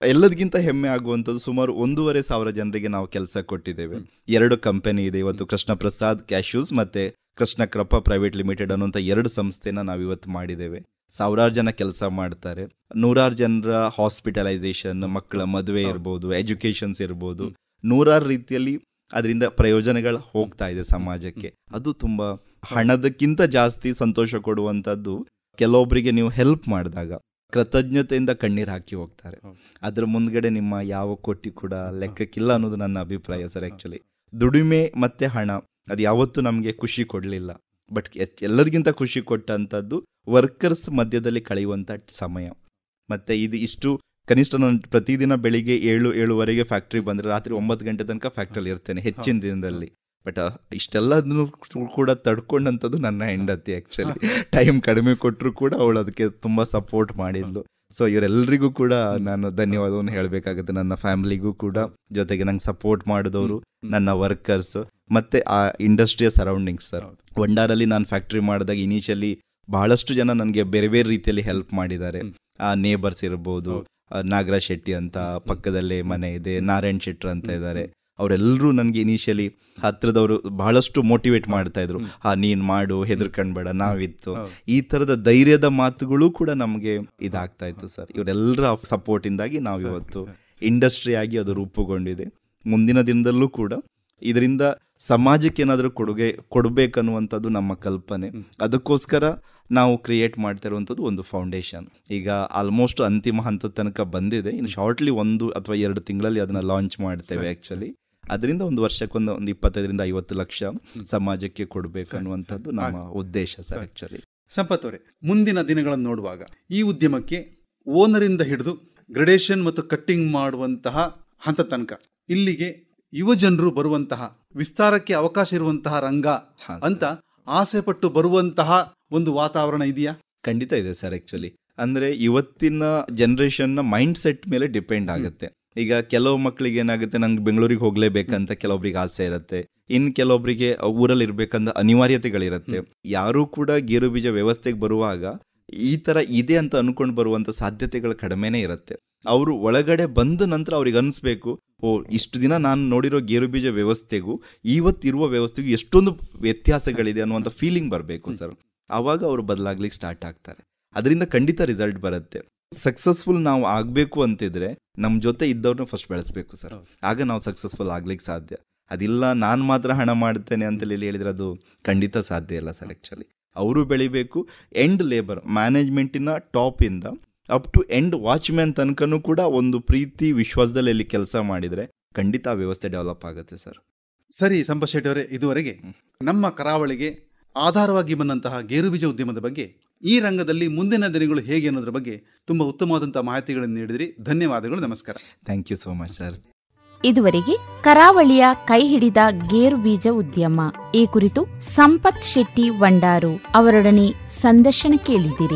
C: ಎಲ್ಲದಕ್ಕಿಂತ ಹೆಮ್ಮೆ ಆಗುವಂಥದ್ದು ಸುಮಾರು 1,500 ಜನರಿಗೆ ನಾವು ಕೆಲಸ ಕೊಟ್ಟಿದ್ದೇವೆ. 2 ಕಂಪನಿ ಇದೆ ಇವತ್ತು, ಕೃಷ್ಣಪ್ರಸಾದ್ ಕ್ಯಾಶ್ಯೂಸ್ ಮತ್ತೆ ಕೃಷ್ಣಕ್ರಪ್ಪ ಪ್ರೈವೇಟ್ ಲಿಮಿಟೆಡ್ ಅನ್ನುವಂಥ 2 ಸಂಸ್ಥೆನ ನಾವು ಇವತ್ತು ಮಾಡಿದ್ದೇವೆ. 1,000 ಜನ ಕೆಲಸ ಮಾಡ್ತಾರೆ. 100 ಜನರ ಹಾಸ್ಪಿಟಲೈಸೇಷನ್, ಮಕ್ಕಳ ಮದುವೆ ಇರ್ಬೋದು, ಎಜುಕೇಶನ್ಸ್ ಇರ್ಬೋದು, 100 ರೀತಿಯಲ್ಲಿ ಅದರಿಂದ ಪ್ರಯೋಜನಗಳು ಹೋಗ್ತಾ ಇದೆ ಸಮಾಜಕ್ಕೆ. ಅದು ತುಂಬಾ ಹಣದಕ್ಕಿಂತ ಜಾಸ್ತಿ ಸಂತೋಷ ಕೊಡುವಂಥದ್ದು. ಕೆಲವೊಬ್ಬರಿಗೆ ನೀವು ಹೆಲ್ಪ್ ಮಾಡಿದಾಗ ಕೃತಜ್ಞತೆಯಿಂದ ಕಣ್ಣೀರು ಹಾಕಿ ಹೋಗ್ತಾರೆ. ಅದ್ರ ಮುಂದ್ಗಡೆ ನಿಮ್ಮ ಯಾವ ಕೋಟಿ ಕೂಡ ಲೆಕ್ಕಕ್ಕಿಲ್ಲ ಅನ್ನೋದು ನನ್ನ ಅಭಿಪ್ರಾಯ ಸರ್. ಆಕ್ಚುಲಿ ದುಡಿಮೆ ಮತ್ತೆ ಹಣ ಅದು ಯಾವತ್ತೂ ನಮಗೆ ಖುಷಿ ಕೊಡಲಿಲ್ಲ. ಬಟ್ ಎಲ್ಲದಕ್ಕಿಂತ ಖುಷಿ ಕೊಟ್ಟಂಥದ್ದು ವರ್ಕರ್ಸ್ ಮಧ್ಯದಲ್ಲಿ ಕಳೆಯುವಂಥ ಸಮಯ. ಮತ್ತೆ ಇದು ಇಷ್ಟು ಕನಿಷ್ಠ ನಾನು ಪ್ರತಿದಿನ ಬೆಳಿಗ್ಗೆ 7-7:30 ಫ್ಯಾಕ್ಟ್ರಿ ಬಂದರೆ ರಾತ್ರಿ 9 ಗಂಟೆ ತನಕ ಫ್ಯಾಕ್ಟ್ರಿಯಲ್ಲಿ ಇರ್ತೇನೆ ಹೆಚ್ಚಿನ ದಿನದಲ್ಲಿ. ಬಟ್ ಇಷ್ಟೆಲ್ಲದನ್ನು ಕೂಡ ತಡ್ಕೊಂಡಂಥದ್ದು ನನ್ನ ಹೆಂಡತಿ. ಆ್ಯಕ್ಚುಲಿ ಟೈಮ್ ಕಡಿಮೆ ಕೊಟ್ಟರು ಕೂಡ ಅವಳು ಅದಕ್ಕೆ ತುಂಬ ಸಪೋರ್ಟ್ ಮಾಡಿದ್ಲು. ಸೊ ಇವರೆಲ್ಲರಿಗೂ ಕೂಡ ನಾನು ಧನ್ಯವಾದವನ್ನು ಹೇಳಬೇಕಾಗುತ್ತೆ. ನನ್ನ ಫ್ಯಾಮಿಲಿಗೂ ಕೂಡ, ಜೊತೆಗೆ ನಂಗೆ ಸಪೋರ್ಟ್ ಮಾಡಿದವರು, ನನ್ನ ವರ್ಕರ್ಸ್, ಮತ್ತೆ ಆ ಇಂಡಸ್ಟ್ರಿಯ ಸರೌಂಡಿಂಗ್ಸ್ ಸರ್. ವಂಡಾರಲ್ಲಿ ನಾನು ಫ್ಯಾಕ್ಟ್ರಿ ಮಾಡಿದಾಗ ಇನಿಷಿಯಲಿ ಬಹಳಷ್ಟು ಜನ ನನಗೆ ಬೇರೆ ಬೇರೆ ರೀತಿಯಲ್ಲಿ ಹೆಲ್ಪ್ ಮಾಡಿದ್ದಾರೆ. ಆ ನೇಬರ್ಸ್ ಇರ್ಬೋದು, ನಾಗರಾಜ್ ಶೆಟ್ಟಿ ಅಂತ ಪಕ್ಕದಲ್ಲೇ ಮನೆ ಇದೆ, ನಾರಾಯಣ್ ಶೆಟ್ರ್ ಅಂತ ಇದ್ದಾರೆ. ಅವರೆಲ್ಲರೂ ನನಗೆ ಇನಿಷಿಯಲಿ ಹತ್ರದವರು ಬಹಳಷ್ಟು ಮೋಟಿವೇಟ್ ಮಾಡ್ತಾ ಇದ್ರು. ನೀನ್ ಮಾಡು, ಹೆದರ್ಕಂಡ್ಬೇಡ, ನಾವಿತ್ತು. ಈ ತರದ ಧೈರ್ಯದ ಮಾತುಗಳು ಕೂಡ ನಮಗೆ ಇದಾಗ್ತಾ ಇತ್ತು ಸರ್. ಇವರೆಲ್ಲರ ಸಪೋರ್ಟ್ ಇಂದಾಗಿ ನಾವು ಇವತ್ತು ಇಂಡಸ್ಟ್ರಿ ಆಗಿ ಅದು ರೂಪುಗೊಂಡಿದೆ. ಮುಂದಿನ ದಿನದಲ್ಲೂ ಕೂಡ ಇದರಿಂದ ಸಮಾಜಕ್ಕೆ ಏನಾದರೂ ಕೊಡುಗೆ ಕೊಡಬೇಕನ್ನುವಂಥದ್ದು ನಮ್ಮ ಕಲ್ಪನೆ. ಅದಕ್ಕೋಸ್ಕರ ನಾವು ಕ್ರಿಯೇಟ್ ಮಾಡ್ತಾ ಇರುವಂಥದ್ದು ಒಂದು ಫೌಂಡೇಶನ್. ಈಗ ಆಲ್ಮೋಸ್ಟ್ ಅಂತಿಮ ಹಂತದ ತನಕ ಬಂದಿದೆ. ಇನ್ನು ಶಾರ್ಟ್ಲಿ 1 ಅಥವಾ 2 ತಿಂಗಳಲ್ಲಿ ಅದನ್ನ ಲಾಂಚ್ ಮಾಡ್ತೇವೆ. ಆ್ಯಕ್ಚುಲಿ ಅದರಿಂದ ಒಂದು ವರ್ಷಕ್ಕೊಂದು 25-50 ಲಕ್ಷ ಸಮಾಜಕ್ಕೆ ಕೊಡಬೇಕು ಅನ್ನುವಂಥದ್ದು ನಮ್ಮ ಉದ್ದೇಶ ಸರ್. ಆ್ಯಕ್ಚುಲಿ
B: ಸಂಪತ್ ಅವರೇ, ಮುಂದಿನ ದಿನಗಳನ್ನು ನೋಡುವಾಗ ಈ ಉದ್ಯಮಕ್ಕೆ ಓನರಿಂದ ಹಿಡಿದು ಗ್ರೇಡೇಷನ್ ಮತ್ತು ಕಟ್ಟಿಂಗ್ ಮಾಡುವಂತಹ ಹಂತ ತನಕ ಇಲ್ಲಿಗೆ ಯುವ ಜನರು ಬರುವಂತಹ, ವಿಸ್ತಾರಕ್ಕೆ ಅವಕಾಶ ಇರುವಂತಹ ರಂಗ ಅಂತ ಆಸೆ ಪಟ್ಟು ಬರುವಂತಹ ಒಂದು ವಾತಾವರಣ ಇದೆಯಾ?
C: ಖಂಡಿತ ಇದೆ ಸರ್. ಆ್ಯಕ್ಚುಲಿ ಅಂದರೆ ಇವತ್ತಿನ ಜನ್ರೇಷನ್ನ ಮೈಂಡ್ ಸೆಟ್ ಮೇಲೆ ಡಿಪೆಂಡ್ ಆಗುತ್ತೆ. ಈಗ ಕೆಲವು ಮಕ್ಕಳಿಗೆ ಏನಾಗುತ್ತೆ, ನಂಗೆ ಬೆಂಗಳೂರಿಗೆ ಹೋಗ್ಲೇಬೇಕಂತ ಕೆಲವೊಬ್ರಿಗೆ ಆಸೆ ಇರುತ್ತೆ. ಇನ್ನು ಕೆಲವೊಬ್ಬರಿಗೆ ಊರಲ್ಲಿ ಇರ್ಬೇಕಂತ ಅನಿವಾರ್ಯತೆಗಳಿರುತ್ತೆ. ಯಾರೂ ಕೂಡ ಗೇರು ಬೀಜ ವ್ಯವಸ್ಥೆಗೆ ಬರುವಾಗ ಈ ಥರ ಇದೆ ಅಂತ ಅನ್ಕೊಂಡು ಬರುವಂಥ ಸಾಧ್ಯತೆಗಳು ಕಡಿಮೆನೇ ಇರುತ್ತೆ. ಅವರು ಒಳಗಡೆ ಬಂದ ನಂತರ ಅವ್ರಿಗೆ ಅನಿಸ್ಬೇಕು, ಇಷ್ಟು ದಿನ ನಾನು ನೋಡಿರೋ ಗೇರು ಬೀಜ ವ್ಯವಸ್ಥೆಗೂ ಇವತ್ತಿರುವ ವ್ಯವಸ್ಥೆಗೂ ಎಷ್ಟೊಂದು ವ್ಯತ್ಯಾಸಗಳಿದೆ ಅನ್ನುವಂಥ ಫೀಲಿಂಗ್ ಬರಬೇಕು ಸರ್. ಆವಾಗ ಅವರು ಬದಲಾಗ್ಲಿಕ್ಕೆ ಸ್ಟಾರ್ಟ್ ಆಗ್ತಾರೆ. ಅದರಿಂದ ಖಂಡಿತ ರಿಸಲ್ಟ್ ಬರುತ್ತೆ. ಸಕ್ಸಸ್ಫುಲ್ ನಾವು ಆಗಬೇಕು ಅಂತಿದ್ರೆ ನಮ್ಮ ಜೊತೆ ಇದ್ದವ್ರನ್ನ ಫಸ್ಟ್ ಬೆಳೆಸಬೇಕು ಸರ್. ಆಗ ನಾವು ಸಕ್ಸಸ್ಫುಲ್ ಆಗ್ಲಿಕ್ಕೆ ಸಾಧ್ಯ. ಅದಿಲ್ಲ ನಾನು ಮಾತ್ರ ಹಣ ಮಾಡ್ತೇನೆ ಅಂತೇಳಿ ಹೇಳಿದ್ರೆ ಅದು ಖಂಡಿತ ಸಾಧ್ಯ ಇಲ್ಲ ಸರ್. ಆ್ಯಕ್ಚುಲಿ ಅವರು ಬೆಳಿಬೇಕು. ಎಂಡ್ ಲೇಬರ್ ಮ್ಯಾನೇಜ್ಮೆಂಟಿನ ಟಾಪಿಂದ ಅಪ್ ಟು ಎಂಡ್ ವಾಚ್ಮ್ಯಾನ್ ತನಕನೂ ಕೂಡ ಒಂದು ಪ್ರೀತಿ ವಿಶ್ವಾಸದಲ್ಲಿ ಇಲ್ಲಿ ಕೆಲಸ ಮಾಡಿದರೆ ಖಂಡಿತ ಆ ವ್ಯವಸ್ಥೆ ಡೆವಲಪ್ ಆಗುತ್ತೆ ಸರ್.
B: ಸರಿ ಸಂಪತ್ ಶೆಟ್ಟಿ ಅವರೇ, ಇದುವರೆಗೆ ನಮ್ಮ ಕರಾವಳಿಗೆ ಆಧಾರವಾಗಿ ಬಂದಂತಹ ಗೇರು ಬೀಜ ಉದ್ಯಮದ ಬಗ್ಗೆ, ಈ ರಂಗದಲ್ಲಿ ಮುಂದಿನ ದಿನಗಳು ಹೇಗೆ ಅನ್ನೋದ್ರ ಬಗ್ಗೆ ತುಂಬಾ ಉತ್ತಮವಾದಂತಹ ಮಾಹಿತಿಗಳನ್ನು ನೀಡಿದ್ರಿ. ಧನ್ಯವಾದಗಳು, ನಮಸ್ಕಾರ.
C: Thank you so much sir.
A: ಇದುವರೆಗೆ ಕರಾವಳಿಯ ಕೈ ಹಿಡಿದ ಗೇರು ಬೀಜ ಉದ್ಯಮ ಈ ಕುರಿತು ಸಂಪತ್ ಶೆಟ್ಟಿ ವಂಡಾರು ಅವರೊಡನೆ ಸಂದರ್ಶನ ಕೇಳಿದಿರಿ.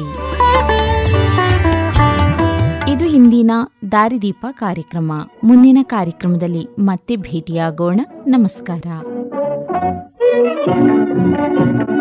A: ಇದು ಇಂದಿನ ದಾರಿದೀಪ ಕಾರ್ಯಕ್ರಮ. ಮುಂದಿನ ಕಾರ್ಯಕ್ರಮದಲ್ಲಿ ಮತ್ತೆ ಭೇಟಿಯಾಗೋಣ. ನಮಸ್ಕಾರ.